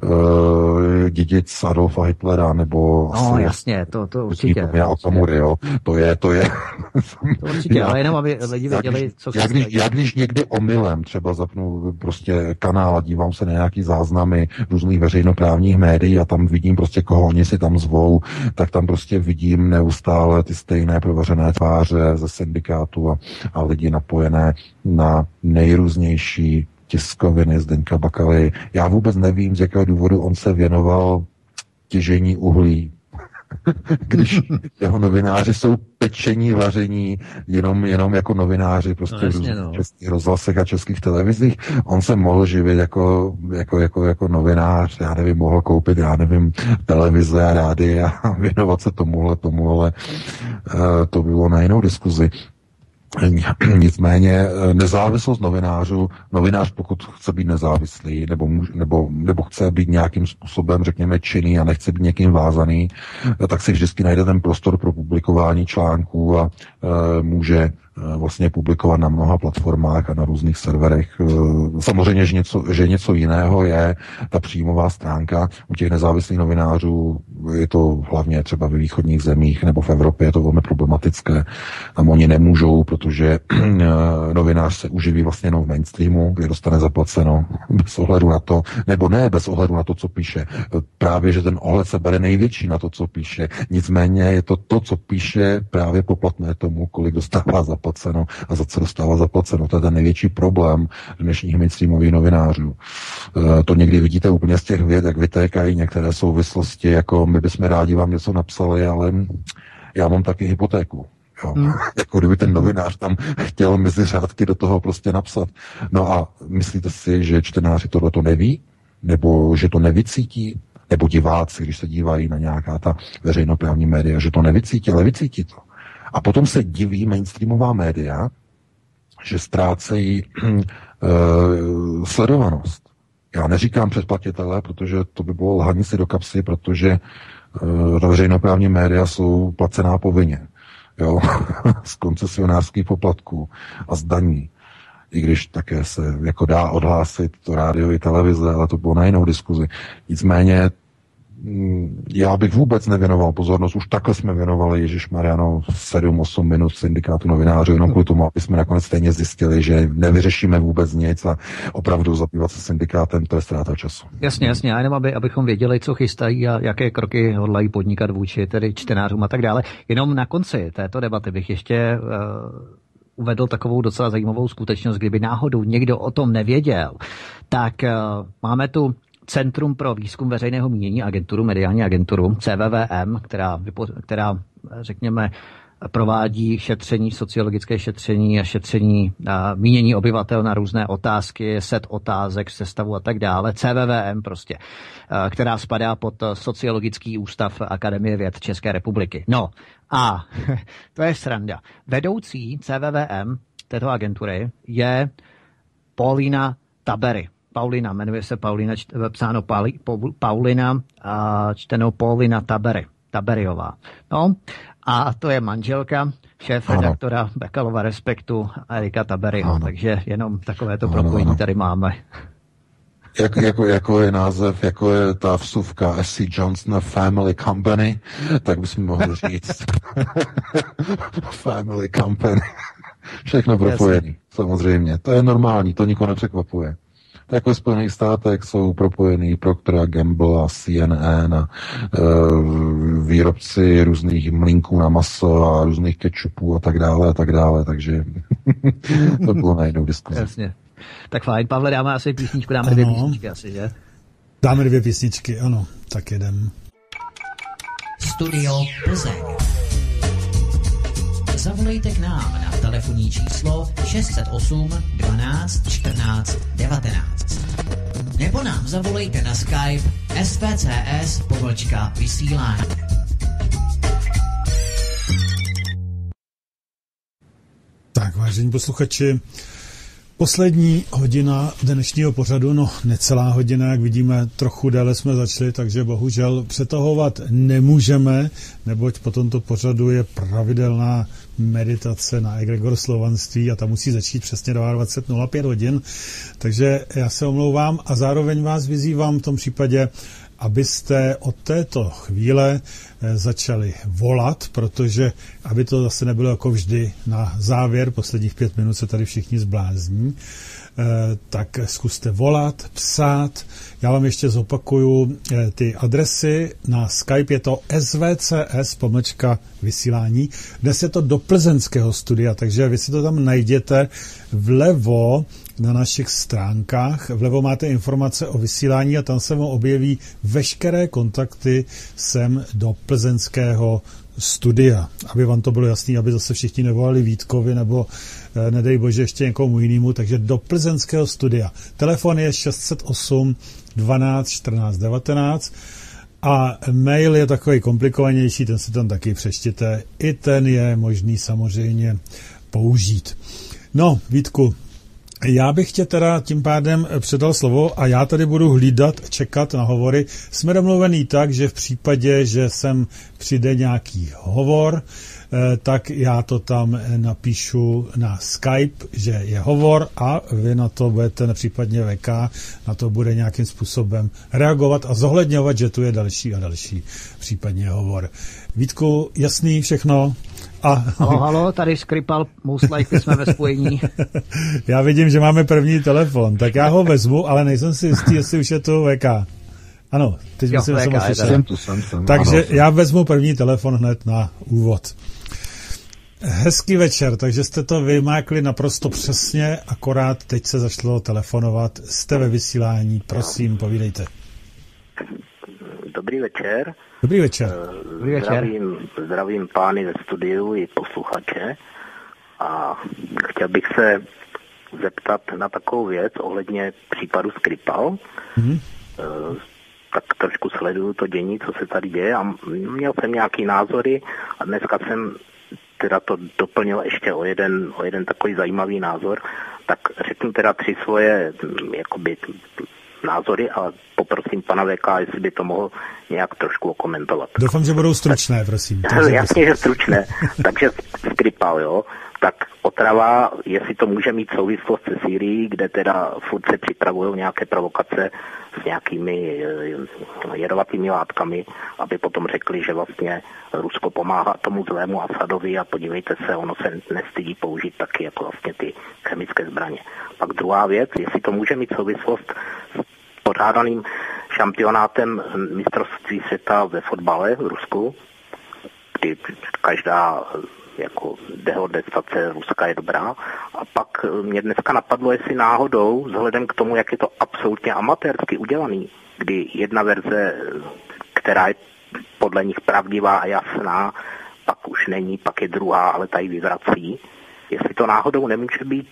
dědic Adolfa Hitlera, nebo no asi jasně, to určitě. Já o tomu, jo. To je. To určitě, ale jenom aby lidi věděli, co se já když někdy omylem třeba zapnu prostě kanál a dívám se na nějaký záznamy různých veřejnoprávních médií a tam vidím prostě, koho oni si tam zvou, tak tam prostě vidím neustále ty stejné provařené tváře ze syndikátu a lidi napojené na nejrůznější tiskoviny Zdeňka Bakaly. Já vůbec nevím, z jakého důvodu on se věnoval těžení uhlí, když jeho novináři jsou pečení, vaření, jenom jako novináři prostě v českých rozhlasech a českých televizích. On se mohl živit jako novinář, já nevím, mohl koupit, televize a rády a věnovat se tomu, ale to bylo na jinou diskuzi. Nicméně nezávislost novinář pokud chce být nezávislý nebo chce být nějakým způsobem, řekněme, činný a nechce být někým vázaný, tak si vždycky najde ten prostor pro publikování článků a může vlastně publikovat na mnoha platformách a na různých serverech. Samozřejmě, že něco jiného je ta příjmová stránka. U těch nezávislých novinářů je to hlavně třeba ve východních zemích nebo v Evropě je to velmi problematické. Tam oni nemůžou, protože novinář se uživí vlastně jenom v mainstreamu, kde dostane zaplaceno bez ohledu na to, nebo ne bez ohledu na to, co píše. Právě, že ten ohled se bere největší na to, co píše. Nicméně je to, co píše, právě poplatné tomu, kolik dostává zaplaceno a za co dostává zaplaceno. To je ten největší problém dnešních mainstreamových novinářů. To někdy vidíte úplně z těch věd, jak vytékají některé souvislosti, jako my bychom rádi vám něco napsali, ale já mám taky hypotéku. Jo. Jako kdyby ten novinář tam chtěl mezi řádky do toho prostě napsat. No a myslíte si, že čtenáři tohleto neví? Nebo že to nevycítí? Nebo diváci, když se dívají na nějaká ta veřejnoprávní média, že to nevycítí, ale vycítí to. A potom se diví mainstreamová média, že ztrácejí sledovanost. Já neříkám předplatitele, protože to by bylo lhaní si do kapsy, protože veřejnoprávní média jsou placená povinně. Jo? Z koncesionářských poplatků a z daní. I když také se jako dá odhlásit to rádio i televize, ale to bylo na jinou diskuzi. Nicméně já bych vůbec nevěnoval pozornost, už takhle jsme věnovali Ježišmarjano 7-8 minut syndikátu novinářů, jenom kvůli tomu, aby jsme nakonec stejně zjistili, že nevyřešíme vůbec nic a opravdu zabývat se syndikátem, to je ztráta času. Jasně, a jenom abychom věděli, co chystají a jaké kroky hodlají podnikat vůči tedy čtenářům a tak dále. Jenom na konci této debaty bych ještě uvedl takovou docela zajímavou skutečnost, kdyby náhodou někdo o tom nevěděl, tak máme tu Centrum pro výzkum veřejného mínění, mediální agenturu, CVVM, která řekněme, provádí šetření, sociologické šetření a šetření mínění obyvatel na různé otázky, set otázek, sestavu a tak dále. CVVM prostě, která spadá pod Sociologický ústav Akademie věd České republiky. No a to je sranda. Vedoucí CVVM této agentury je Paulina Tabery. Paulina, jmenuje se Paulina, psáno Paulina a čteno Paulina Taberyová. No a to je manželka šéf-redaktora Bakalova Respektu Erika Taberyho, takže jenom takovéto propojení tady máme. Jako je název, jako je ta vsuvka S.C. Johnson Family Company, tak bychom mohli říct Family Company. Všechno propojený, samozřejmě. To je normální, to nikoho nepřekvapuje. Tak ve Spojených státech jsou propojený Procter & Gamble a CNN a výrobci různých mlýnků na maso a různých kečupů a tak dále, takže to bylo na jednou diskuzi. Jasně. Tak fajn, Pavle, dáme asi písničku, dáme 2 písničky asi, že? Dáme 2 písničky, ano, tak jedem. Studio Plzeň. Zavolejte k nám na telefonní číslo 608 12 14 19. Nebo nám zavolejte na Skype svcs_vysílání. Tak, vážení posluchači, poslední hodina dnešního pořadu, necelá hodina, jak vidíme, trochu déle jsme začali, takže bohužel přetahovat nemůžeme, neboť po tomto pořadu je pravidelná meditace na egregor slovanství a ta musí začít přesně 22:05 hodin, takže já se omlouvám a zároveň vás vyzývám v tom případě, abyste od této chvíle začali volat, protože aby to zase nebylo jako vždy na závěr, posledních 5 minut se tady všichni zblázní, tak zkuste volat, psát. Já vám ještě zopakuju ty adresy. Na Skype je to svcs_vysílání. Dnes je to do plzeňského studia, takže vy si to tam najděte vlevo na našich stránkách. Vlevo máte informace o vysílání a tam se vám objeví veškeré kontakty sem do plzeňského studia. Aby vám to bylo jasný, aby zase všichni nevolali Vítkovi nebo nedej bože ještě někomu jinému, takže do plzeňského studia. Telefon je 608 12 14 19 a mail je takový komplikovanější, ten si tam taky přečtěte. I ten je možný samozřejmě použít. No, Vítku, já bych tě teda tím pádem předal slovo a já tady budu hlídat, čekat na hovory. Jsme domluvený tak, že v případě, že sem přijde nějaký hovor, tak já to tam napíšu na Skype, že je hovor a vy na to budete, případně VK, na to bude nějakým způsobem reagovat a zohledňovat, že tu je další a další případně hovor. Vítku, jasný všechno? Halo, tady Skripal, most likely jsme ve spojení. Já vidím, že máme první telefon, tak já ho vezmu, ale nejsem si jistý, jestli už je to VK. Ano, teď myslím, že jsem ho slyšel. Takže já vezmu první telefon hned na úvod. Hezký večer, takže jste to vymákli naprosto přesně, akorát teď se začalo telefonovat. Jste ve vysílání, prosím, povídejte. Dobrý večer. Dobrý večer. Zdravím pány ve studiu i posluchače a chtěl bych se zeptat na takovou věc ohledně případu Skripal. Tak trošku sleduju to dění, co se tady děje a měl jsem nějaký názory a dneska jsem teda to doplnil ještě o jeden takový zajímavý názor, tak řeknu teda 3 svoje jakoby názory a poprosím pana VK, jestli by to mohl nějak trošku okomentovat. Doufám, že budou stručné, prosím. Jasně, že stručné. Takže Skripal, jo, tak Otrava, jestli to může mít souvislost se Sýrií, kde teda furt se připravují nějaké provokace s nějakými jedovatými látkami, aby potom řekli, že vlastně Rusko pomáhá tomu zlému Asadovi a podívejte se, ono se nestydí použít taky jako vlastně ty chemické zbraně. Pak druhá věc, jestli to může mít souvislost s pořádaným šampionátem mistrovství světa ve fotbale v Rusku, kdy každá jako dehonestace Ruska je dobrá. A pak mě dneska napadlo, jestli náhodou, vzhledem k tomu, jak je to absolutně amatérsky udělaný, kdy jedna verze, která je podle nich pravdivá a jasná, pak už není, pak je druhá, ale ta ji vyvrací. Jestli to náhodou nemůže být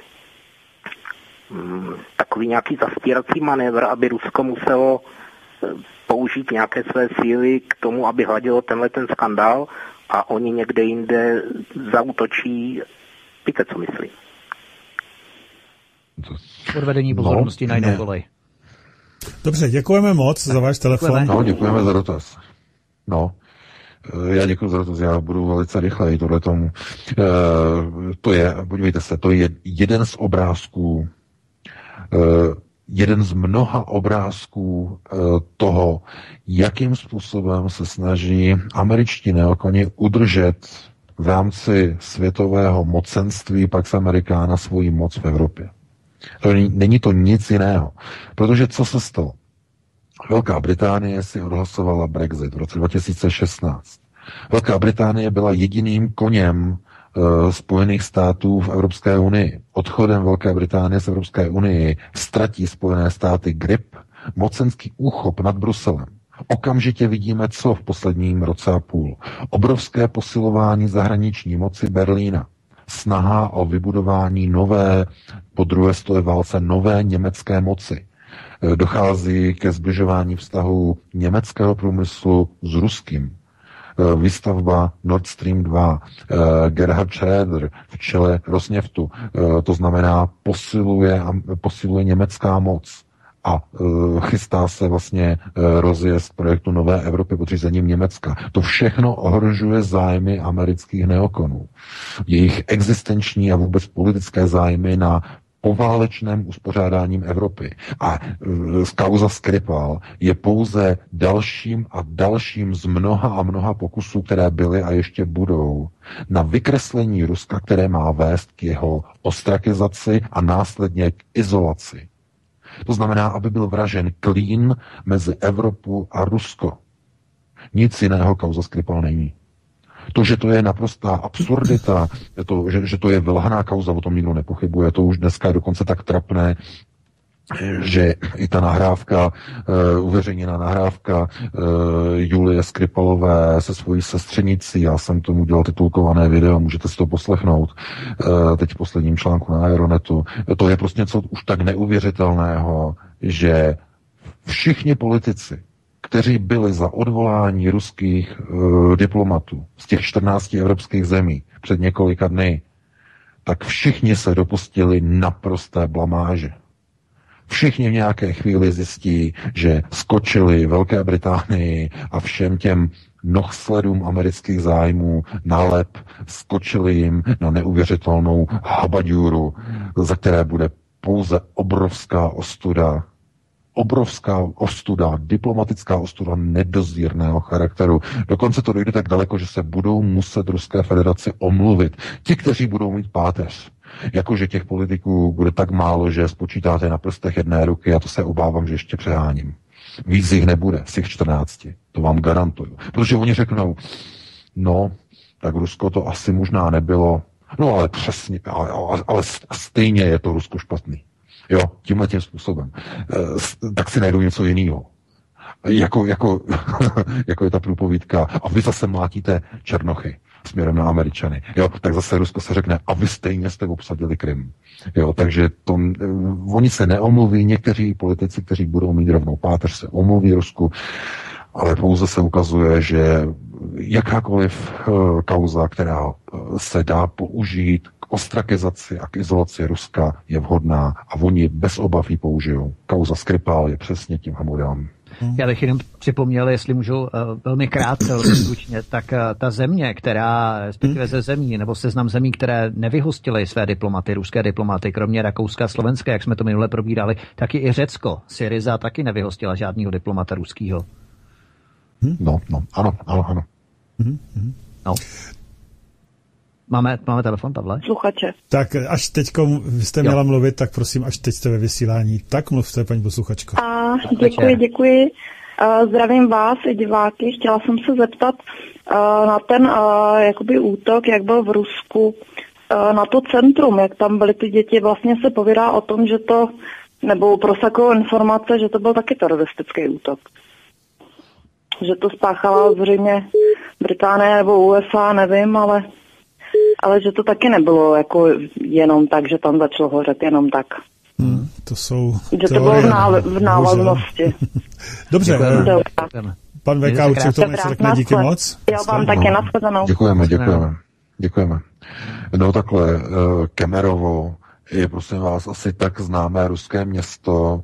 takový nějaký zastírací manévr, aby Rusko muselo použít nějaké své síly k tomu, aby hladilo tenhle ten skandál a oni někde jinde zaútočí. Víte, co myslím? Odvedení pozornosti na jinou kolej. Dobře, děkujeme moc za váš telefon. No, děkujeme za dotaz. No, já děkuji za dotaz, já budu velice rychlej tohle tomu. To je, podívejte se, to je jeden z obrázků, jeden z mnoha obrázků toho, jakým způsobem se snaží američtí neokoni udržet v rámci světového mocenství Pax Americana svoji moc v Evropě. Není to nic jiného. Protože co se stalo? Velká Británie si odhlasovala Brexit v roce 2016. Velká Británie byla jediným koněm Spojených států v Evropské unii. Odchodem Velké Británie z Evropské unii ztratí Spojené státy grip, mocenský úchop nad Bruselem. Okamžitě vidíme, co v posledním roce a půl. Obrovské posilování zahraniční moci Berlína. Snaha o vybudování nové, po druhé světové válce, nové německé moci. Dochází ke zbližování vztahu německého průmyslu s ruským. Výstavba Nord Stream 2, Gerhard Schröder v čele Rosneftu, to znamená posiluje německá moc. a chystá se vlastně rozjezd projektu Nové Evropy pod řízením Německa. To všechno ohrožuje zájmy amerických neokonů. Jejich existenční a vůbec politické zájmy na poválečném uspořádáním Evropy. A kauza Skripal je pouze dalším a dalším z mnoha a mnoha pokusů, které byly a ještě budou, na vykreslení Ruska, které má vést k jeho ostrakizaci a následně k izolaci. To znamená, aby byl vražen klín mezi Evropu a Rusko. Nic jiného kauza Skripal není. To, že to je naprostá absurdita, že to je vylhaná kauza, o tom nikdo nepochybuje, to už dneska je dokonce tak trapné, že i ta nahrávka, uveřejněná nahrávka Julie Skripalové se svojí sestřenicí, já jsem tomu dělal titulkované video, můžete si to poslechnout teď v posledním článku na Aeronetu, to je prostě něco už tak neuvěřitelného, že všichni politici, kteří byli za odvolání ruských diplomatů z těch 14 evropských zemí před několika dny, tak všichni se dopustili naprosté blamáže. Všichni v nějaké chvíli zjistí, že skočili Velké Británii a všem těm nohsledům amerických zájmů na lep, skočili jim na neuvěřitelnou habaďůru, za které bude pouze obrovská ostuda, diplomatická ostuda nedozírného charakteru. Dokonce to dojde tak daleko, že se budou muset Ruské federaci omluvit. Ti, kteří budou mít páteř. Jakože těch politiků bude tak málo, že spočítáte na prstech jedné ruky, a to se obávám, že ještě přeháním. Víc jich nebude z těch 14. To vám garantuju. Protože oni řeknou, no, tak Rusko to asi možná nebylo, no ale přesně, ale stejně je to Rusko špatný. Jo, tímhletím způsobem. Tak si najdou něco jiného. Jako je ta průpovídka. A vy zase mlátíte Černochy směrem na Američany. Jo, tak zase Rusko se řekne, a vy stejně jste obsadili Krym. Jo, takže oni se neomluví, někteří politici, kteří budou mít rovnou páteř, se omluví Rusku, ale pouze se ukazuje, že jakákoliv kauza, která se dá použít k ostrakizaci a k izolaci Ruska, je vhodná a oni bez obav ji použijou. Kauza Skripal je přesně tím modelem. Já bych jenom připomněl, jestli můžu velmi krátce, velmi stručně, tak ta země, která, respektive ze zemí, nebo seznam zemí, které nevyhostily své diplomaty, ruské diplomaty, kromě Rakouska a Slovenska, jak jsme to minule probírali, taky i Řecko. Syriza taky nevyhostila žádného diplomata ruského. No, ano. No. Máme telefon, Pavle? Sluchače. Tak až teďko vy jste měla mluvit, tak prosím, až teď jste ve vysílání. Tak mluvte, paní posluchačko. Děkuji. Zdravím vás i diváky. Chtěla jsem se zeptat na ten jakoby útok, jak byl v Rusku, na to centrum, jak tam byly ty děti. Vlastně se povídá o tom, že to, nebo prosakují informace, že to byl taky teroristický útok. Že to spáchala zřejmě Británie nebo USA, nevím, ale že to taky nebylo jako jenom tak, že tam začalo hořet jenom tak. To jsou že to bylo v návaznosti. Dobře. Pan VK určitě to něco řekne, díky moc. Já vám taky nashledanou. Děkujeme. No takhle, Kemerovo je, prosím vás, asi tak známé ruské město,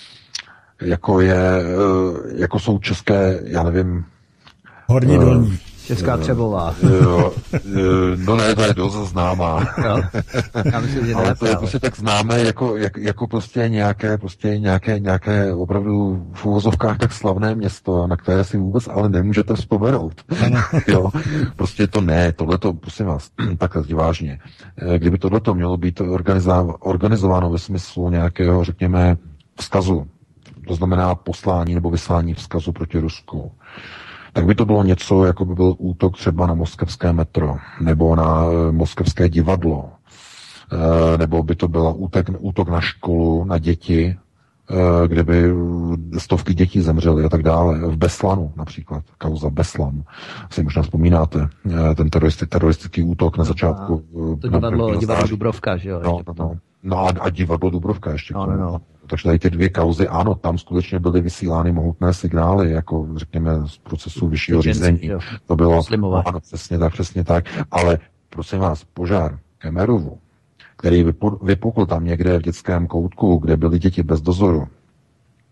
jako jsou české, já nevím... Horní Dolní. Česká Třebová. No ne, to je dost známá. Já myslím, že ale to je prostě tak známé, jako prostě nějaké opravdu v uvozovkách tak slavné město, na které si vůbec ale nemůžete vzpomenout. Jo, prostě to ne, tohleto, prosím vás, takhle vážně. Kdyby tohleto mělo být organizováno ve smyslu nějakého, řekněme, vzkazu, to znamená poslání nebo vyslání vzkazu proti Rusku, tak by to bylo něco, jako by byl útok třeba na moskevské metro, nebo na moskevské divadlo, nebo by to byl útok na školu, na děti, kde by stovky dětí zemřely a tak dále. V Beslanu například, kauza Beslan. Si možná vzpomínáte, ten teroristický útok na začátku. To divadlo Dubrovka, že jo? No a divadlo Dubrovka ještě. No. Takže tady ty dvě kauzy, ano, tam skutečně byly vysílány mohutné signály, jako řekněme z procesu vyššího řízení. Jo. To bylo, ano, přesně tak. Ale prosím vás, požár Kemerovu, který vypukl tam někde v dětském koutku, kde byly děti bez dozoru,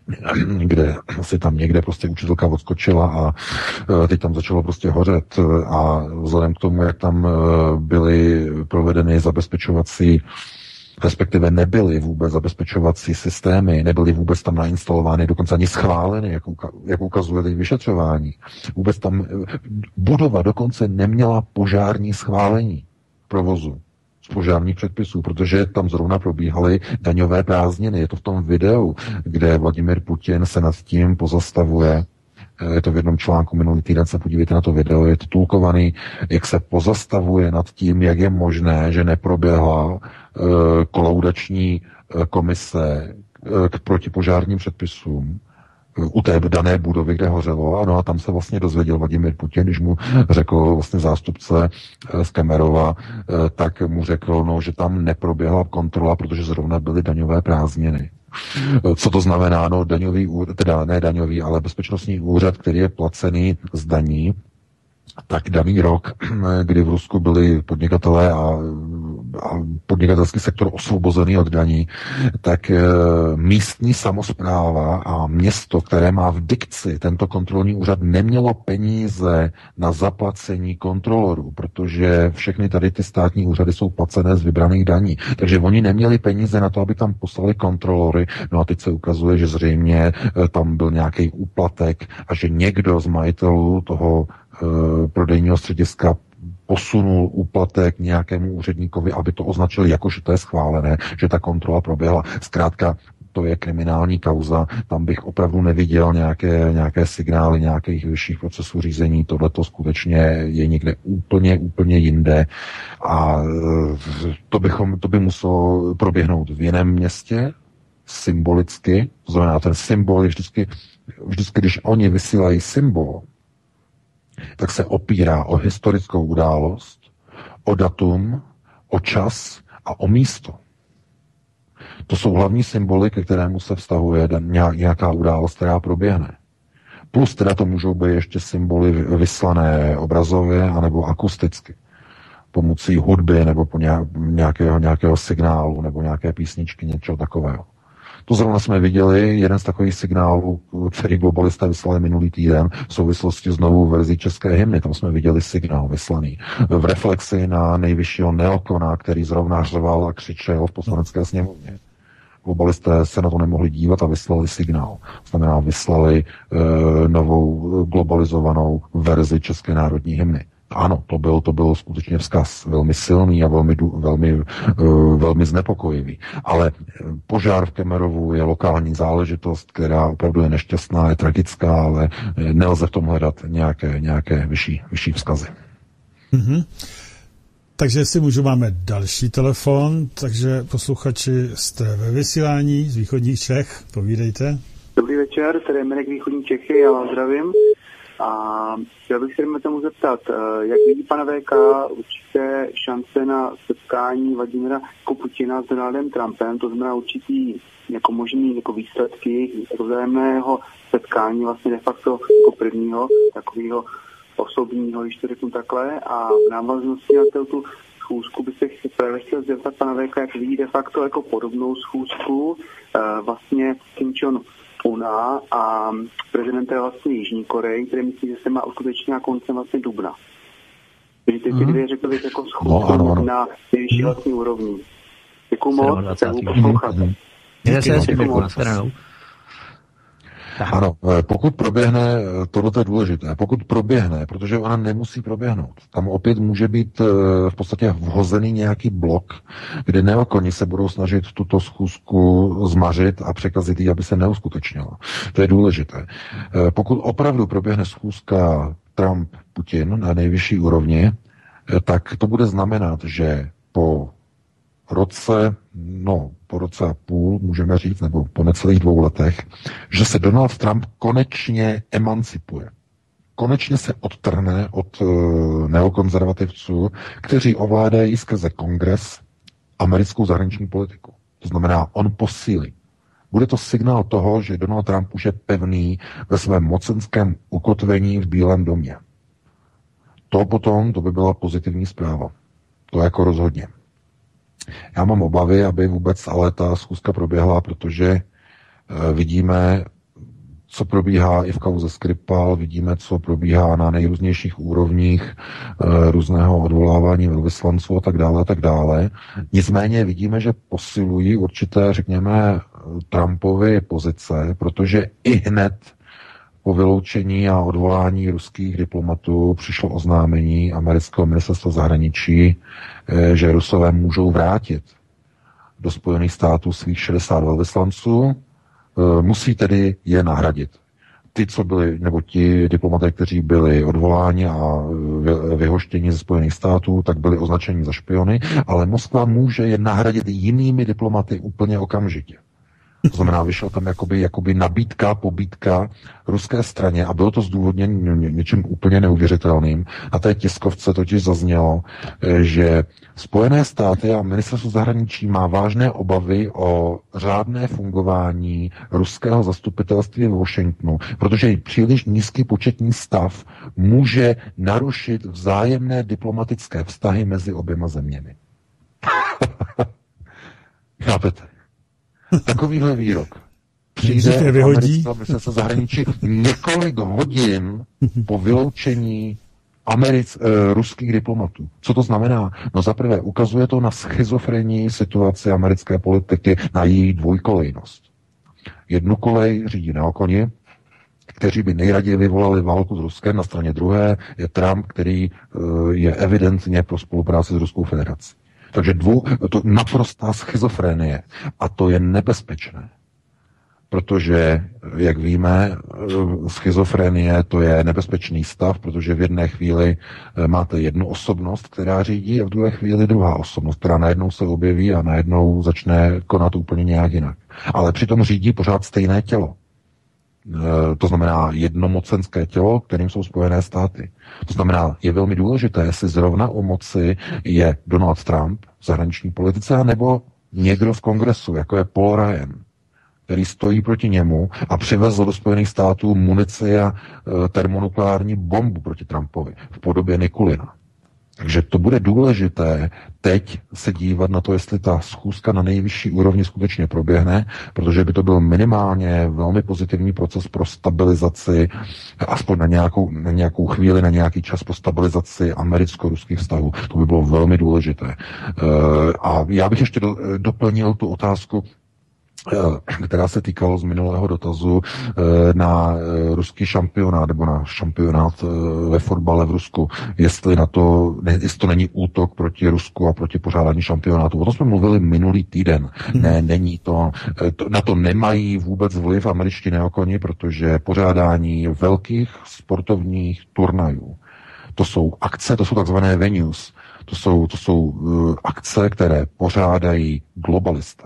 kde si tam někde prostě učitelka odskočila a teď tam začalo prostě hořet a vzhledem k tomu, jak tam byly provedeny zabezpečovací, respektive nebyly vůbec zabezpečovací systémy, nebyly vůbec tam nainstalovány, dokonce ani schváleny, jak ukazuje vyšetřování. Vůbec tam budova dokonce neměla požární schválení provozu z požárních předpisů, protože tam zrovna probíhaly daňové prázdniny. Je to v tom videu, kde Vladimir Putin se nad tím pozastavuje. Je to v jednom článku minulý týden, se podívejte na to video, je to tulkovaný, jak se pozastavuje nad tím, jak je možné, že neproběhla kolaudační komise k protipožárním předpisům u té dané budovy, kde hořelo. No a tam se vlastně dozvěděl Vladimír Putin, když mu řekl vlastně zástupce z Kemerova, tak mu řekl, no, že tam neproběhla kontrola, protože zrovna byly daňové prázdniny. Co to znamená? No, ne daňový, ale bezpečnostní úřad, který je placený z daní, tak daný rok, kdy v Rusku byli podnikatelé a podnikatelský sektor osvobozený od daní, tak místní samospráva a město, které má v dikci tento kontrolní úřad, nemělo peníze na zaplacení kontrolorů, protože všechny tady ty státní úřady jsou placené z vybraných daní. Takže oni neměli peníze na to, aby tam poslali kontrolory. No a teď se ukazuje, že zřejmě tam byl nějaký úplatek a že někdo z majitelů toho prodejního střediska posunul úplatek nějakému úředníkovi, aby to označili jako, že to je schválené, že ta kontrola proběhla. Zkrátka, to je kriminální kauza, tam bych opravdu neviděl nějaké signály nějakých vyšších procesů řízení, tohleto skutečně je někde úplně jinde a to by muselo proběhnout v jiném městě, symbolicky, to znamená, ten symbol je vždycky, když oni vysílají symbol, tak se opírá o historickou událost, o datum, o čas a o místo. To jsou hlavní symboly, ke kterému se vztahuje nějaká událost, která proběhne. Plus teda to můžou být ještě symboly vyslané obrazově anebo akusticky. Pomocí hudby nebo po nějakého signálu nebo nějaké písničky, něčeho takového. To zrovna jsme viděli, jeden z takových signálů, který globalisté vyslali minulý týden v souvislosti s novou verzí české hymny. Tam jsme viděli signál vyslaný v reflexi na nejvyššího neokona, který zrovna řval a křičel v poslanecké sněmovně. Globalisté se na to nemohli dívat a vyslali signál. Znamená, vyslali novou globalizovanou verzi české národní hymny. Ano, to byl skutečně vzkaz velmi silný a velmi znepokojivý. Ale požár v Kemerovu je lokální záležitost, která opravdu je nešťastná, je tragická, ale nelze v tom hledat nějaké vyšší vzkazy. Mm-hmm. Takže jestli můžu, máme další telefon, takže posluchači jste ve vysílání z východních Čech, povídejte. Dobrý večer, tady je Mirek Východní Čechy, já vás zdravím. A chtěl bych se tomu zeptat, jak vidí pana VK určité šance na setkání Vladimira Putina s Donaldem Trumpem, to znamená určitý jako možný jako výsledky jako vzájemného setkání vlastně de facto jako prvního takového osobního, když to řeknu takhle, a v návaznosti na tu schůzku bych se právě chtěl zeptat pana VK, jak vidí de facto jako podobnou schůzku vlastně Kim Jong-una a prezidenta vlastně Jižní Koreji, který myslí, že se má uskutečnit na koncem vlastně dubna. Takže ty dvě řekl bych jako schůzku na nejvyšší vlastní úrovni. Děkuju moc, se budu poslouchat. Ano, pokud proběhne, tohle je důležité, pokud proběhne, protože ona nemusí proběhnout, tam opět může být v podstatě vhozený nějaký blok, kde neokoni se budou snažit tuto schůzku zmařit a překazit ji, aby se neuskutečnila. To je důležité. Pokud opravdu proběhne schůzka Trump-Putin na nejvyšší úrovni, tak to bude znamenat, že po roce a půl, můžeme říct, nebo po necelých 2 letech, že se Donald Trump konečně emancipuje. Konečně se odtrhne od neokonzervativců, kteří ovládají skrze kongres americkou zahraniční politiku. To znamená, on posílí. Bude to signál toho, že Donald Trump už je pevný ve svém mocenském ukotvení v Bílém domě. To by byla pozitivní zpráva. To jako rozhodně. Já mám obavy, aby vůbec ale ta schůzka proběhla, protože vidíme co probíhá i v kauze Skripal, vidíme, co probíhá na nejrůznějších úrovních různého odvolávání velvyslanců a tak dále, a tak dále. Nicméně vidíme, že posilují určité, řekněme, Trumpovy pozice, protože i hned po vyloučení a odvolání ruských diplomatů přišlo oznámení amerického ministerstva zahraničí, že Rusové můžou vrátit do Spojených států svých 60 velvyslanců, musí tedy je nahradit. Ty, co byli, nebo ti diplomaté, kteří byli odvoláni a vyhoštěni ze Spojených států, tak byli označeni za špiony, ale Moskva může je nahradit jinými diplomaty úplně okamžitě. To znamená, vyšel tam jakoby nabídka, pobídka ruské straně a bylo to zdůvodněno něčím úplně neuvěřitelným. Na té tiskovce totiž zaznělo, že Spojené státy a ministerstvo zahraničí má vážné obavy o řádné fungování ruského zastupitelství v Washingtonu, protože příliš nízký početní stav může narušit vzájemné diplomatické vztahy mezi oběma zeměmi. Chápete? Takovýhle výrok přijde americká ministerstvo zahraničí několik hodin po vyloučení ruských diplomatů. Co to znamená? No zaprvé ukazuje to na schizofrenii situace americké politiky, na její dvojkolejnost. Jednu kolej řídí neokoni, kteří by nejraději vyvolali válku s Ruskem, na straně druhé je Trump, který je evidentně pro spolupráci s Ruskou federací. Takže to naprostá schizofrenie a to je nebezpečné. Protože, jak víme, schizofrenie to je nebezpečný stav, protože v jedné chvíli máte jednu osobnost, která řídí a v druhé chvíli druhá osobnost, která najednou se objeví a najednou začne konat úplně nějak jinak. Ale přitom řídí pořád stejné tělo. To znamená jednomocenské tělo, kterým jsou Spojené státy. To znamená, je velmi důležité, jestli zrovna u moci je Donald Trump v zahraniční politice, nebo někdo v kongresu, jako je Paul Ryan, který stojí proti němu a přivezl do Spojených států munici a termonukleární bombu proti Trumpovi v podobě Nikulina. Takže to bude důležité teď se dívat na to, jestli ta schůzka na nejvyšší úrovni skutečně proběhne, protože by to byl minimálně velmi pozitivní proces pro stabilizaci, aspoň na nějakou chvíli, na nějaký čas pro stabilizaci americko-ruských vztahů. To by bylo velmi důležité. A já bych ještě doplnil tu otázku, která se týkalo z minulého dotazu na ruský šampionát nebo na šampionát ve fotbale v Rusku, jestli to není útok proti Rusku a proti pořádání šampionátu. O tom jsme mluvili minulý týden. Ne, není to. Na to nemají vůbec vliv američtí neokoni, protože pořádání velkých sportovních turnajů, to jsou akce, to jsou takzvané venues, to jsou akce, které pořádají globalisté.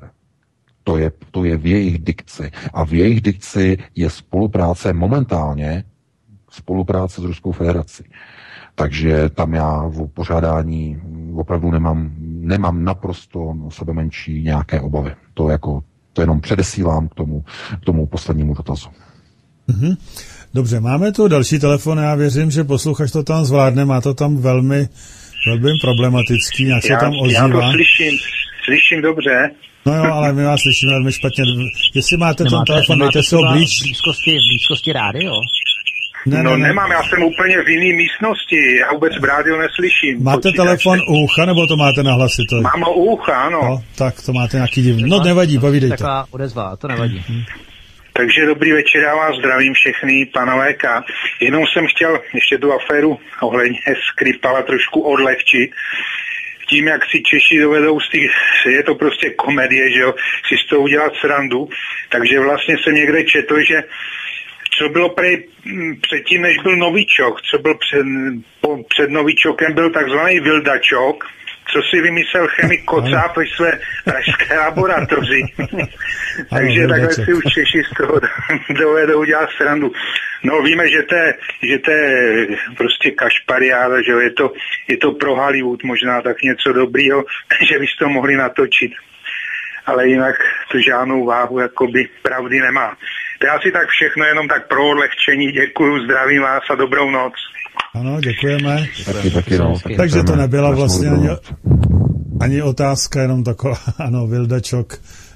To je v jejich dikci. A v jejich dikci je momentálně spolupráce s Ruskou federací. Takže tam já v pořádání opravdu nemám naprosto sebe menší nějaké obavy. To jenom předesílám k tomu poslednímu dotazu. Mm-hmm. Dobře, máme tu další telefon, já věřím, že posluchač to tam zvládne, má to tam velmi problematický, nějak se tam ozývá. Já to slyším dobře. No jo, ale my vás slyšíme velmi špatně. Jestli máte ten telefon, dejte si ho blíž. V blízkosti rádio? Ne. Nemám, já jsem úplně v jiné místnosti, já vůbec v rádiu neslyším. Máte telefon u ucha, nebo to máte na hlasiteli? Mám u ucha, ano. No, tak to máte nějaký divný. No nevadí, povídejte. Taková odezva, to nevadí. Takže dobrý večer, já vás zdravím všechny, pana VK. Jenom jsem chtěl ještě tu aféru ohledně Skripala trošku odlehčit. Tím, jak si Češi dovedou je to prostě komedie, že jo, si z toho udělat srandu. Takže vlastně jsem někde četl, že co bylo předtím, než byl novičok, co byl před novičokem, byl takzvaný vildačok, co si vymyslel chemik Kocáb ve své pražské laboratoři. Takže takhle si už Češi z toho dovedou dělat srandu. No víme, že to je prostě kašpariáda, že je to pro Hollywood možná tak něco dobrýho, že byste to mohli natočit. Ale jinak to žádnou váhu jakoby pravdy nemá. To je asi tak všechno, jenom tak pro odlehčení. Děkuju, zdravím vás a dobrou noc. Ano, děkujeme. Taky, no. Takže to nebyla vlastně ani otázka, jenom taková, ano, vildačok,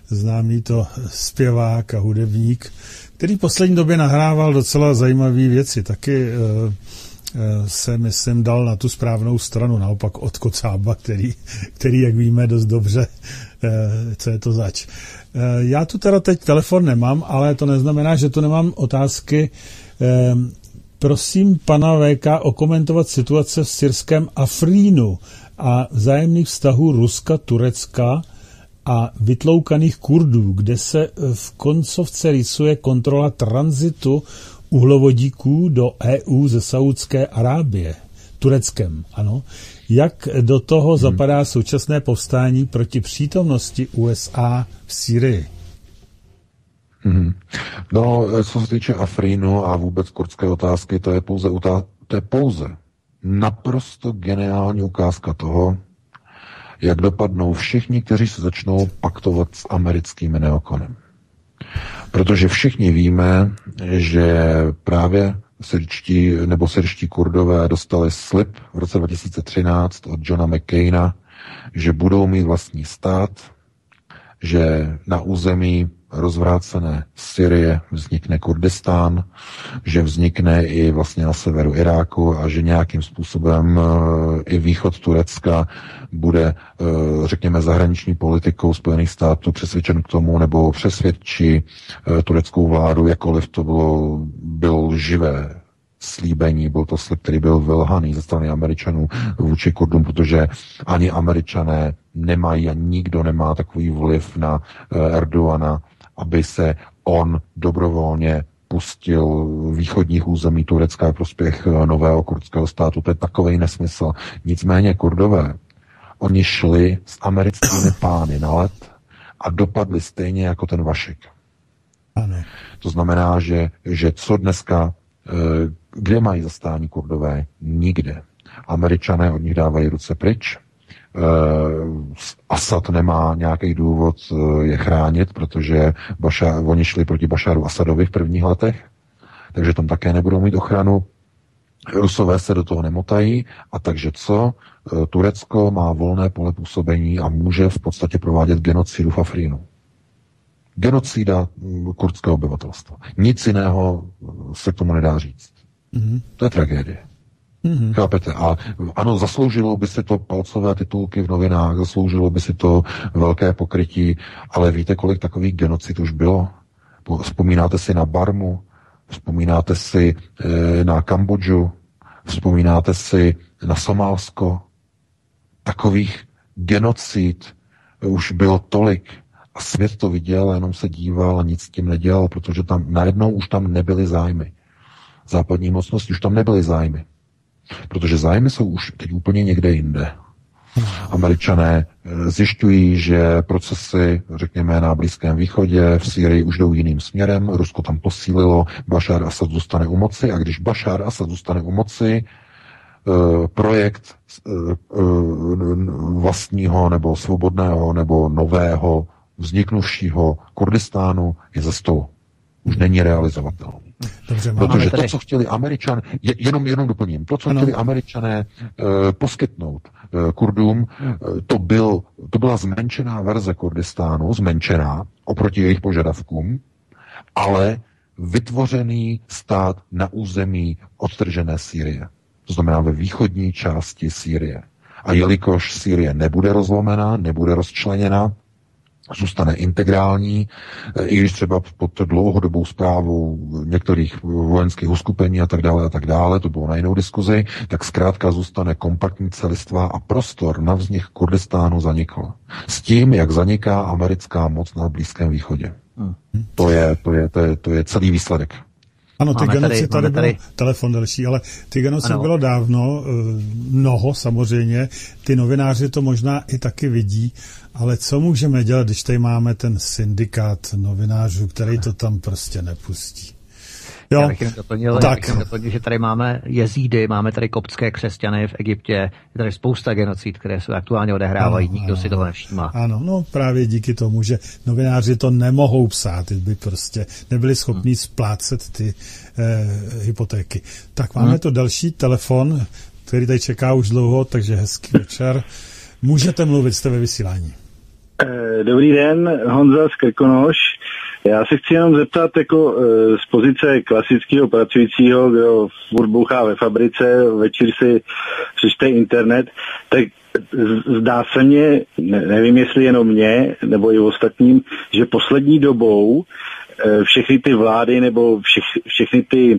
známý to zpěvák a hudebník, který v poslední době nahrával docela zajímavé věci. Taky se, myslím, dal na tu správnou stranu, naopak od Kocába, který jak víme, dost dobře, co je to zač. Já tu teda teď telefon nemám, ale to neznamená, že tu nemám otázky. Prosím pana VK okomentovat situace v syrském Afrínu a vzájemných vztahů Ruska, Turecka a vytloukaných Kurdů, kde se v koncovce rýsuje kontrola tranzitu uhlovodíků do EU ze Saúdské Arábie, Tureckem, ano. Jak do toho zapadá současné povstání proti přítomnosti USA v Sýrii? No, co se týče Afrínu a vůbec kurdské otázky, to je pouze naprosto geniální ukázka toho, jak dopadnou všichni, kteří se začnou paktovat s americkými neokonem. Protože všichni víme, že právě syrští Kurdové dostali slib v roce 2013 od Johna McCaina, že budou mít vlastní stát, že na území rozvrácené Syrie vznikne Kurdistán, že vznikne i vlastně na severu Iráku a že nějakým způsobem i východ Turecka bude, řekněme, zahraniční politikou Spojených států přesvědčen k tomu, nebo přesvědčí tureckou vládu, jakkoliv to bylo lživé slíbení, byl to slib, který byl vylhaný ze strany Američanů vůči Kurdům, protože ani Američané nemají a nikdo nemá takový vliv na Erdogana, aby se on dobrovolně pustil východních území Turecka v prospěch nového kurdského státu. To je takovej nesmysl. Nicméně Kurdové, oni šli s americkými pány na let a dopadli stejně jako ten Vašek. Ano. To znamená, že co dneska, kde mají zastání Kurdové? Nikde. Američané od nich dávají ruce pryč. Asad nemá nějaký důvod je chránit, protože oni šli proti Bašaru Asadovi v prvních letech, takže tam také nebudou mít ochranu. Rusové se do toho nemotají a takže co? Turecko má volné pole působení a může v podstatě provádět genocidu v Afrínu. Genocida kurdského obyvatelstva. Nic jiného se k tomu nedá říct. To je tragédie. Chápete? A ano, zasloužilo by si to palcové titulky v novinách, zasloužilo by si to velké pokrytí, ale víte, kolik takových genocid už bylo? Vzpomínáte si na Barmu, vzpomínáte si na Kambodžu, vzpomínáte si na Somálsko. Takových genocid už bylo tolik a svět to viděl, jenom se díval a nic s tím nedělal, protože tam najednou už tam nebyly zájmy. Západní mocnosti už tam nebyly zájmy. Protože zájmy jsou už teď úplně někde jinde. Američané zjišťují, že procesy, řekněme, na Blízkém východě, v Sýrii už jdou jiným směrem, Rusko tam posílilo, Bašár Asad zůstane u moci a když Bašár Asad zůstane u moci, projekt vlastního nebo svobodného nebo nového vzniknuvšího Kurdistánu je ze stolu. Už není realizovatelný. Dobře, protože to, co chtěli Američané, jenom doplním, to, co chtěli Američané poskytnout Kurdům, to byla zmenšená verze Kurdistánu, zmenšená oproti jejich požadavkům, ale vytvořený stát na území odtržené Sýrie. To znamená ve východní části Sýrie. A jelikož Sýrie nebude rozlomená, nebude rozčleněna, zůstane integrální, i když třeba pod dlouhodobou správou některých vojenských uskupení a tak dále, to bylo na jinou diskuzi, tak zkrátka zůstane kompaktní celistva a prostor na vznik Kurdistánu zanikl. S tím, jak zaniká americká moc na Blízkém východě. To je celý výsledek. Ano, ty genocid, tady byl telefon další, ale ty genocid bylo dávno, mnoho samozřejmě, ty novináři to možná i taky vidí, ale co můžeme dělat, když tady máme ten syndikát novinářů, který to tam prostě nepustí? Jo, já bych jen doplnil, že tady máme jezídy, máme tady koptské křesťany v Egyptě, je tady spousta genocid, které se aktuálně odehrávají, nikdo si toho nevšímá. Ano, no právě díky tomu, že novináři to nemohou psát, by prostě nebyli schopni splácet ty hypotéky. Tak máme to další telefon, který tady čeká už dlouho, takže hezký večer. Můžete mluvit, jste ve vysílání. Dobrý den, Honza z Krkonoš. Já se chci jenom zeptat jako z pozice klasického pracujícího, kdo furt bouchá ve fabrice, večer si přečte internet, tak zdá se mně, nevím jestli jenom mě, nebo i ostatním, že poslední dobou všechny ty vlády nebo všechny ty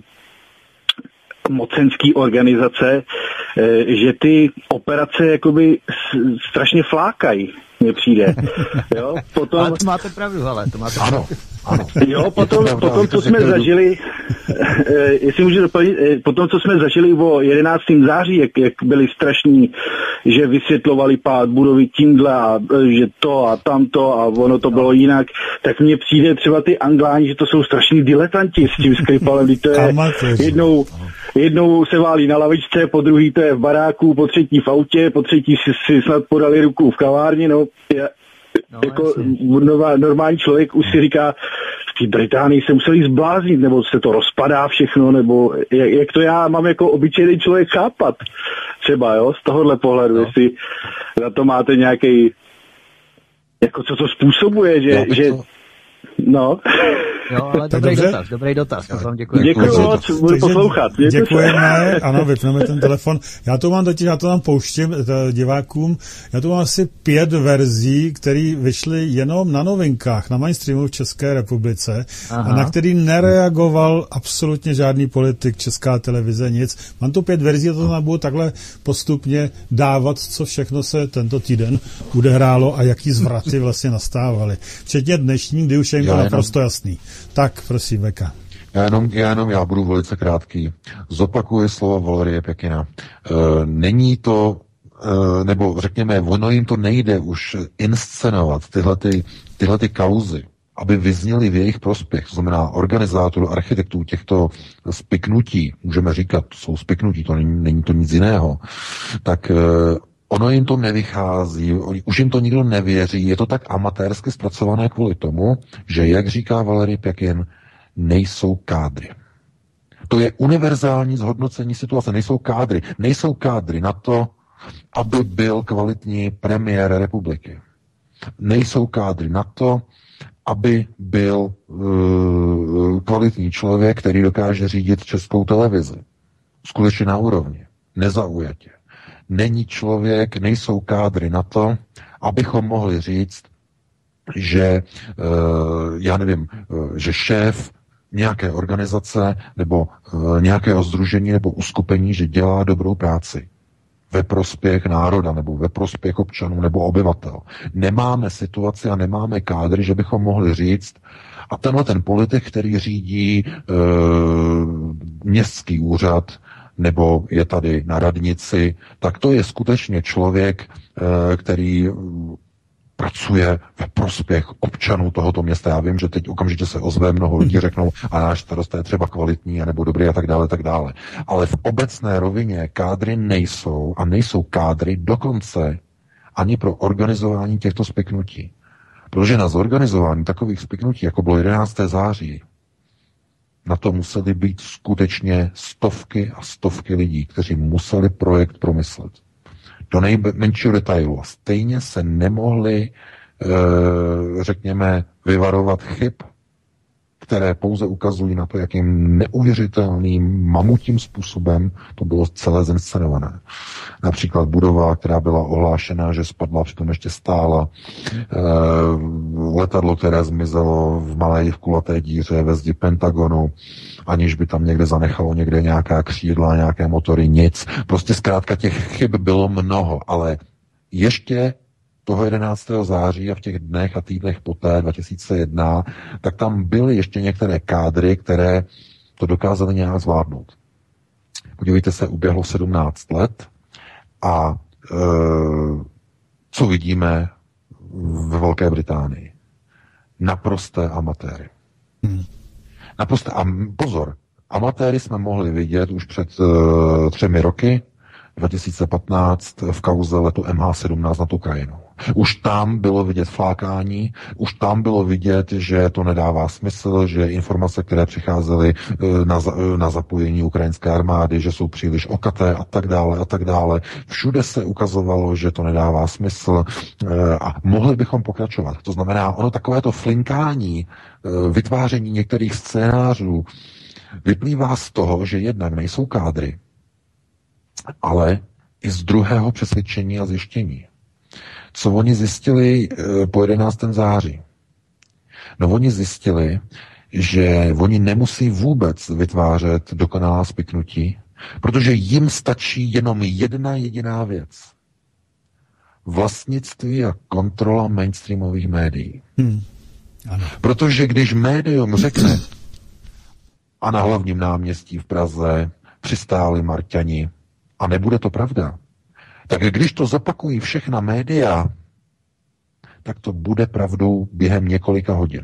mocenské organizace, že ty operace jakoby strašně flákají, mně přijde. Jo? Potom... Ale to máte pravdu, ale to máte pravdu. Ano. Jo, potom co jsme zažili, jestli můžu doplnit, potom, co jsme zažili o 11. září, jak byli strašní, že vysvětlovali pád budovy tímhle a že to a tamto a ono to bylo jinak, tak mně přijde třeba ty Angláni, že to jsou strašní diletanti s tím Skripalem, kdy to je jednou se válí na lavičce, po druhý to je v baráku, po třetí v autě, po třetí si snad podali ruku v kavárně, jako normální člověk už si říká, v té Británii se museli zbláznit, nebo se to rozpadá všechno, nebo jak to já mám jako obyčejný člověk chápat. Třeba, jo, z tohohle pohledu, jestli na to máte nějaký, jako co to způsobuje, že no. Jo, ale dobrý dotaz, to vám děkuji. Děkuji moc, budu poslouchat. Děkujeme, ano, vypneme ten telefon. Já to tam pouštím divákům, já tu mám asi 5 verzí, které vyšly jenom na novinkách, na mainstreamu v České republice. Aha. A na který nereagoval absolutně žádný politik, Česká televize, nic. Mám tu 5 verzí a to nám budu takhle postupně dávat, co všechno se tento týden odehrálo a jaký zvraty vlastně nastávaly. Včetně dnešní, kdy už je jim to naprosto jasný. Tak, prosím, Veka. Já budu velice krátký. Zopakuji slova Valerie Pěkina. Není to, nebo řekněme, ono jim to nejde už inscenovat tyhle kauzy, aby vyzněly v jejich prospěch. To znamená organizátorů, architektů těchto spiknutí, můžeme říkat, jsou spiknutí, to není to nic jiného, tak ono jim to nevychází, už jim to nikdo nevěří, je to tak amatérsky zpracované kvůli tomu, že, jak říká Valerie Pěkin, nejsou kádry. To je univerzální zhodnocení situace, nejsou kádry na to, aby byl kvalitní premiér republiky. Nejsou kádry na to, aby byl kvalitní člověk, který dokáže řídit Českou televizi. Skutečně na úrovni, nezaujatě. Nejsou kádry na to, abychom mohli říct, že, že šéf nějaké organizace nebo nějakého sdružení nebo uskupení, že dělá dobrou práci ve prospěch národa nebo ve prospěch občanů nebo obyvatel. Nemáme situaci a nemáme kádry, že bychom mohli říct, a tenhle ten politik, který řídí městský úřad, nebo je tady na radnici, tak to je skutečně člověk, který pracuje ve prospěch občanů tohoto města. Já vím, že teď okamžitě se ozve mnoho lidí, řeknou, a náš starosta je třeba kvalitní, nebo dobrý a tak dále. Ale v obecné rovině kádry nejsou a nejsou kádry dokonce ani pro organizování těchto spiknutí. Protože na zorganizování takových spiknutí, jako bylo 11. září, na to museli být skutečně stovky a stovky lidí, kteří museli projekt promyslet. Do nejmenšího detailu. A stejně se nemohli, řekněme, vyvarovat chyb, které pouze ukazují na to, jakým neuvěřitelným mamutím způsobem to bylo celé zinscenované. Například budova, která byla ohlášena, že spadla, přitom ještě stála. Letadlo, které zmizelo v malé kulaté díře ve zdi Pentagonu, aniž by tam někde zanechalo někde nějaká křídla, nějaké motory, nic. Prostě zkrátka těch chyb bylo mnoho, ale ještě toho 11. září a v těch dnech a týdnech poté 2001, tak tam byly ještě některé kádry, které to dokázaly nějak zvládnout. Podívejte se, uběhlo 17 let a co vidíme ve Velké Británii? Naprosté amatéry. Pozor, amatéry jsme mohli vidět už před 3 roky, 2015 v kauze letu MH17 nad Ukrajinou. Už tam bylo vidět flákání, už tam bylo vidět, že to nedává smysl, že informace, které přicházely na zapojení ukrajinské armády, že jsou příliš okaté a tak dále a tak dále. Všude se ukazovalo, že to nedává smysl a mohli bychom pokračovat. To znamená, ono takovéto flinkání, vytváření některých scénářů vyplývá z toho, že jednak nejsou kádry, ale i z druhého přesvědčení a zjištění. Co oni zjistili po 11. září? No oni zjistili, že oni nemusí vůbec vytvářet dokonalá spiknutí, protože jim stačí jenom jedna jediná věc. Vlastnictví a kontrola mainstreamových médií. Ano. Protože když médium řekne a na hlavním náměstí v Praze přistáli Marťani a nebude to pravda, tak když to zopakují všechna média, tak to bude pravdou během několika hodin.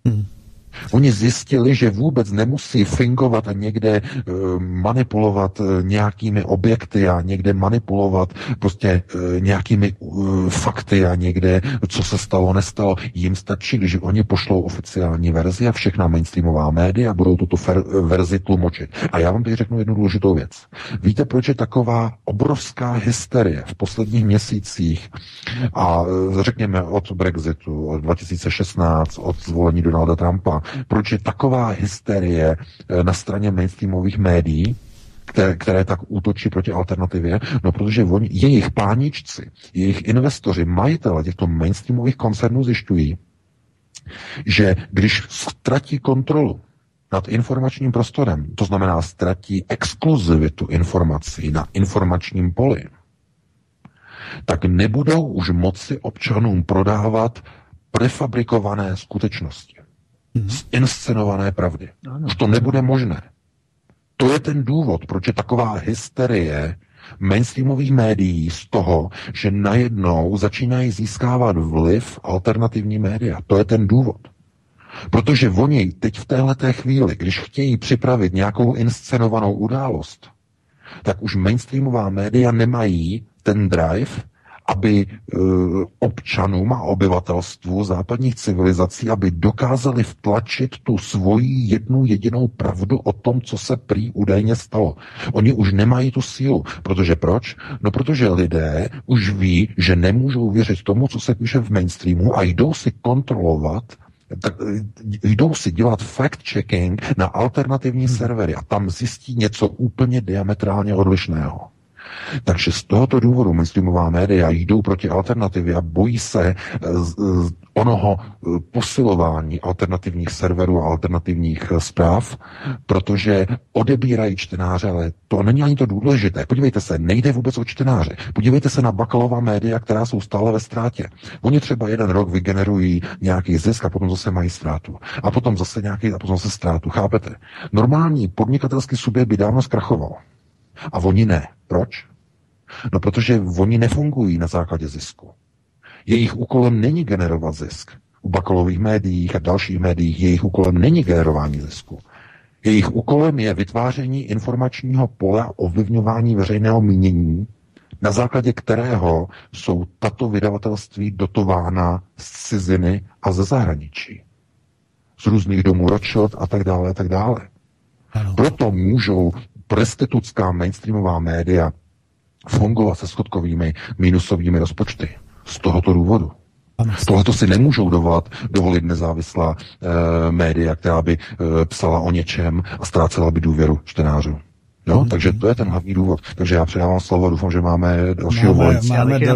Oni zjistili, že vůbec nemusí fingovat a někde manipulovat nějakými objekty a někde manipulovat prostě nějakými fakty a někde, co se stalo, nestalo. Jim stačí, když oni pošlou oficiální verzi a všechna mainstreamová média budou tuto verzi tlumočit. A já vám teď řeknu jednu důležitou věc. Víte, proč je taková obrovská hysterie v posledních měsících a řekněme od Brexitu, od 2016, od zvolení Donalda Trumpa, proč je taková hysterie na straně mainstreamových médií, které tak útočí proti alternativě? No, protože jejich páničci, jejich investoři, majitele těchto mainstreamových koncernů zjišťují, že když ztratí kontrolu nad informačním prostorem, to znamená ztratí exkluzivitu informací na informačním poli, tak nebudou už moci občanům prodávat prefabrikované skutečnosti. Zinscenované pravdy. Už to nebude možné. To je ten důvod, proč je taková hysterie mainstreamových médií z toho, že najednou začínají získávat vliv alternativní média. To je ten důvod. Protože oni teď v téhleté chvíli, když chtějí připravit nějakou inscenovanou událost, tak už mainstreamová média nemají ten drive, aby občanům a obyvatelstvu západních civilizací, aby dokázali vtlačit tu svoji jednu jedinou pravdu o tom, co se prý údajně stalo. Oni už nemají tu sílu. Protože proč? No, protože lidé už ví, že nemůžou věřit tomu, co se píše v mainstreamu a jdou si kontrolovat, tak jdou si dělat fact-checking na alternativní servery a tam zjistí něco úplně diametrálně odlišného. Takže z tohoto důvodu mainstreamová média jdou proti alternativě a bojí se onoho posilování alternativních serverů a alternativních zpráv, protože odebírají čtenáře, ale to není ani to důležité. Podívejte se, nejde vůbec o čtenáře. Podívejte se na Bakalová média, která jsou stále ve ztrátě. Oni třeba jeden rok vygenerují nějaký zisk a potom zase mají ztrátu. A potom zase nějaký a potom zase ztrátu. Chápete? Normální podnikatelský subjekt by dávno zkrachoval. A oni ne. Proč? No, protože oni nefungují na základě zisku. Jejich úkolem není generovat zisk. U Bakalových médiích a dalších médiích jejich úkolem není generování zisku. Jejich úkolem je vytváření informačního pole a ovlivňování veřejného mínění, na základě kterého jsou tato vydavatelství dotována z ciziny a ze zahraničí. Z různých domů Rothschild a tak dále, a tak dále. Ano. Proto můžou prostitutská mainstreamová média fungovat se schodkovými minusovými rozpočty. Z tohoto důvodu. Tohleto si nemůžou dovolit nezávislá média, která by psala o něčem a ztrácela by důvěru čtenářů. Jo? Takže to je ten hlavní důvod. Takže já předávám slovo, doufám, že máme dalšího voliče.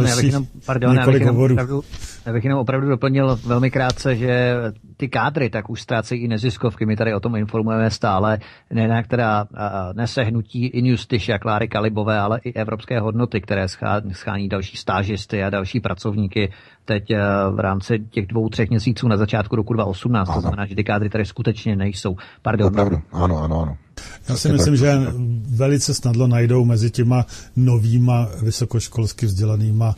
Já bych jenom opravdu doplnil velmi krátce, že ty kádry tak už ztrácejí i neziskovky. My tady o tom informujeme stále, ne která nese hnutí Injustice a Kláry Kalibové, ale i evropské hodnoty, které schání další stážisty a další pracovníky teď v rámci těch 2-3 měsíců na začátku roku 2018. To znamená, že ty kádry tady skutečně nejsou. Pardon. Opravdu, ano. Já si myslím, že velice snadno najdou mezi těma novýma vysokoškolsky vzdělanýma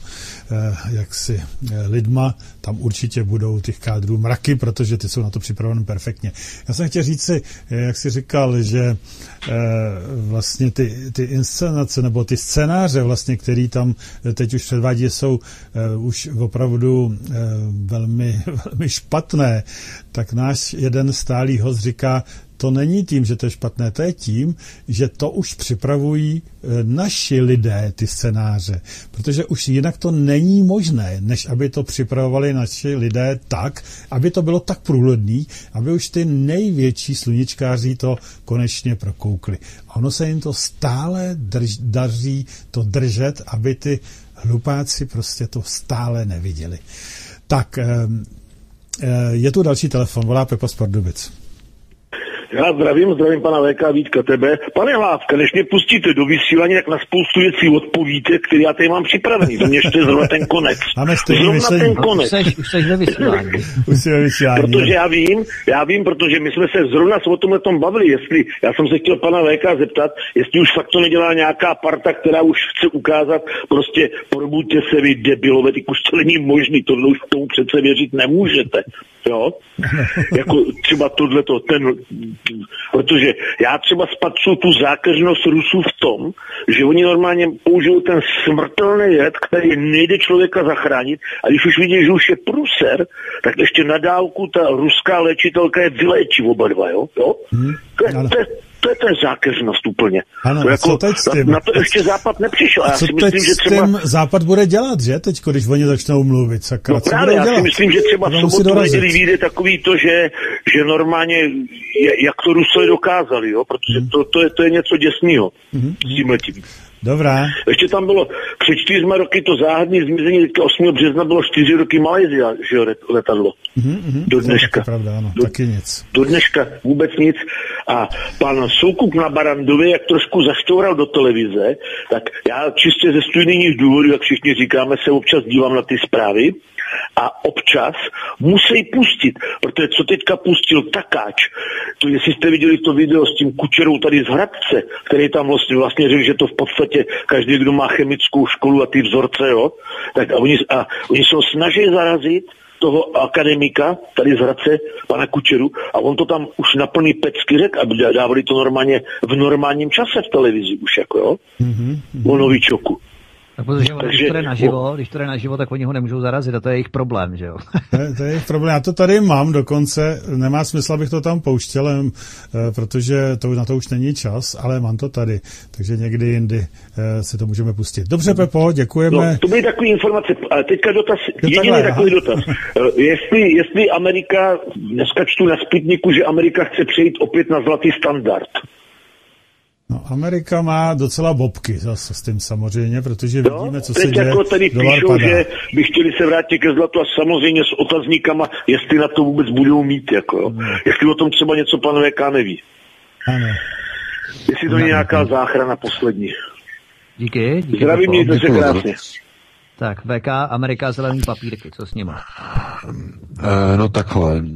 lidma. Tam určitě budou těch kádrů mraky, protože ty jsou na to připravené perfektně. Já jsem chtěl říct si, jak jsi říkal, že vlastně ty inscenace nebo ty scénáře, vlastně, který tam teď už předvádí, jsou už opravdu velmi, velmi špatné. Tak náš jeden stálý host říká, to není tím, že to je špatné, to je tím, že to už připravují naši lidé, ty scénáře. Protože už jinak to není možné, než aby to připravovali naši lidé tak, aby to bylo tak průhledný, aby už ty největší sluníčkáři to konečně prokoukli. A ono se jim to stále daří to držet, aby ty hlupáci prostě to stále neviděli. Tak, je tu další telefon, volá Pepa z Pardubic. Já zdravím pana VK Vítka tebe. Pane Hlávka, než mě pustíte do vysílání, tak na spoustu věcí odpovíte, které já tady mám připravený. To mě ještě zrovna ten konec. Zrovna ten konec. Už seš ve vysílání. Protože já vím, protože my jsme se zrovna o tomhle tom bavili, jestli, já jsem se chtěl pana VK zeptat, jestli už fakt to nedělá nějaká parta, která už chce ukázat, prostě probuďte se vy debilové, teď už to není možný, tohle už tomu přece věřit nemůžete. Jo? Jako třeba tohleto, protože já třeba spatřuju tu zákeřnost Rusů v tom, že oni normálně použijou ten smrtelný jed, který nejde člověka zachránit, a když už vidí, že už je průser, tak ještě na dálku ta ruská léčitelka je vyléčí oba dva, jo? To je ten zákeřnost úplně. Ano, to jako, co teď s tím? Na to ještě Západ nepřišel. A co teď s tím Západ bude dělat, že? Teď, když oni začnou mluvit. Sakra, no právě, já si myslím, že třeba v sobotu neděli vyjde takový to, že normálně, jak to Rusové dokázali, jo? Protože to je něco děsného s tímhletím. Dobrá. Ještě tam bylo před 4 roky to záhadné zmizení, teďka 8. března bylo 4 roky Malajsia, že jo, letadlo. Do dneška. To je pravda, ano, taky nic. Do dneška vůbec nic. A pan Soukup na Barandově, jak trošku zaštoural do televize, tak já čistě ze studijních důvodů, jak všichni říkáme, se občas dívám na ty zprávy a občas musí pustit, protože co teďka pustil Takáč, to jestli jste viděli to video s tím Kučerou tady z Hradce, který tam vlastně řekl, že to v podstatě každý, kdo má chemickou školu a ty vzorce, jo, tak a oni se ho snaží zarazit toho akademika tady z Hradce, pana Kučeru, a on to tam už na plný pecky řekl a dávali to normálně v normálním čase v televizi už, jako jo, o novičoku. Tak protože když to jde naživo, tak oni ho nemůžou zarazit a to je jejich problém, že jo? To je jejich problém. Já to tady mám dokonce, nemá smysl, abych to tam pouštěl, protože na to už není čas, ale mám to tady, takže někdy jindy si to můžeme pustit. Dobře, Pepo, děkujeme. No, to byly takové informace, ale teďka dotaz, jediný takový dotaz. Jestli Amerika, dneska čtu na Sputniku, že Amerika chce přejít opět na zlatý standard. No, Amerika má docela bobky zase s tím samozřejmě, protože vidíme, co se děje. Jako tady píšou, že by chtěli se vrátit ke zlatu a samozřejmě s otazníkama, jestli na to vůbec budou mít, jako jo. Jestli o tom třeba něco pan VK neví. Ano. Jestli to je nějaká záchrana poslední. Díky. Zdravím, mějte se krásně. Tak, VK, Amerika, zelený papírky, co s nima? No takhle.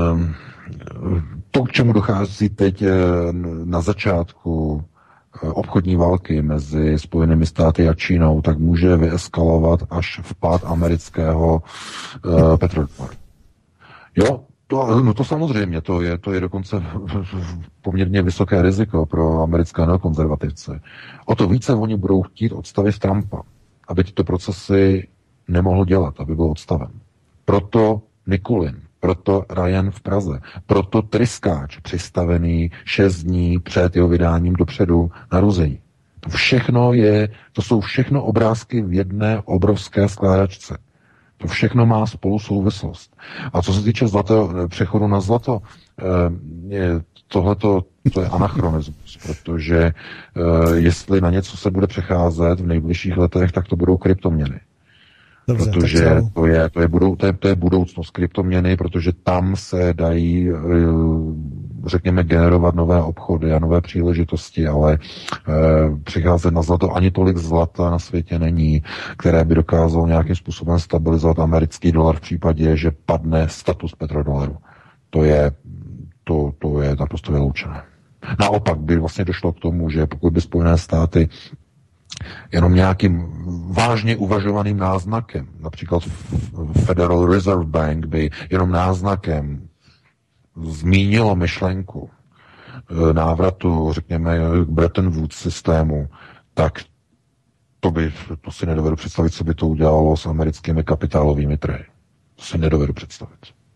To, k čemu dochází teď na začátku obchodní války mezi Spojenými státy a Čínou, tak může vyeskalovat až vpád amerického petrodolaru. Jo, to samozřejmě, to je dokonce poměrně vysoké riziko pro americké neokonzervativce. O to více oni budou chtít odstavit Trumpa, aby tyto procesy nemohl dělat, aby byl odstaven. Proto Nikulin, proto Ryan v Praze, proto tryskáč přistavený 6 dní před jeho vydáním dopředu narození. To jsou všechno obrázky v jedné obrovské skládačce. To všechno má spolu souvislost. A co se týče přechodu na zlato, tohleto to je anachronismus, protože jestli na něco se bude přecházet v nejbližších letech, tak to budou kryptoměny. Dobře, protože to je budoucnost kryptoměny, protože tam se dají, řekněme, generovat nové obchody a nové příležitosti, ale přicházet na zlato, ani tolik zlata na světě není, které by dokázalo nějakým způsobem stabilizovat americký dolar v případě, že padne status petrodolaru. To je naprosto vyloučené. Naopak by vlastně došlo k tomu, že pokud by Spojené státy jenom nějakým vážně uvažovaným náznakem, například Federal Reserve Bank by jenom náznakem zmínilo myšlenku návratu, řekněme, k Bretton Woods systému, tak to si nedovedu představit, co by to udělalo s americkými kapitálovými trhy. To si nedovedu představit.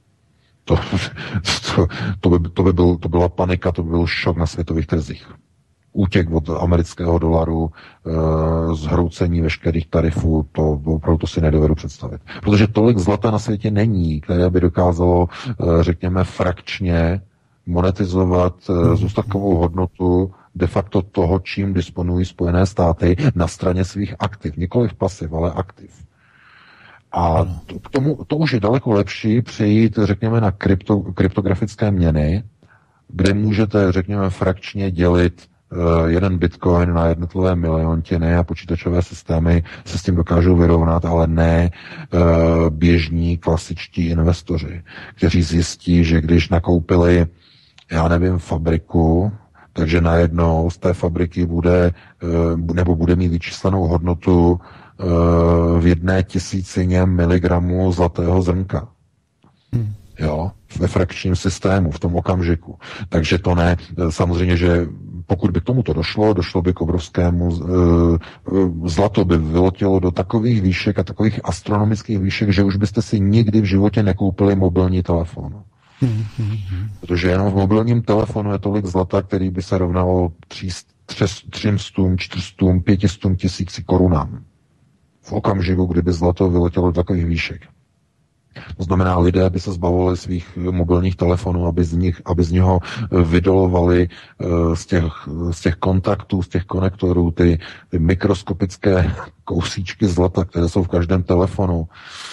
To byla panika, to by byl šok na světových trzích. Útěk od amerického dolaru, zhroucení veškerých tarifů, to si nedovedu představit. Protože tolik zlata na světě není, které by dokázalo, řekněme, frakčně monetizovat zůstatkovou hodnotu de facto toho, čím disponují Spojené státy na straně svých aktiv. Nikoliv pasiv, ale aktiv. A k tomu to už je daleko lepší přejít, řekněme, na kryptografické měny, kde můžete, řekněme, frakčně dělit jeden bitcoin na jednotlivé miliontiny a počítačové systémy se s tím dokážou vyrovnat, ale ne běžní klasičtí investoři, kteří zjistí, že když nakoupili, fabriku, takže najednou z té fabriky bude mít vyčíslenou hodnotu v 1 000 miligramů zlatého zrnka. Jo, ve frakčním systému, v tom okamžiku. Takže to ne. Samozřejmě, že pokud by k tomuto došlo by k obrovskému zlato by vyletělo do takových výšek a takových astronomických výšek, že už byste si nikdy v životě nekoupili mobilní telefon. Protože jenom v mobilním telefonu je tolik zlata, který by se rovnalo 300, 400, 500 tisíci korunám. V okamžiku, kdyby zlato vyletělo do takových výšek. To znamená, lidé by se zbavovali svých mobilních telefonů, aby z něho vydolovali z těch kontaktů, z těch konektorů ty mikroskopické kousíčky zlata, které jsou v každém telefonu,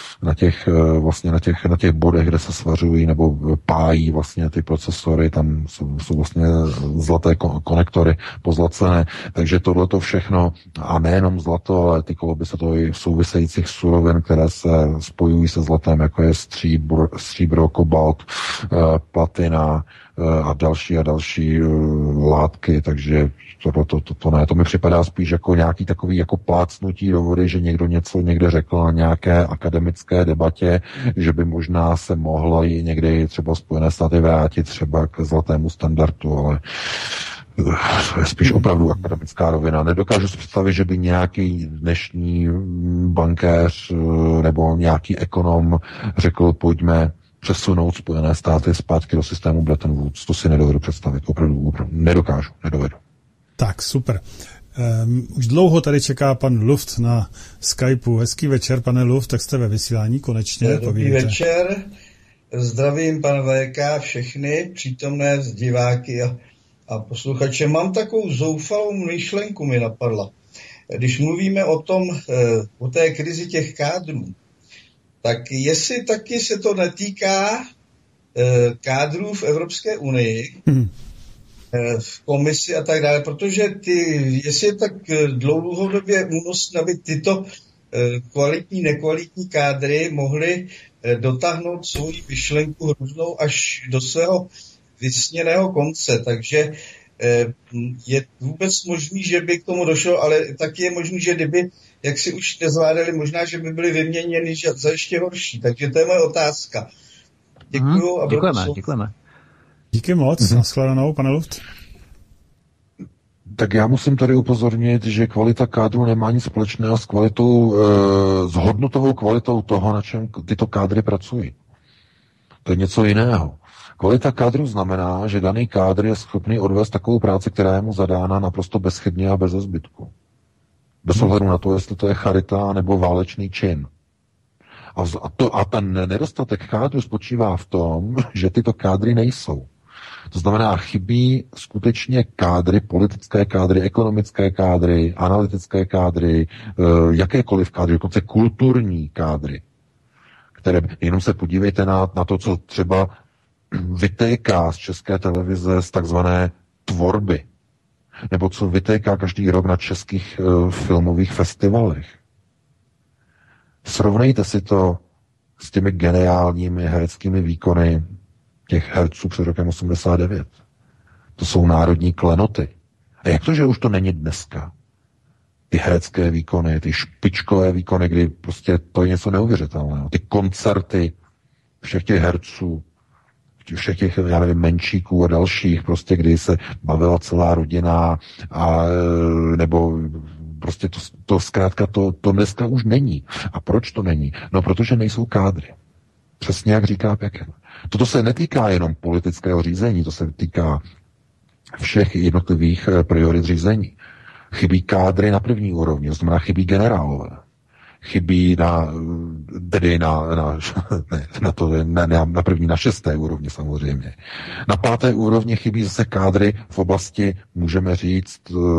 na těch bodech, kde se svařují nebo pájí vlastně ty procesory, tam jsou vlastně zlaté konektory pozlacené, takže tohleto všechno, a nejenom zlato, ale týkalo by se to i souvisejících surovin, které se spojují se zlatem, jako je stříbro, kobalt, platina a další látky, takže to ne, to mi připadá spíš jako nějaký takový jako plácnutí do vody, že někdo něco někde řekl na nějaké akademické debatě, že by možná se mohlo i někdy třeba Spojené státy vrátit třeba k zlatému standardu, ale to je spíš opravdu akademická rovina. Nedokážu si představit, že by nějaký dnešní bankéř nebo nějaký ekonom řekl, pojďme přesunout Spojené státy zpátky do systému Bretton Woods. To si nedovedu představit. Opravdu nedovedu. Tak, super. Už dlouho tady čeká pan Luft na Skypeu. Hezký večer, pane Luft, tak jste ve vysílání konečně. Dobrý večer. Zdravím, pan VK, všechny přítomné diváky a posluchače. Mám takovou zoufalou myšlenku, mi napadla. Když mluvíme o té krizi těch kádrů, tak jestli taky se to netýká kádrů v Evropské unii, v komisi a tak dále, protože jestli je tak dlouhodobě únosné, aby tyto kvalitní, nekvalitní kádry mohly dotáhnout svou myšlenku hrůznou až do svého vysněného konce. Takže je vůbec možný, že by k tomu došlo, ale taky je možný, že kdyby jak si už nezvládali, možná, že by byly vyměněny za ještě horší. Takže to je moje otázka. Děkuju. A děkujeme. Díky moc. Nashledanou, pane Luft. Tak já musím tady upozornit, že kvalita kádru nemá nic společného s kvalitou, s hodnotovou kvalitou toho, na čem tyto kádry pracují. To je něco jiného. Kvalita kádru znamená, že daný kádr je schopný odvést takovou práci, která je mu zadána naprosto bezchybně a bez zbytku. Bez ohledu na to, jestli to je charita nebo válečný čin. A ten nedostatek kádru spočívá v tom, že tyto kádry nejsou. To znamená, chybí skutečně kádry, politické kádry, ekonomické kádry, analytické kádry, jakékoliv kádry, dokonce kulturní kádry, které, jenom se podívejte na to, co třeba vytéká z České televize z takzvané tvorby, nebo co vytéká každý rok na českých filmových festivalech. Srovnejte si to s těmi geniálními hereckými výkony těch herců před rokem 89. To jsou národní klenoty. A jak to, že už to není dneska? Ty herecké výkony, ty špičkové výkony, kdy prostě to je něco neuvěřitelného. Ty koncerty všech těch herců, všech těch, já nevím, menšíků a dalších, prostě kdy se bavila celá rodina a nebo prostě to zkrátka to dneska už není. A proč to není? No, protože nejsou kádry. Přesně jak říká Pekel. Toto se netýká jenom politického řízení, to se týká všech jednotlivých priorit řízení. Chybí kádry na první úrovni, to znamená chybí generálové. Chybí na první, na 6. úrovni samozřejmě. Na 5. úrovni chybí zase kádry v oblasti, můžeme říct,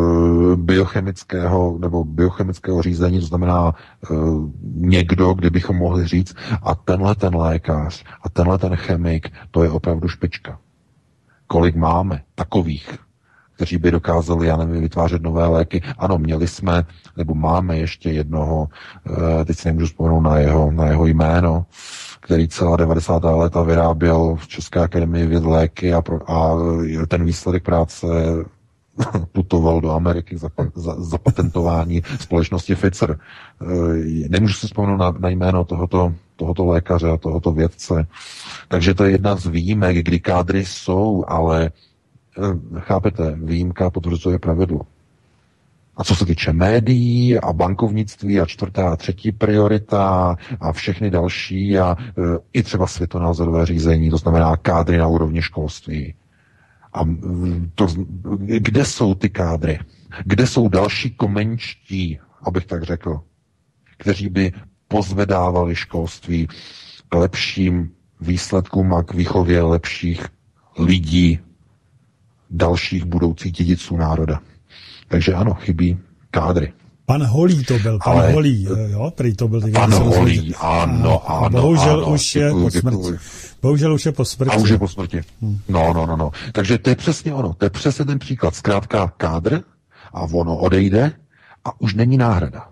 biochemického řízení, to znamená někdo, kdybychom mohli říct, a tenhle ten lékař a tenhle ten chemik, to je opravdu špička. Kolik máme takových, kteří by dokázali, já nevím, vytvářet nové léky. Ano, měli jsme, nebo máme ještě jednoho, teď si nemůžu vzpomenout na jeho jméno, který celá 90. léta vyráběl v České akademii věd léky a ten výsledek práce putoval do Ameriky za patentování společnosti Pfizer. Nemůžu si vzpomenout na jméno tohoto lékaře a tohoto vědce. Takže to je jedna z výjimek, kdy kádry jsou, ale chápete, výjimka potvrzuje pravidlo. A co se týče médií a bankovnictví a 4. a 3. priorita a všechny další a i třeba světonázorové řízení, to znamená kádry na úrovni školství. A kde jsou ty kádry? Kde jsou další komenčtí, abych tak řekl, kteří by pozvedávali školství k lepším výsledkům a k výchově lepších lidí, dalších budoucích dědiců národa. Takže ano, chybí kádry. Pan Holý to byl, Holý, jo, prý to byl. Pan Holý, ano. Bohužel už je po smrti. Bohužel už je po smrti. A už je po smrti. No. Takže to je přesně ono. To je přesně ten příklad. Zkrátka kádr a ono odejde a už není náhrada.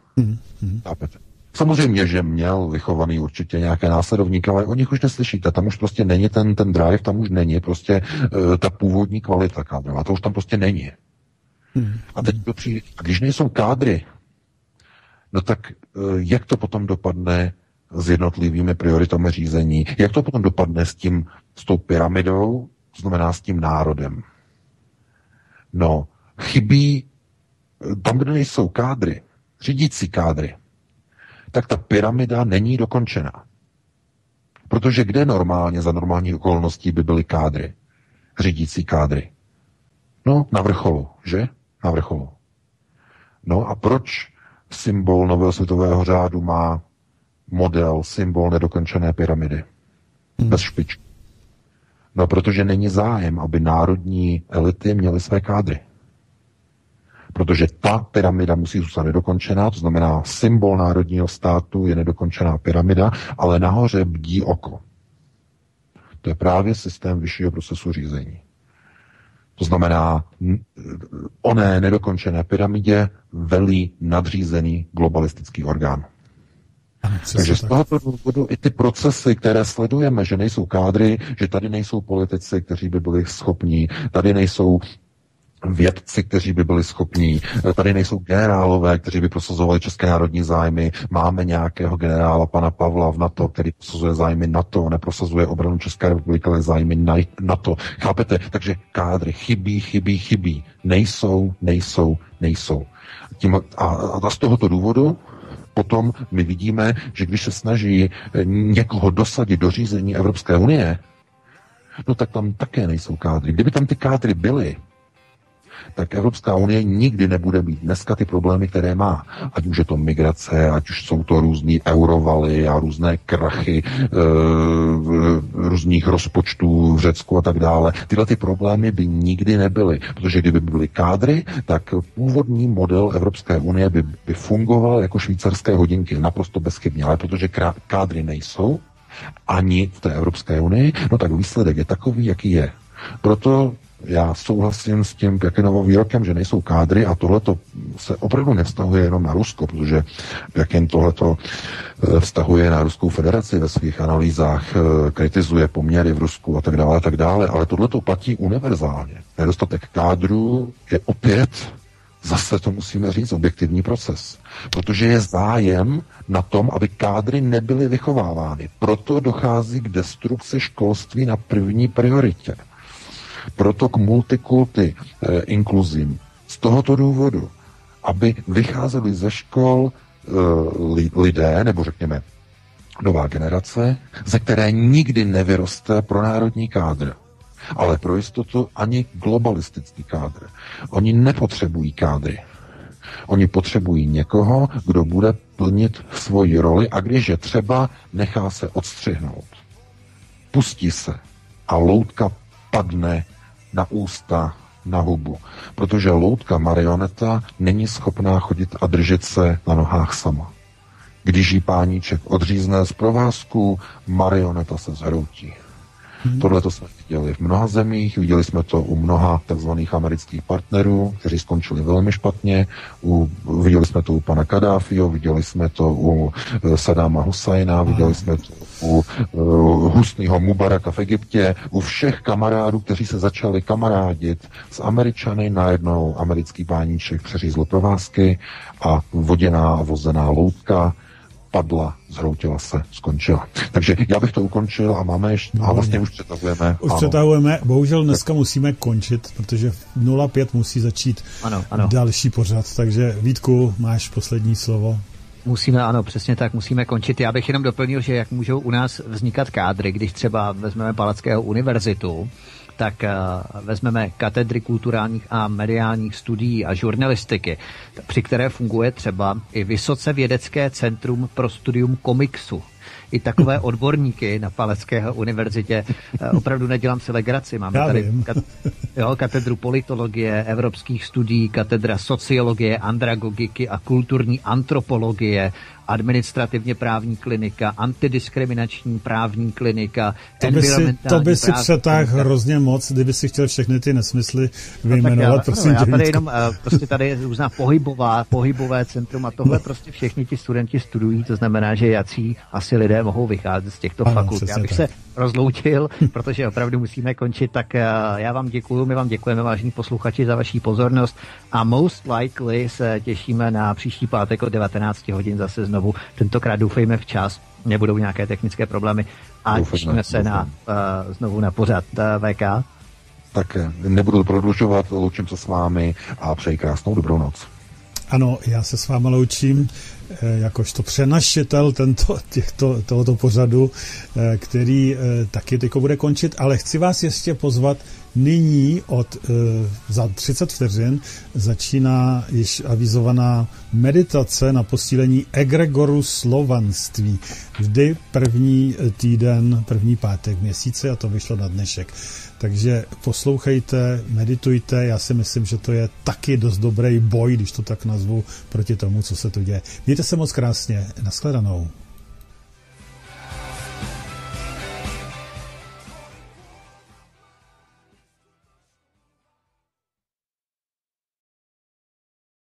Samozřejmě, že měl vychovaný určitě nějaké následovníky, ale o nich už neslyšíte. Tam už prostě není ten drive, tam už není prostě ta původní kvalita kádrová. To už tam prostě není. A teď a když nejsou kádry, no tak jak to potom dopadne s jednotlivými prioritami řízení? Jak to potom dopadne s tou pyramidou, to znamená s tím národem? No, chybí tam, kde nejsou kádry, řídící kádry, tak ta pyramida není dokončená. Protože kde normálně, za normálních okolností by byly kádry, řídící kádry? No, na vrcholu, že? Na vrcholu. No a proč symbol nového světového řádu má model, symbol nedokončené pyramidy? Bez špičky. No, protože není zájem, aby národní elity měly své kádry. Protože ta pyramida musí zůstat nedokončená, to znamená symbol národního státu je nedokončená pyramida, ale nahoře bdí oko. To je právě systém vyššího procesu řízení. To znamená, oné nedokončené pyramidě velí nadřízený globalistický orgán. Takže z tohoto důvodu i ty procesy, které sledujeme, že nejsou kádry, že tady nejsou politici, kteří by byli schopní, tady nejsou vědci, kteří by byli schopní, tady nejsou generálové, kteří by prosazovali české národní zájmy, máme nějakého generála pana Pavla v NATO, který prosazuje zájmy NATO, neprosazuje obranu České republiky, ale zájmy NATO. Chápete? Takže kádry chybí. Nejsou. A z tohoto důvodu potom my vidíme, že když se snaží někoho dosadit do řízení Evropské unie, no tak tam také nejsou kádry. Kdyby tam ty kádry byly, tak Evropská unie nikdy nebude mít dneska ty problémy, které má. Ať už je to migrace, ať už jsou to různý eurovaly a různé krachy různých rozpočtů v Řecku a tak dále. Tyhle ty problémy by nikdy nebyly, protože kdyby byly kádry, tak původní model Evropské unie by fungoval jako švýcarské hodinky, naprosto bezchybně, ale protože kádry nejsou ani v té Evropské unii, no tak výsledek je takový, jaký je. Proto já souhlasím s tím Pjakinovým výrokem, že nejsou kádry a tohleto se opravdu nevztahuje jenom na Rusko, protože Pjakin tohleto vztahuje na Ruskou federaci ve svých analýzách, kritizuje poměry v Rusku a tak dále, ale tohleto platí univerzálně. Nedostatek kádrů je opět, zase to musíme říct, objektivní proces, protože je zájem na tom, aby kádry nebyly vychovávány. Proto dochází k destrukci školství na první prioritě. Proto k multikulti inkluzím. Z tohoto důvodu, aby vycházeli ze škol lidé, nebo řekněme nová generace, ze které nikdy nevyroste pronárodní kádr. Ale pro jistotu ani globalistický kádr. Oni nepotřebují kádry. Oni potřebují někoho, kdo bude plnit svoji roli a když je třeba, nechá se odstřihnout. Pustí se a loutka padne na ústa, na hubu. Protože loutka marioneta není schopná chodit a držet se na nohách sama. Když jí páníček odřízne z provázku, marioneta se zhroutí. Tohle to jsme viděli v mnoha zemích, viděli jsme to u mnoha takzvaných amerických partnerů, kteří skončili velmi špatně, viděli jsme to u pana Kadáfího, viděli jsme to u Sadáma Husajna, viděli jsme to u Husního Mubaraka v Egyptě, u všech kamarádů, kteří se začali kamarádit s Američany, najednou americký páníček přeřízl provázky a voděná a vozená loutka padla, zhroutila se, skončila. Takže já bych to ukončil a máme ještě, a vlastně už přetahujeme. Už přetahujeme, bohužel dneska musíme končit, protože v 0:05 musí začít další pořad, takže Vítku, máš poslední slovo. Musíme, ano, přesně tak, musíme končit. Já bych jenom doplnil, že jak můžou u nás vznikat kádry, když třeba vezmeme Palackého univerzitu, tak vezmeme katedry kulturálních a mediálních studií a žurnalistiky, při které funguje třeba i vysoce vědecké centrum pro studium komiksu. I takové odborníky na Palackého univerzitě opravdu nedělám si legraci. Máme tady katedru politologie, evropských studií, katedra sociologie, andragogiky a kulturní antropologie, administrativně právní klinika, antidiskriminační právní klinika, to by si přetáhl hrozně moc, kdyby si chtěl všechny ty nesmysly vyjmenovat. Já tady jenom prostě tady je různá pohybové centrum a tohle prostě všichni ti studenti studují, to znamená, že jací asi lidé mohou vycházet z těchto fakult. Já bych se rozloučil, protože opravdu musíme končit, tak já vám děkuju, my vám děkujeme, vážení posluchači, za vaši pozornost a most likely se těšíme na příští pátek od 19 hodin zase znovu, tentokrát doufejme včas, nebudou nějaké technické problémy a těšíme se znovu na pořad VK. Tak nebudu prodlužovat, loučím se s vámi a přeji krásnou dobrou noc. Ano, já se s vámi loučím jakožto přenašitel tohoto pořadu, který taky teďko bude končit, ale chci vás ještě pozvat nyní za 30 vteřin začíná již avizovaná meditace na posílení egregoru slovanství. Vždy první týden, první pátek v měsíci a to vyšlo na dnešek. Takže poslouchejte, meditujte, já si myslím, že to je taky dost dobrý boj, když to tak nazvu, proti tomu, co se tu děje. Mějte se moc krásně, nashledanou.